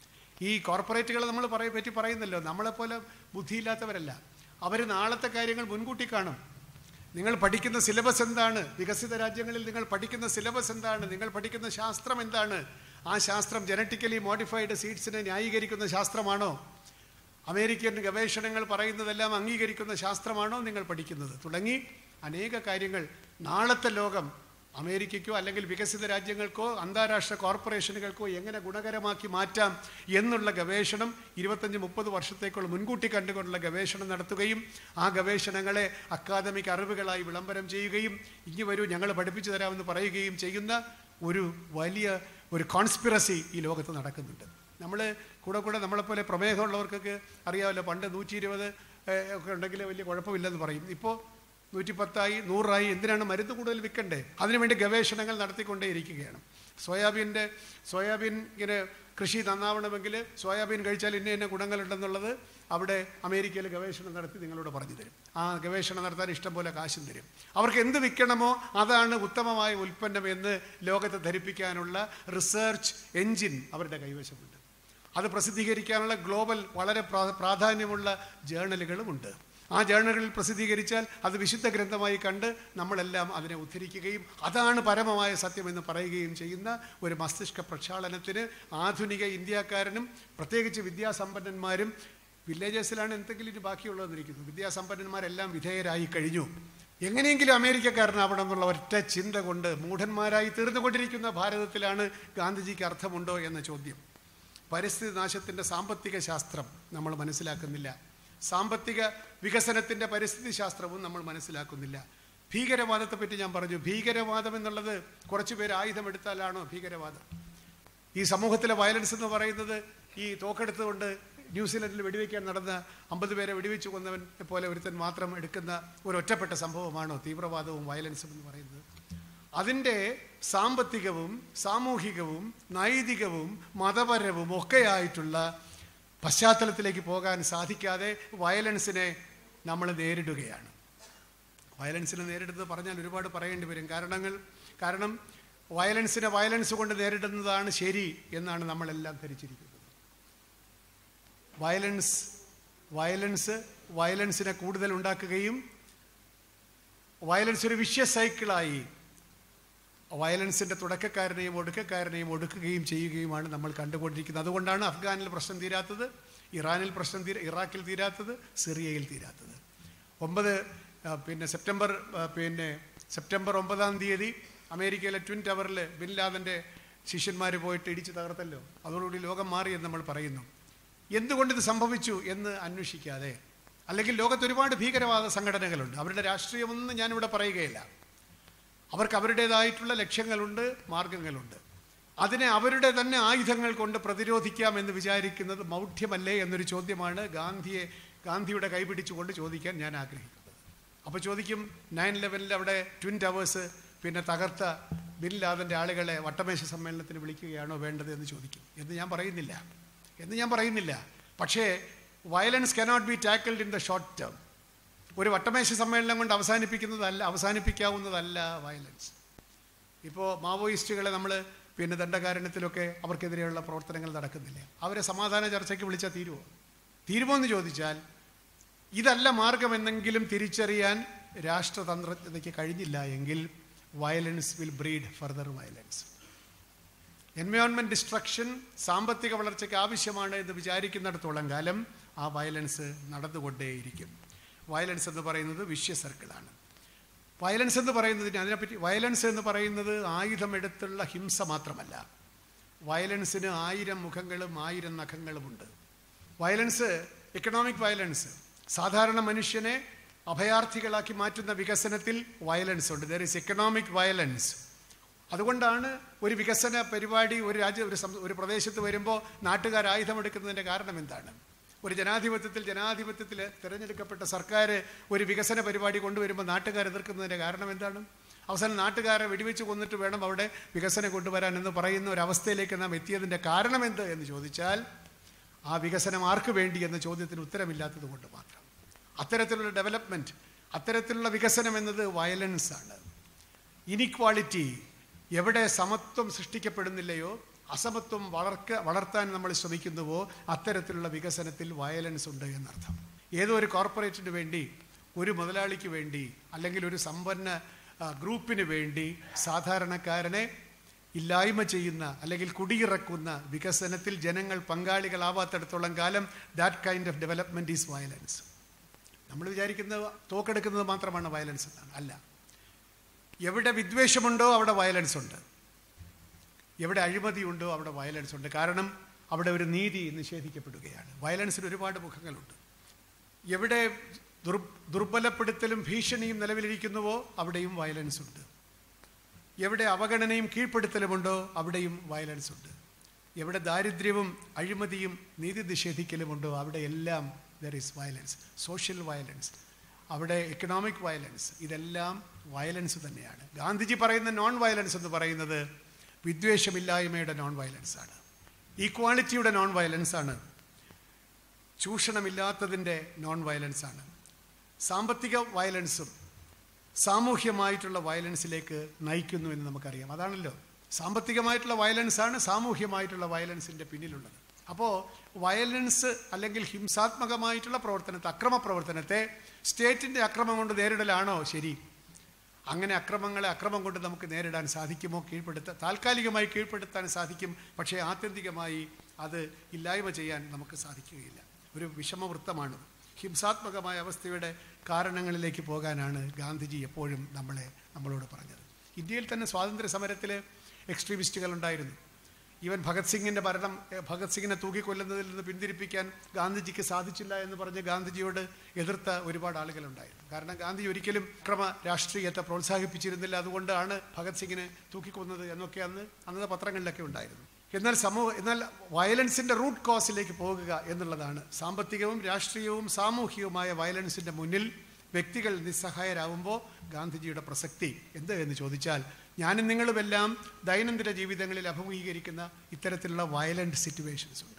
ഈ കോർപ്പറേറ്റുകളെ നമ്മൾ പറ്റി പറയുന്നല്ലോ, നമ്മളെപ്പോലെ ബുദ്ധിയില്ലാത്തവരല്ല. അവർ നാളത്തെ കാര്യങ്ങൾ മുൻകൂട്ടി കാണും. നിങ്ങൾ പഠിക്കുന്ന സിലബസ് എന്താണ്? വികസിത രാജ്യങ്ങളിൽ നിങ്ങൾ പഠിക്കുന്ന സിലബസ് എന്താണ്? നിങ്ങൾ പഠിക്കുന്ന ശാസ്ത്രം എന്താണ്? ആ ശാസ്ത്രം ജനറ്റിക്കലി മോഡിഫൈഡ് സീഡ്സിനെ ന്യായീകരിക്കുന്ന ശാസ്ത്രമാണോ? അമേരിക്കൻ ഗവേഷണങ്ങൾ പറയുന്നതെല്ലാം അംഗീകരിക്കുന്ന ശാസ്ത്രമാണോ നിങ്ങൾ പഠിക്കുന്നത്? തുടങ്ങി അനേക കാര്യങ്ങൾ നാളത്തെ ലോകം അമേരിക്കയ്ക്കോ അല്ലെങ്കിൽ വികസിത രാജ്യങ്ങൾക്കോ അന്താരാഷ്ട്ര കോർപ്പറേഷനുകൾക്കോ എങ്ങനെ ഗുണകരമാക്കി മാറ്റാം എന്നുള്ള ഗവേഷണം 25-30 വർഷത്തേക്കുള്ള മുൻകൂട്ടി കണ്ടുകൊണ്ടുള്ള ഗവേഷണം നടത്തുകയും ആ ഗവേഷണങ്ങളെ അക്കാദമിക് അറിവുകളായി വിളംബരം ചെയ്യുകയും ഇനി വരൂ ഞങ്ങൾ പഠിപ്പിച്ചു തരാമെന്ന് പറയുകയും ചെയ്യുന്ന ഒരു വലിയ ഒരു കോൺസ്പിറസി ഈ ലോകത്ത് നടക്കുന്നുണ്ട്. നമ്മൾ കൂടെ നമ്മളെപ്പോലെ പ്രമേഹമുള്ളവർക്കൊക്കെ അറിയാമല്ലോ, പണ്ട് 120 ഒക്കെ ഉണ്ടെങ്കിൽ വലിയ കുഴപ്പമില്ലെന്ന് പറയും. ഇപ്പോൾ 110 100 എന്തിനാണ് മരുന്ന് കൂടുതൽ വിൽക്കണ്ടേ? അതിനുവേണ്ടി ഗവേഷണങ്ങൾ നടത്തിക്കൊണ്ടേയിരിക്കുകയാണ്. സോയാബീൻ ഇങ്ങനെ കൃഷി നന്നാവണമെങ്കിൽ സോയാബീൻ കഴിച്ചാൽ ഇന്ന ഗുണങ്ങളുണ്ടെന്നുള്ളത് അവിടെ അമേരിക്കയിൽ ഗവേഷണം നടത്തി നിങ്ങളോട് പറഞ്ഞു തരും. ആ ഗവേഷണം നടത്താൻ ഇഷ്ടംപോലെ കാശും തരും. അവർക്ക് എന്ത് വിൽക്കണമോ അതാണ് ഉത്തമമായ ഉൽപ്പന്നം എന്ന് ലോകത്തെ ധരിപ്പിക്കാനുള്ള റിസർച്ച് എൻജിൻ അവരുടെ കൈവശമുണ്ട്. അത് പ്രസിദ്ധീകരിക്കാനുള്ള ഗ്ലോബൽ വളരെ പ്രാധാന്യമുള്ള ജേർണലുകളുമുണ്ട്. ആ ജേർണലുകളിൽ പ്രസിദ്ധീകരിച്ചാൽ അത് വിശുദ്ധ ഗ്രന്ഥമായി കണ്ട് നമ്മളെല്ലാം അതിനെ ഉദ്ധരിക്കുകയും അതാണ് പരമമായ സത്യമെന്ന് പറയുകയും ചെയ്യുന്ന ഒരു മസ്തിഷ്ക പ്രക്ഷാളനത്തിന് ആധുനിക ഇന്ത്യക്കാരനും പ്രത്യേകിച്ച് വിദ്യാസമ്പന്നന്മാരും, വില്ലേജസിലാണ് എന്തെങ്കിലും ഇനി ബാക്കിയുള്ളതെന്നിരിക്കുന്നു, വിദ്യാസമ്പന്നന്മാരെല്ലാം വിധേയരായി കഴിഞ്ഞു. എങ്ങനെയെങ്കിലും അമേരിക്കക്കാരനാവണം എന്നുള്ള ഒറ്റ ചിന്ത കൊണ്ട് മൂഢന്മാരായി തീർന്നുകൊണ്ടിരിക്കുന്ന ഭാരതത്തിലാണ് ഗാന്ധിജിക്ക് അർത്ഥമുണ്ടോ എന്ന ചോദ്യം. പരിസ്ഥിതി നാശത്തിൻ്റെ സാമ്പത്തിക ശാസ്ത്രം നമ്മൾ മനസ്സിലാക്കുന്നില്ല. സാമ്പത്തിക വികസനത്തിൻ്റെ പരിസ്ഥിതി ശാസ്ത്രവും നമ്മൾ മനസ്സിലാക്കുന്നില്ല. ഭീകരവാദത്തെപ്പറ്റി ഞാൻ പറഞ്ഞു. ഭീകരവാദം എന്നുള്ളത് കുറച്ച് പേര് ആയുധമെടുത്താലാണോ ഭീകരവാദം? ഈ സമൂഹത്തിലെ വയലൻസ് എന്ന് പറയുന്നത് ഈ തോക്കെടുത്തുകൊണ്ട് ന്യൂസിലൻഡിൽ വെടിവെക്കാൻ നടന്ന 50 പേരെ വെടിവെച്ച് കൊന്നവനെ പോലെ ഒരുത്തൻ മാത്രം എടുക്കുന്ന ഒരു ഒറ്റപ്പെട്ട സംഭവമാണോ തീവ്രവാദവും വയലൻസും എന്ന് പറയുന്നത്? അതിൻ്റെ സാമ്പത്തികവും സാമൂഹികവും നൈതികവും മതപരവും ഒക്കെയായിട്ടുള്ള പശ്ചാത്തലത്തിലേക്ക് പോകാൻ സാധിക്കാതെ വയലൻസിനെ നമ്മൾ നേരിടുകയാണ്. വയലൻസിനെ നേരിടുന്നത് പറഞ്ഞാൽ ഒരുപാട് പറയേണ്ടി വരും. കാരണം വയലൻസിനെ വയലൻസ് കൊണ്ട് നേരിടുന്നതാണ് ശരി എന്നാണ് നമ്മളെല്ലാം ധരിച്ചിരിക്കുന്നത്. വയലൻസിനെ കൂടുതൽ ഉണ്ടാക്കുകയും വയലൻസ് ഒരു വിഷ്യ സൈക്കിളായി വയലൻസിൻ്റെ തുടക്കക്കാരനെയും ഒടുക്കക്കാരനെയും ഒടുക്കുകയും ചെയ്യുകയുമാണ് നമ്മൾ കണ്ടുകൊണ്ടിരിക്കുന്നത്. അതുകൊണ്ടാണ് അഫ്ഗാനിൽ പ്രശ്നം തീരാത്തത്, ഇറാഖിൽ തീരാത്തത്, സിറിയയിൽ തീരാത്തത്. സെപ്റ്റംബർ 9-ാം തീയതി അമേരിക്കയിലെ ട്വിൻ ടവറിൽ ബിൻ ലാദൻ്റെ ശിഷ്യന്മാർ പോയിട്ട് ഇടിച്ച് തകർത്തല്ലോ. അതോടുകൂടി ലോകം മാറിയെന്ന് നമ്മൾ പറയുന്നു. എന്തുകൊണ്ടിത് സംഭവിച്ചു എന്ന് അന്വേഷിക്കാതെ, അല്ലെങ്കിൽ ലോകത്ത് ഒരുപാട് ഭീകരവാദ സംഘടനകളുണ്ട്. അവരുടെ രാഷ്ട്രീയമൊന്നും ഞാനിവിടെ പറയുകയില്ല. അവർക്ക് അവരുടേതായിട്ടുള്ള ലക്ഷ്യങ്ങളുണ്ട്, മാർഗങ്ങളുണ്ട്. അതിനെ അവരുടെ തന്നെ ആയുധങ്ങൾ കൊണ്ട് പ്രതിരോധിക്കാം എന്ന് വിചാരിക്കുന്നത് മൗഢ്യമല്ലേ എന്നൊരു ചോദ്യമാണ് ഗാന്ധിയുടെ കൈപിടിച്ചുകൊണ്ട് ചോദിക്കാൻ ഞാൻ ആഗ്രഹിക്കുന്നത്. അപ്പോൾ ചോദിക്കും, 9/11 അവിടെ ട്വിൻ ടവേഴ്സ് തകർത്ത ബിൻ ലാദൻ്റെ ആളുകളെ വട്ടമേശ സമ്മേളനത്തിന് വിളിക്കുകയാണോ വേണ്ടത് എന്ന് ചോദിക്കും. എന്ന് ഞാൻ പറയുന്നില്ല. പക്ഷേ violence cannot be tackled in the short term. ഒരു വട്ടമേശ സമ്മേളനം കൊണ്ട് അവസാനിപ്പിക്കാവുന്നതല്ല വയലൻസ്. ഇപ്പോൾ മാവോയിസ്റ്റുകളെ നമ്മൾ ദണ്ഡകാരണ്യത്തിലൊക്കെ അവർക്കെതിരെയുള്ള പ്രവർത്തനങ്ങൾ നടക്കുന്നില്ല. അവരെ സമാധാന ചർച്ചയ്ക്ക് വിളിച്ചാൽ തീരുമോ എന്ന് ചോദിച്ചാൽ ഇതല്ല മാർഗമെന്നെങ്കിലും തിരിച്ചറിയാൻ രാഷ്ട്രതന്ത്രജ്ഞതയ്ക്ക് കഴിഞ്ഞില്ല എങ്കിൽ violence will breed further violence. Environment destruction സാമ്പത്തിക വളർച്ചയ്ക്ക് ആവശ്യമാണ് എന്ന് വിചാരിക്കുന്നിടത്തോളം കാലം ആ വയലൻസ് നടന്നുകൊണ്ടേയിരിക്കും. വയലൻസ് എന്ന് പറയുന്നത് വിഷ്യ സർക്കിളാണ്. വയലൻസ് എന്ന് പറയുന്നത് ആയുധമെടുത്തുള്ള ഹിംസ മാത്രമല്ല. വയലൻസിന് 1000 മുഖങ്ങളും 1000 നഖങ്ങളുമുണ്ട്. വയലൻസ്, എക്കണോമിക് വയലൻസ്, സാധാരണ മനുഷ്യനെ അഭയാർത്ഥികളാക്കി മാറ്റുന്ന വികസനത്തിൽ വയലൻസ് ഉണ്ട്. There is economic violence. അതുകൊണ്ടാണ് ഒരു വികസന പരിപാടി ഒരു പ്രദേശത്ത് വരുമ്പോൾ നാട്ടുകാർ ആയുധമെടുക്കുന്നതിൻ്റെ കാരണം എന്താണ്? ഒരു ജനാധിപത്യത്തിൽ തിരഞ്ഞെടുക്കപ്പെട്ട സർക്കാർ ഒരു വികസന പരിപാടി കൊണ്ടുവരുമ്പോൾ നാട്ടുകാർ എതിർക്കുന്നതിൻ്റെ കാരണം എന്താണ്? അവസാനം നാട്ടുകാരെ വെടിവെച്ച് കൊന്നിട്ട് വേണം അവിടെ വികസനം കൊണ്ടുവരാൻ എന്ന് പറയുന്ന ഒരവസ്ഥയിലേക്ക് നാം എത്തിയതിൻ്റെ കാരണം എന്ത് എന്ന് ചോദിച്ചാൽ ആ വികസനം ആർക്ക് വേണ്ടി എന്ന ചോദ്യത്തിന് ഉത്തരമില്ലാത്തത് കൊണ്ട് മാത്രം. അത്തരത്തിലുള്ള ഡെവലപ്മെൻറ്റ്, അത്തരത്തിലുള്ള വികസനം എന്നത് വയലൻസാണ്. ഇനിക്വാളിറ്റി, എവിടെ സമത്വം സൃഷ്ടിക്കപ്പെടുന്നില്ലയോ, അസമത്വം വളർത്താൻ നമ്മൾ ശ്രമിക്കുന്നുവോ അത്തരത്തിലുള്ള വികസനത്തിൽ വയലൻസ് ഉണ്ട് എന്നർത്ഥം. ഏതോ ഒരു കോർപ്പറേറ്റിന് വേണ്ടി, ഒരു മുതലാളിക്ക് വേണ്ടി, അല്ലെങ്കിൽ ഒരു സമ്പന്ന ഗ്രൂപ്പിന് വേണ്ടി സാധാരണക്കാരനെ ഇല്ലായ്മ ചെയ്യുന്ന അല്ലെങ്കിൽ കുടിയിറക്കുന്ന വികസനത്തിൽ ജനങ്ങൾ പങ്കാളികളാവാത്തിടത്തോളം കാലം that kind of development is violence. നമ്മൾ വിചാരിക്കുന്നത് തോക്കെടുക്കുന്നത് മാത്രമാണ് വയലൻസ് എന്നാണ്. അല്ല, എവിടെ വിദ്വേഷമുണ്ടോ അവിടെ വയലൻസ് ഉണ്ട്, എവിടെ അഴിമതിയുണ്ടോ അവിടെ വയലൻസ് ഉണ്ട്. കാരണം അവിടെ ഒരു നീതി നിഷേധിക്കപ്പെടുകയാണ്. വയലൻസിന് ഒരുപാട് മുഖങ്ങളുണ്ട്. എവിടെ ദുർബലപ്പെടുത്തലും ഭീഷണിയും നിലവിലിരിക്കുന്നുവോ അവിടെയും വയലൻസ് ഉണ്ട്. എവിടെ അവഗണനയും കീഴ്പ്പെടുത്തലുമുണ്ടോ അവിടെയും വയലൻസ് ഉണ്ട്. എവിടെ ദാരിദ്ര്യവും അഴിമതിയും നീതി നിഷേധിക്കലുമുണ്ടോ അവിടെയെല്ലാം there is violence. Social violence, അവിടെ എക്കണോമിക് വയലൻസ്, ഇതെല്ലാം വയലൻസ് തന്നെയാണ്. ഗാന്ധിജി പറയുന്ന നോൺ വയലൻസ് എന്ന് പറയുന്നത് വിദ്വേഷമില്ലായ്മയുടെ നോൺ വയലൻസ് ആണ്, ഈക്വാളിറ്റിയുടെ നോൺ വയലൻസ് ആണ്, ചൂഷണമില്ലാത്തതിൻ്റെ നോൺ വയലൻസ് ആണ്. സാമ്പത്തിക വയലൻസും സാമൂഹ്യമായിട്ടുള്ള വയലൻസിലേക്ക് നയിക്കുന്നു എന്ന് നമുക്കറിയാം. അതാണല്ലോ, സാമ്പത്തികമായിട്ടുള്ള വയലൻസാണ് സാമൂഹ്യമായിട്ടുള്ള വയലൻസിൻ്റെ പിന്നിലുള്ളത്. അപ്പോൾ വയലൻസ് അല്ലെങ്കിൽ ഹിംസാത്മകമായിട്ടുള്ള പ്രവർത്തനത്തെ, അക്രമ പ്രവർത്തനത്തെ സ്റ്റേറ്റിൻ്റെ അക്രമം കൊണ്ട് നേരിടലാണോ ശരി? അങ്ങനെ അക്രമങ്ങളെ അക്രമം കൊണ്ട് നമുക്ക് നേരിടാൻ സാധിക്കുമോ? താൽക്കാലികമായി കീഴ്പ്പെടുത്താൻ സാധിക്കും, പക്ഷേ ആത്യന്തികമായി അത് ഇല്ലായ്മ ചെയ്യാൻ നമുക്ക് സാധിക്കുകയില്ല. ഒരു വിഷമവൃത്തമാണ്. ഹിംസാത്മകമായ അവസ്ഥയുടെ കാരണങ്ങളിലേക്ക് പോകാനാണ് ഗാന്ധിജി എപ്പോഴും നമ്മളോട് പറഞ്ഞത്. ഇന്ത്യയിൽ തന്നെ സ്വാതന്ത്ര്യ സമരത്തിൽ എക്സ്ട്രീമിസ്റ്റുകൾ ഉണ്ടായിരുന്നു. ഈവൻ ഭഗത് സിംഗിനെ തൂക്കിക്കൊല്ലുന്നതിൽ നിന്ന് പിന്തിരിപ്പിക്കാൻ ഗാന്ധിജിക്ക് സാധിച്ചില്ല എന്ന് പറഞ്ഞ് ഗാന്ധിജിയോട് എതിർത്ത ഒരുപാട് ആളുകളുണ്ടായിരുന്നു. കാരണം ഗാന്ധി ഒരിക്കലും അക്രമ രാഷ്ട്രീയത്തെ പ്രോത്സാഹിപ്പിച്ചിരുന്നില്ല, അതുകൊണ്ടാണ് ഭഗത് സിംഗിനെ തൂക്കിക്കൊന്നത് എന്നൊക്കെ അന്നത്തെ പത്രങ്ങളിലൊക്കെ ഉണ്ടായിരുന്നു. എന്നാൽ വയലൻസിൻ്റെ റൂട്ട് കോസിലേക്ക് പോകുക എന്നുള്ളതാണ്. സാമ്പത്തികവും രാഷ്ട്രീയവും സാമൂഹികവുമായ വയലൻസിൻ്റെ മുന്നിൽ വ്യക്തികൾ നിസ്സഹായരാകുമ്പോൾ ഗാന്ധിജിയുടെ പ്രസക്തി എന്ത് എന്ന് ചോദിച്ചാൽ, ഞാനും നിങ്ങളുമെല്ലാം ദൈനംദിന ജീവിതങ്ങളിൽ അഭിമുഖീകരിക്കുന്ന ഇത്തരത്തിലുള്ള വയലൻറ്റ് സിറ്റുവേഷൻസ് ഉണ്ട്.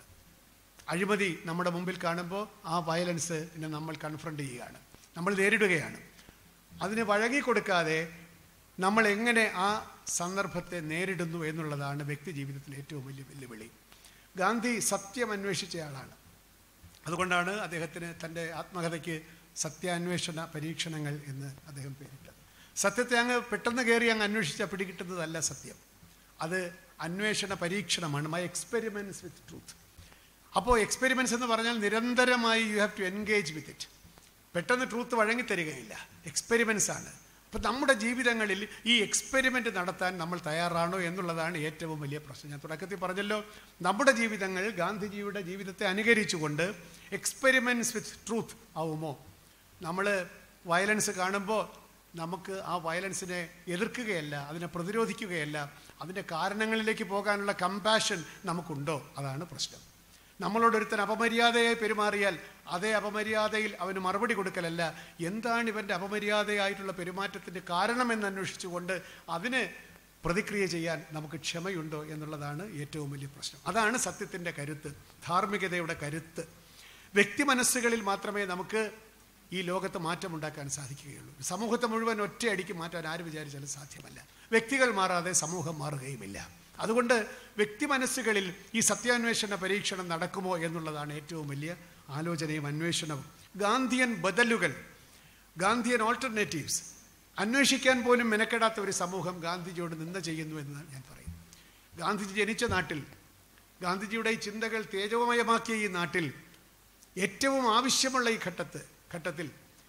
അഴിമതി നമ്മുടെ മുമ്പിൽ കാണുമ്പോൾ ആ വയലൻസിനെ നമ്മൾ കൺഫ്രണ്ട് ചെയ്യുകയാണ്, നമ്മൾ നേരിടുകയാണ്. അതിന് വഴങ്ങിക്കൊടുക്കാതെ നമ്മൾ എങ്ങനെ ആ സന്ദർഭത്തെ നേരിടുന്നു എന്നുള്ളതാണ് വ്യക്തി ജീവിതത്തിലെ ഏറ്റവും വലിയ വെല്ലുവിളി. ഗാന്ധി സത്യം അന്വേഷിച്ചയാളാണ്. അതുകൊണ്ടാണ് അദ്ദേഹത്തിന് തൻ്റെ ആത്മകഥയ്ക്ക് സത്യാന്വേഷണ പരീക്ഷണങ്ങൾ എന്ന് അദ്ദേഹം പേരിട്ടത്. സത്യത്തെ അങ്ങ് പെട്ടെന്ന് കയറി അങ്ങ് അന്വേഷിച്ചാൽ പിടികിട്ടുന്നതല്ല സത്യം, അത് അന്വേഷണ പരീക്ഷണമാണ്. My experiments with truth. അപ്പോൾ എക്സ്പെരിമെൻറ്റ്സ് എന്ന് പറഞ്ഞാൽ നിരന്തരമായി you have to engage with it. പെട്ടെന്ന് ട്രൂത്ത് വഴങ്ങിത്തരികയില്ല, എക്സ്പെരിമെൻറ്റ്സ് ആണ്. അപ്പോൾ നമ്മുടെ ജീവിതങ്ങളിൽ ഈ എക്സ്പെരിമെൻ്റ് നടത്താൻ നമ്മൾ തയ്യാറാണോ എന്നുള്ളതാണ് ഏറ്റവും വലിയ പ്രശ്നം. ഞാൻ തുടക്കത്തിൽ പറഞ്ഞല്ലോ, നമ്മുടെ ജീവിതങ്ങൾ ഗാന്ധിജിയുടെ ജീവിതത്തെ അനുകരിച്ചുകൊണ്ട് എക്സ്പെരിമെൻറ്റ്സ് വിത്ത് ട്രൂത്ത് ആവുമോ? നമ്മൾ വയലൻസ് കാണുമ്പോൾ നമുക്ക് ആ വയലൻസിനെ എതിർക്കുകയല്ല, അതിനെ പ്രതിരോധിക്കുകയല്ല, അതിൻ്റെ കാരണങ്ങളിലേക്ക് പോകാനുള്ള കമ്പാഷൻ നമുക്കുണ്ടോ? അതാണ് പ്രശ്നം. നമ്മളോടൊരുത്തൻ അപമര്യാദയായി പെരുമാറിയാൽ അതേ അപമര്യാദയിൽ അവന് മറുപടി കൊടുക്കലല്ല, എന്താണ് ഇവൻ്റെ അപമര്യാദയായിട്ടുള്ള പെരുമാറ്റത്തിൻ്റെ കാരണമെന്ന് അന്വേഷിച്ചുകൊണ്ട് അതിന് പ്രതിക്രിയ ചെയ്യാൻ നമുക്ക് ക്ഷമയുണ്ടോ എന്നുള്ളതാണ് ഏറ്റവും വലിയ പ്രശ്നം. അതാണ് സത്യത്തിൻ്റെ കരുത്ത്, ധാർമ്മികതയുടെ കരുത്ത്. വ്യക്തി മനസ്സുകളിൽ മാത്രമേ നമുക്ക് ഈ ലോകത്ത് മാറ്റമുണ്ടാക്കാൻ സാധിക്കുകയുള്ളൂ. സമൂഹത്തെ മുഴുവൻ ഒറ്റയടിക്ക് മാറ്റാൻ ആര് വിചാരിച്ചാലും സാധ്യമല്ല. വ്യക്തികൾ മാറാതെ സമൂഹം മാറുകയുമില്ല. അതുകൊണ്ട് വ്യക്തി മനസ്സുകളിൽ ഈ സത്യാന്വേഷണ പരീക്ഷണം നടക്കുമോ എന്നുള്ളതാണ് ഏറ്റവും വലിയ ആലോചനയും അന്വേഷണവും. ഗാന്ധിയൻ ബദലുകൾ, ഗാന്ധിയൻ ഓൾട്ടർനേറ്റീവ്സ് അന്വേഷിക്കാൻ പോലും മെനക്കെടാത്ത ഒരു സമൂഹം ഗാന്ധിജിയോട് നിന്ദ ചെയ്യുന്നു എന്ന് ഞാൻ പറയും. ഗാന്ധിജി ജനിച്ച നാട്ടിൽ, ഗാന്ധിജിയുടെ ഈ ചിന്തകൾ തേജോമയമാക്കിയ ഈ നാട്ടിൽ ഏറ്റവും ആവശ്യമുള്ള ഈ ഘട്ടത്തിൽ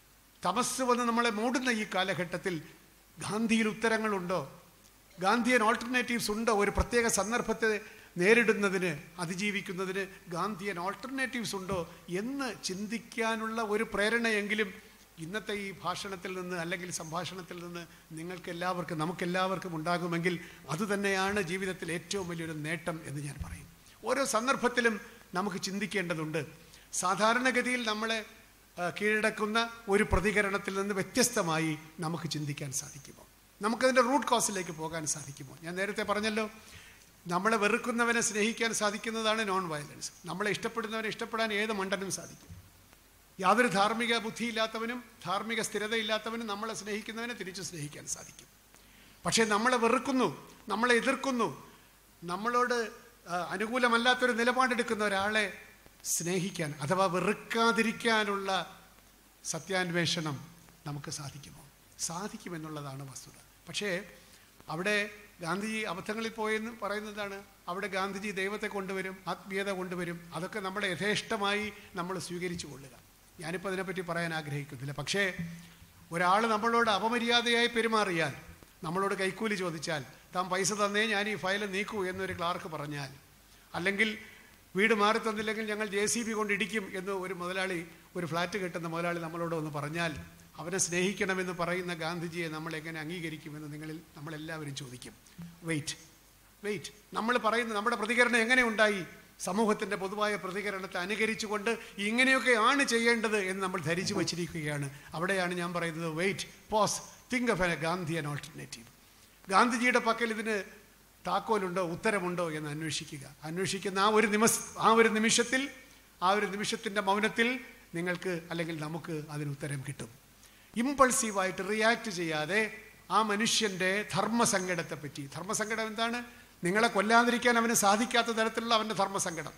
തമസ് വന്ന് നമ്മളെ മൂടുന്ന ഈ കാലഘട്ടത്തിൽ ഗാന്ധിയിൽ ഉത്തരങ്ങളുണ്ടോ? ഗാന്ധിയൻ ഓൾട്ടർനേറ്റീവ്സ് ഉണ്ടോ? ഒരു പ്രത്യേക സന്ദർഭത്തെ നേരിടുന്നതിന്, അതിജീവിക്കുന്നതിന് ഗാന്ധിയൻ ഓൾട്ടർനേറ്റീവ്സ് ഉണ്ടോ എന്ന് ചിന്തിക്കാനുള്ള ഒരു പ്രേരണയെങ്കിലും ഇന്നത്തെ ഈ ഭാഷണത്തിൽ നിന്ന് അല്ലെങ്കിൽ സംഭാഷണത്തിൽ നിന്ന് നമുക്കെല്ലാവർക്കും ഉണ്ടാകുമെങ്കിൽ അതുതന്നെയാണ് ജീവിതത്തിൽ ഏറ്റവും വലിയൊരു നേട്ടം എന്ന് ഞാൻ പറയും. ഓരോ സന്ദർഭത്തിലും നമുക്ക് ചിന്തിക്കേണ്ടതുണ്ട്. സാധാരണഗതിയിൽ നമ്മളെ കീഴടക്കുന്ന ഒരു പ്രതികരണത്തിൽ നിന്ന് വ്യത്യസ്തമായി നമുക്ക് ചിന്തിക്കാൻ സാധിക്കുമോ? നമുക്കതിൻ്റെ റൂട്ട് കോസിലേക്ക് പോകാൻ സാധിക്കുമോ? ഞാൻ നേരത്തെ പറഞ്ഞല്ലോ, നമ്മളെ വെറുക്കുന്നവനെ സ്നേഹിക്കാൻ സാധിക്കുന്നതാണ് നോൺ വയലൻസ്. നമ്മളെ ഇഷ്ടപ്പെടുന്നവനെ ഇഷ്ടപ്പെടാൻ ഏത് മണ്ടനും സാധിക്കും. യാതൊരു ധാർമ്മിക ബുദ്ധിയില്ലാത്തവനും ധാർമ്മിക സ്ഥിരതയില്ലാത്തവനും നമ്മളെ സ്നേഹിക്കുന്നവനെ തിരിച്ചു സ്നേഹിക്കാൻ സാധിക്കും. പക്ഷേ നമ്മളെ വെറുക്കുന്നു, നമ്മളെ എതിർക്കുന്നു, നമ്മളോട് അനുകൂലമല്ലാത്തൊരു നിലപാടെടുക്കുന്ന ഒരാളെ സ്നേഹിക്കാൻ അഥവാ വെറുക്കാതിരിക്കാനുള്ള സത്യാന്വേഷണം നമുക്ക് സാധിക്കുമോ? സാധിക്കുമെന്നുള്ളതാണ് വസ്തുത. പക്ഷേ അവിടെ ഗാന്ധിജി അബദ്ധങ്ങളിൽ പോയെന്ന് പറയുന്നതാണ്. അവിടെ ഗാന്ധിജി ദൈവത്തെ കൊണ്ടുവരും, ആത്മീയത കൊണ്ടുവരും. അതൊക്കെ നമ്മളെ യഥേഷ്ടമായി നമ്മൾ സ്വീകരിച്ചു കൊള്ളുക. ഞാനിപ്പോൾ അതിനെപ്പറ്റി പറയാൻ ആഗ്രഹിക്കുന്നില്ല. പക്ഷേ ഒരാൾ നമ്മളോട് അപമര്യാദയായി പെരുമാറിയാൽ നമ്മളോട് കൈക്കൂലി ചോദിച്ചാൽ, താൻ പൈസ തന്നേ ഞാൻ ഈ ഫയൽ നീക്കൂ എന്നൊരു ക്ലാർക്ക് പറഞ്ഞാൽ, അല്ലെങ്കിൽ വീട് മാറി തന്നില്ലെങ്കിൽ ഞങ്ങൾ JCB കൊണ്ട് ഇടിക്കും എന്ന് ഒരു മുതലാളി, ഒരു ഫ്ലാറ്റ് കെട്ടുന്ന മുതലാളി നമ്മളോട് ഒന്ന് പറഞ്ഞാൽ, അവനെ സ്നേഹിക്കണമെന്ന് പറയുന്ന ഗാന്ധിജിയെ നമ്മൾ എങ്ങനെ അംഗീകരിക്കുമെന്ന് നമ്മളെല്ലാവരും ചോദിക്കും. വെയിറ്റ് നമ്മൾ പറയുന്ന നമ്മുടെ പ്രതികരണം എങ്ങനെ ഉണ്ടായി? സമൂഹത്തിൻ്റെ പൊതുവായ പ്രതികരണത്തെ അനുകരിച്ചുകൊണ്ട് ഇങ്ങനെയൊക്കെയാണ് ചെയ്യേണ്ടത് എന്ന് നമ്മൾ ധരിച്ചു വച്ചിരിക്കുകയാണ്. അവിടെയാണ് ഞാൻ പറയുന്നത്, wait, pause, think of a Gandhian alternative. ഗാന്ധിജിയുടെ പക്കൽ ഇതിന് താക്കോലുണ്ടോ, ഉത്തരമുണ്ടോ എന്ന് അന്വേഷിക്കുന്ന ആ ഒരു നിമിഷത്തിൻ്റെ മൗനത്തിൽ നിങ്ങൾക്ക് അല്ലെങ്കിൽ നമുക്ക് അതിന് ഉത്തരം കിട്ടും. ഇമ്പൾസീവായിട്ട് റിയാക്ട് ചെയ്യാതെ ആ മനുഷ്യൻ്റെ ധർമ്മസങ്കടത്തെപ്പറ്റി, ധർമ്മസങ്കടം എന്താണ്? നിങ്ങളെ കൊല്ലാതിരിക്കാൻ അവന് സാധിക്കാത്ത തരത്തിലുള്ള അവൻ്റെ ധർമ്മസങ്കടം,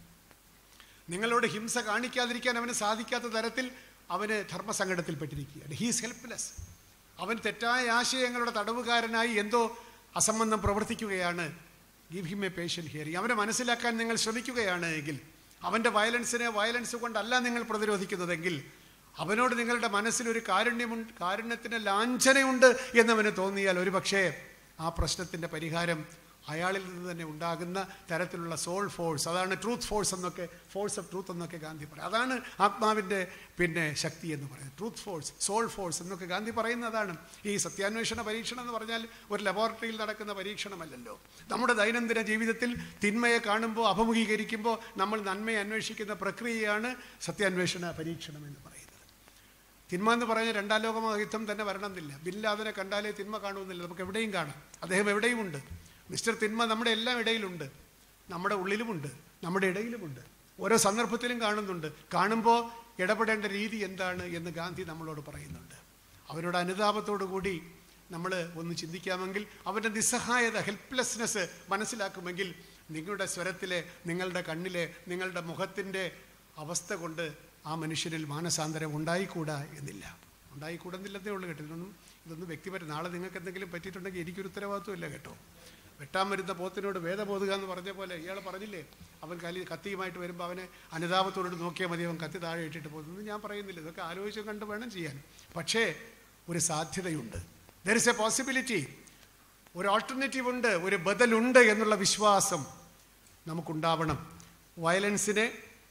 നിങ്ങളോട് ഹിംസ കാണിക്കാതിരിക്കാൻ അവന് സാധിക്കാത്ത തരത്തിൽ അവന് ധർമ്മസങ്കടത്തിൽപ്പെട്ടിരിക്കുകയാണ്. He's helpless. അവൻ തെറ്റായ ആശയങ്ങളുടെ തടവുകാരനായി എന്തോ അസംബന്ധം പ്രവർത്തിക്കുകയാണ്. Give him a patient hearing. അവനെ മനസ്സിലാക്കാൻ നിങ്ങൾ ശ്രമിക്കുകയാണ് എങ്കിൽ, അവൻ്റെ വയലൻസ് കൊണ്ടല്ല നിങ്ങൾ പ്രതിരോധിക്കുന്നതെങ്കിൽ, അവനോട് നിങ്ങളുടെ മനസ്സിലൊരു കാരുണ്യത്തിന് ലാഞ്ചനയുണ്ട് എന്നവന് തോന്നിയാൽ ഒരുപക്ഷേ ആ പ്രശ്നത്തിൻ്റെ പരിഹാരം അയാളിൽ നിന്ന് തന്നെ ഉണ്ടാകുന്ന തരത്തിലുള്ള സോൾ ഫോഴ്സ്, അതാണ് ട്രൂത്ത് ഫോഴ്സ് എന്നൊക്കെ, ഫോഴ്സ് ഓഫ് ട്രൂത്ത് എന്നൊക്കെ ഗാന്ധി പറയും. അതാണ് ആത്മാവിൻ്റെ ശക്തി എന്ന് പറയുന്നത്. ട്രൂത്ത് ഫോഴ്സ്, സോൾ ഫോഴ്സ് എന്നൊക്കെ ഗാന്ധി പറയുന്നതാണ്. ഈ സത്യാന്വേഷണ പരീക്ഷണം എന്ന് പറഞ്ഞാൽ ഒരു ലബോറട്ടറിയിൽ നടക്കുന്ന പരീക്ഷണമല്ലല്ലോ. നമ്മുടെ ദൈനംദിന ജീവിതത്തിൽ തിന്മയെ കാണുമ്പോൾ, അഭിമുഖീകരിക്കുമ്പോൾ നമ്മൾ നന്മയെ അന്വേഷിക്കുന്ന പ്രക്രിയയാണ് സത്യാന്വേഷണ പരീക്ഷണം എന്ന് പറയുന്നത്. തിന്മ എന്ന് പറഞ്ഞാൽ രണ്ടാം ലോകമഹായുദ്ധം തന്നെ വരണമെന്നില്ല. ബിൻ ലാദനെ കണ്ടാലേ തിന്മ കാണുമെന്നില്ല. നമുക്ക് എവിടെയും കാണാം. അദ്ദേഹം എവിടെയും ഉണ്ട്. മിസ്റ്റർ തിന്മ നമ്മുടെ എല്ലാം ഇടയിലുണ്ട്, നമ്മുടെ ഉള്ളിലുമുണ്ട്, നമ്മുടെ ഇടയിലുമുണ്ട്, ഓരോ സന്ദർഭത്തിലും കാണുന്നുണ്ട്. കാണുമ്പോൾ ഇടപെടേണ്ട രീതി എന്താണ് എന്ന് ഗാന്ധി നമ്മളോട് പറയുന്നുണ്ട്. അവരുടെ അനുതാപത്തോടു കൂടി നമ്മൾ ഒന്ന് ചിന്തിക്കാമെങ്കിൽ, അവൻ്റെ നിസ്സഹായത, ഹെൽപ്ലെസ്നെസ് മനസ്സിലാക്കുമെങ്കിൽ, നിങ്ങളുടെ സ്വരത്തിലെ, നിങ്ങളുടെ കണ്ണിലെ, നിങ്ങളുടെ മുഖത്തിൻ്റെ അവസ്ഥ കൊണ്ട് ആ മനുഷ്യരിൽ മാനസാന്തരം ഉണ്ടായിക്കൂടാ എന്നില്ല. ഉണ്ടായിക്കൂടുന്നില്ലെന്നേ ഉള്ളൂ കേട്ടോ. ഇതൊന്നും വ്യക്തിപരം. നാളെ നിങ്ങൾക്ക് എന്തെങ്കിലും പറ്റിയിട്ടുണ്ടെങ്കിൽ എനിക്കൊരു ഉത്തരവാദിത്വമില്ല കേട്ടോ. വെട്ടാൻ വരുന്ന പോത്തിനോട് വേദബോധുക എന്ന് പറഞ്ഞ പോലെ ഇയാൾ പറഞ്ഞില്ലേ, അവൻ കത്തിയുമായിട്ട് വരുമ്പോൾ അവനെ അനുതാപത്തോട് നോക്കിയാൽ മതി, അവൻ കത്തി താഴെ ഇട്ടിട്ട് പോകുന്നത് ഞാൻ പറയുന്നില്ല. ഇതൊക്കെ ആലോചിച്ച് കണ്ട് വേണം ചെയ്യാൻ. പക്ഷേ ഒരു സാധ്യതയുണ്ട്. There is a possibility. ഒരു ഓൾട്ടർനേറ്റീവ് ഉണ്ട്, ഒരു ബദലുണ്ട് എന്നുള്ള വിശ്വാസം നമുക്കുണ്ടാവണം. വയലൻസിനെ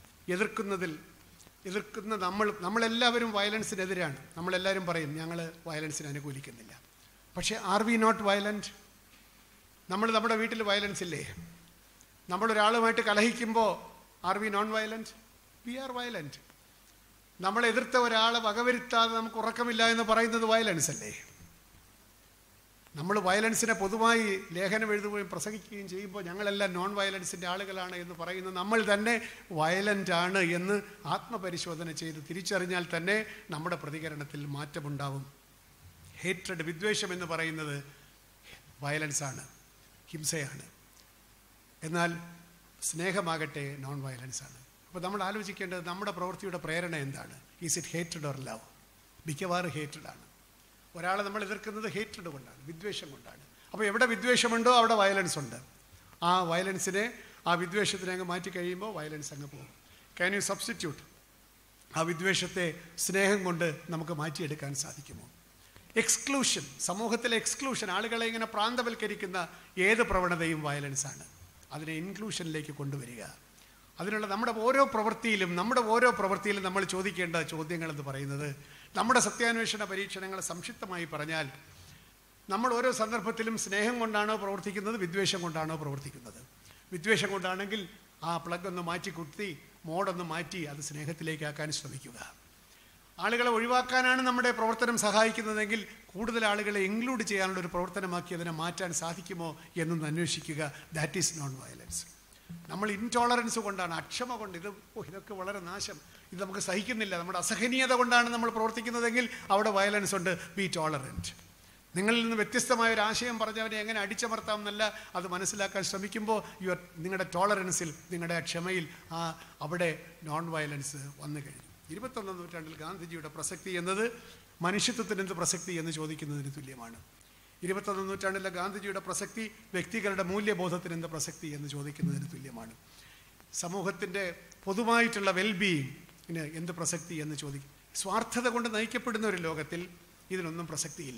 എതിർക്കുന്ന നമ്മളെല്ലാവരും വയലൻസിനെതിരാണ്. നമ്മളെല്ലാവരും പറയും ഞങ്ങൾ വയലൻസിനെ അനുകൂലിക്കുന്നില്ല. പക്ഷേ ആർ വി നോട്ട് വയലൻറ്റ്? നമ്മുടെ വീട്ടിൽ വയലൻസ് ഇല്ലേ? നമ്മളൊരാളുമായിട്ട് കലഹിക്കുമ്പോൾ are we non violent? We are violent. നമ്മളെ എതിർത്ത ഒരാളെ വകവരുത്താതെ നമുക്ക് ഉറക്കമില്ല എന്ന് പറയുന്നത് വയലൻസ് അല്ലേ? നമ്മൾ വയലൻസിനെ പൊതുവായി ലേഖനം എഴുതുകയും പ്രസംഗിക്കുകയും ചെയ്യുമ്പോൾ ഞങ്ങളെല്ലാം നോൺ വയലൻസിൻ്റെ ആളുകളാണ് എന്ന് പറയുന്ന നമ്മൾ തന്നെ വയലൻ്റ് ആണ് എന്ന് ആത്മപരിശോധന ചെയ്ത് തിരിച്ചറിഞ്ഞാൽ തന്നെ നമ്മുടെ പ്രതികരണത്തിൽ മാറ്റമുണ്ടാവും. ഹേറ്റ്രഡ്, വിദ്വേഷം എന്ന് പറയുന്നത് വയലൻസാണ്, ഹിംസയാണ്. എന്നാൽ സ്നേഹമാകട്ടെ നോൺ വയലൻസാണ്. അപ്പോൾ നമ്മൾ ആലോചിക്കേണ്ടത് നമ്മുടെ പ്രവൃത്തിയുടെ പ്രേരണ എന്താണ്? Is it hatred or love? മിക്കവാറും ഹേറ്റ്രഡാണ്. ഒരാളെ നമ്മൾ എതിർക്കുന്നത് ഹേറ്റ്രഡ് കൊണ്ടാണ്, വിദ്വേഷം കൊണ്ടാണ്. അപ്പോൾ എവിടെ വിദ്വേഷമുണ്ടോ അവിടെ വയലൻസ് ഉണ്ട്. ആ വയലൻസിനെ, ആ വിദ്വേഷത്തിനെ അങ്ങ് മാറ്റി കഴിയുമ്പോൾ വയലൻസ് അങ്ങ് പോകും. Can you substitute? ആ വിദ്വേഷത്തെ സ്നേഹം കൊണ്ട് നമുക്ക് മാറ്റിയെടുക്കാൻ സാധിക്കുമോ? എക്സ്ക്ലൂഷൻ, സമൂഹത്തിലെ എക്സ്ക്ലൂഷൻ, ആളുകളെ ഇങ്ങനെ പ്രാന്തവൽക്കരിക്കുന്ന ഏത് പ്രവണതയും വയലൻസാണ്. അതിനെ ഇൻക്ലൂഷനിലേക്ക് കൊണ്ടുവരിക. അതിനുള്ള നമ്മുടെ ഓരോ പ്രവൃത്തിയിലും നമ്മൾ ചോദിക്കേണ്ട ചോദ്യങ്ങളെന്ന് പറയുന്നത്, നമ്മുടെ സത്യാന്വേഷണ പരീക്ഷണങ്ങളെ സംക്ഷിപ്തമായി പറഞ്ഞാൽ, നമ്മൾ ഓരോ സന്ദർഭത്തിലും സ്നേഹം കൊണ്ടാണോ പ്രവർത്തിക്കുന്നത്, വിദ്വേഷം കൊണ്ടാണോ പ്രവർത്തിക്കുന്നത്? വിദ്വേഷം കൊണ്ടാണെങ്കിൽ ആ പ്ലഗ് ഒന്ന് മാറ്റി കുത്തി, മോഡൊന്ന് മാറ്റി അത് സ്നേഹത്തിലേക്കാക്കാൻ ശ്രമിക്കുക. ആളുകളെ ഒഴിവാക്കാനാണ് നമ്മുടെ പ്രവർത്തനം സഹായിക്കുന്നതെങ്കിൽ കൂടുതൽ ആളുകളെ ഇൻക്ലൂഡ് ചെയ്യാനുള്ള ഒരു പ്രവർത്തനമാക്കി അതിനെ മാറ്റാൻ സാധിക്കുമോ എന്നൊന്ന് അന്വേഷിക്കുക. That is non violence. നമ്മൾ ഇൻടോളറൻസ് കൊണ്ടാണ്, അക്ഷമ കൊണ്ട്, ഇതൊക്കെ വളരെ നാശം, ഇത് നമുക്ക് സഹിക്കുന്നില്ല, നമ്മുടെ അസഹനീയത കൊണ്ടാണ് നമ്മൾ പ്രവർത്തിക്കുന്നതെങ്കിൽ അവിടെ വയലൻസ് ഉണ്ട്. Be tolerant. നിങ്ങളിൽ നിന്ന് വ്യത്യസ്തമായ ഒരു ആശയം പറഞ്ഞവനെ എങ്ങനെ അടിച്ചമർത്താം എന്നല്ല, അത് മനസ്സിലാക്കാൻ ശ്രമിക്കുമ്പോൾ നിങ്ങളുടെ ടോളറൻസിൽ, നിങ്ങളുടെ ക്ഷമയിൽ അവിടെ നോൺ വയലൻസ് വന്നു കഴിഞ്ഞു. 21ാം നൂറ്റാണ്ടിൽ ഗാന്ധിജിയുടെ പ്രസക്തി എന്നത് മനുഷ്യത്വത്തിന് എന്ത് പ്രസക്തി എന്ന് ചോദിക്കുന്നതിന് തുല്യമാണ്. 21ാം നൂറ്റാണ്ടിലെ ഗാന്ധിജിയുടെ പ്രസക്തി വ്യക്തികളുടെ മൂല്യബോധത്തിന് എന്ത് പ്രസക്തി എന്ന് ചോദിക്കുന്നതിന് തുല്യമാണ്. സമൂഹത്തിൻ്റെ പൊതുവായിട്ടുള്ള വെൽബീയിങ്ങിന് എന്ത് പ്രസക്തി എന്ന് ചോദിക്കും. സ്വാർത്ഥത കൊണ്ട് നയിക്കപ്പെടുന്ന ഒരു ലോകത്തിൽ ഇതിനൊന്നും പ്രസക്തിയില്ല.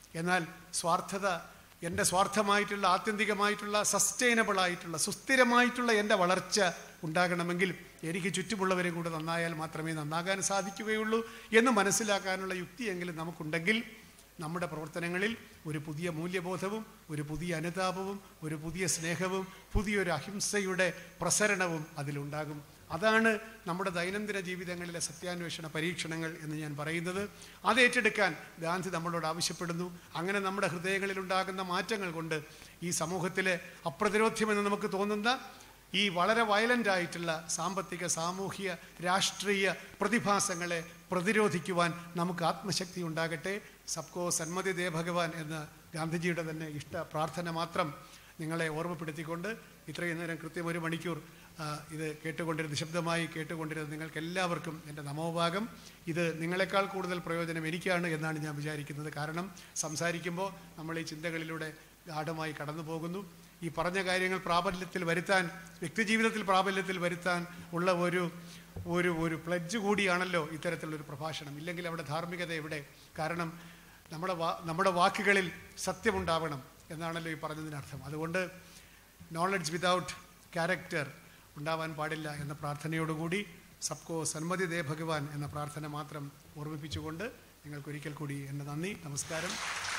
എന്നാൽ സ്വാർത്ഥത, എൻ്റെ സ്വാർത്ഥമായിട്ടുള്ള ആത്യന്തികമായിട്ടുള്ള സസ്റ്റൈനബിളായിട്ടുള്ള സുസ്ഥിരമായിട്ടുള്ള എൻ്റെ വളർച്ച ഉണ്ടാകണമെങ്കിൽ എനിക്ക് ചുറ്റുമുള്ളവരെ കൂടെ നന്നായാൽ മാത്രമേ നന്നാകാൻ സാധിക്കുകയുള്ളൂ എന്ന് മനസ്സിലാക്കാനുള്ള യുക്തിയെങ്കിലും നമുക്കുണ്ടെങ്കിൽ നമ്മുടെ പ്രവർത്തനങ്ങളിൽ ഒരു പുതിയ മൂല്യബോധവും ഒരു പുതിയ അനുതാപവും ഒരു പുതിയ സ്നേഹവും പുതിയൊരു അഹിംസയുടെ പ്രസരണവും അതിലുണ്ടാകും. അതാണ് നമ്മുടെ ദൈനംദിന ജീവിതങ്ങളിലെ സത്യാന്വേഷണ പരീക്ഷണങ്ങൾ എന്ന് ഞാൻ പറയുന്നത്. അത് ഏറ്റെടുക്കാൻ ഗാന്ധി നമ്മളോട് ആവശ്യപ്പെടുന്നു. അങ്ങനെ നമ്മുടെ ഹൃദയങ്ങളിൽ ഉണ്ടാകുന്ന മാറ്റങ്ങൾ കൊണ്ട് ഈ സമൂഹത്തിലെ അപ്രതിരോധ്യമെന്ന് നമുക്ക് തോന്നുന്ന ഈ വളരെ വയലൻ്റ് ആയിട്ടുള്ള സാമ്പത്തിക, സാമൂഹിക, രാഷ്ട്രീയ പ്രതിഭാസങ്ങളെ പ്രതിരോധിക്കുവാൻ നമുക്ക് ആത്മശക്തി ഉണ്ടാകട്ടെ. സബ്കോ സന്മതി ദേ ഭഗവാൻ എന്ന ഗാന്ധിജിയുടെ തന്നെ ഇഷ്ട പ്രാർത്ഥന മാത്രം നിങ്ങളെ ഓർമ്മപ്പെടുത്തിക്കൊണ്ട് ഇത്രയും നേരം കൃത്യം 1 മണിക്കൂർ ഇത് കേട്ടുകൊണ്ടിരുന്ന, നിശബ്ദമായി കേട്ടുകൊണ്ടിരുന്ന നിങ്ങൾക്ക് എല്ലാവർക്കും എൻ്റെ നമോഭാഗം. ഇത് നിങ്ങളെക്കാൾ കൂടുതൽ പ്രയോജനം എനിക്കാണ് എന്നാണ് ഞാൻ വിചാരിക്കുന്നത്. കാരണം സംസാരിക്കുമ്പോൾ നമ്മൾ ഈ ചിന്തകളിലൂടെ ഗാഢമായി കടന്നു പോകുന്നു. ഈ പറഞ്ഞ കാര്യങ്ങൾ പ്രാബല്യത്തിൽ വരുത്താൻ, വ്യക്തിജീവിതത്തിൽ പ്രാബല്യത്തിൽ വരുത്താൻ ഉള്ള ഒരു പ്ലഡ്ജ് കൂടിയാണല്ലോ ഇത്തരത്തിലുള്ളൊരു പ്രഭാഷണം. ഇല്ലെങ്കിൽ അവിടെ ധാർമ്മികത എവിടെ? കാരണം നമ്മുടെ വാക്കുകളിൽ സത്യമുണ്ടാവണം എന്നാണല്ലോ ഈ പറഞ്ഞതിനർത്ഥം. അതുകൊണ്ട് നോളജ് വിതൗട്ട് ക്യാരക്ടർ ഉണ്ടാവാൻ പാടില്ല എന്ന പ്രാർത്ഥനയോടുകൂടി സബ്കോ സന്മതി ദേ ഭഗവാൻ എന്ന പ്രാർത്ഥന മാത്രം ഓർമ്മിപ്പിച്ചുകൊണ്ട് നിങ്ങൾക്കൊരിക്കൽ കൂടി എൻ്റെ നന്ദി, നമസ്കാരം.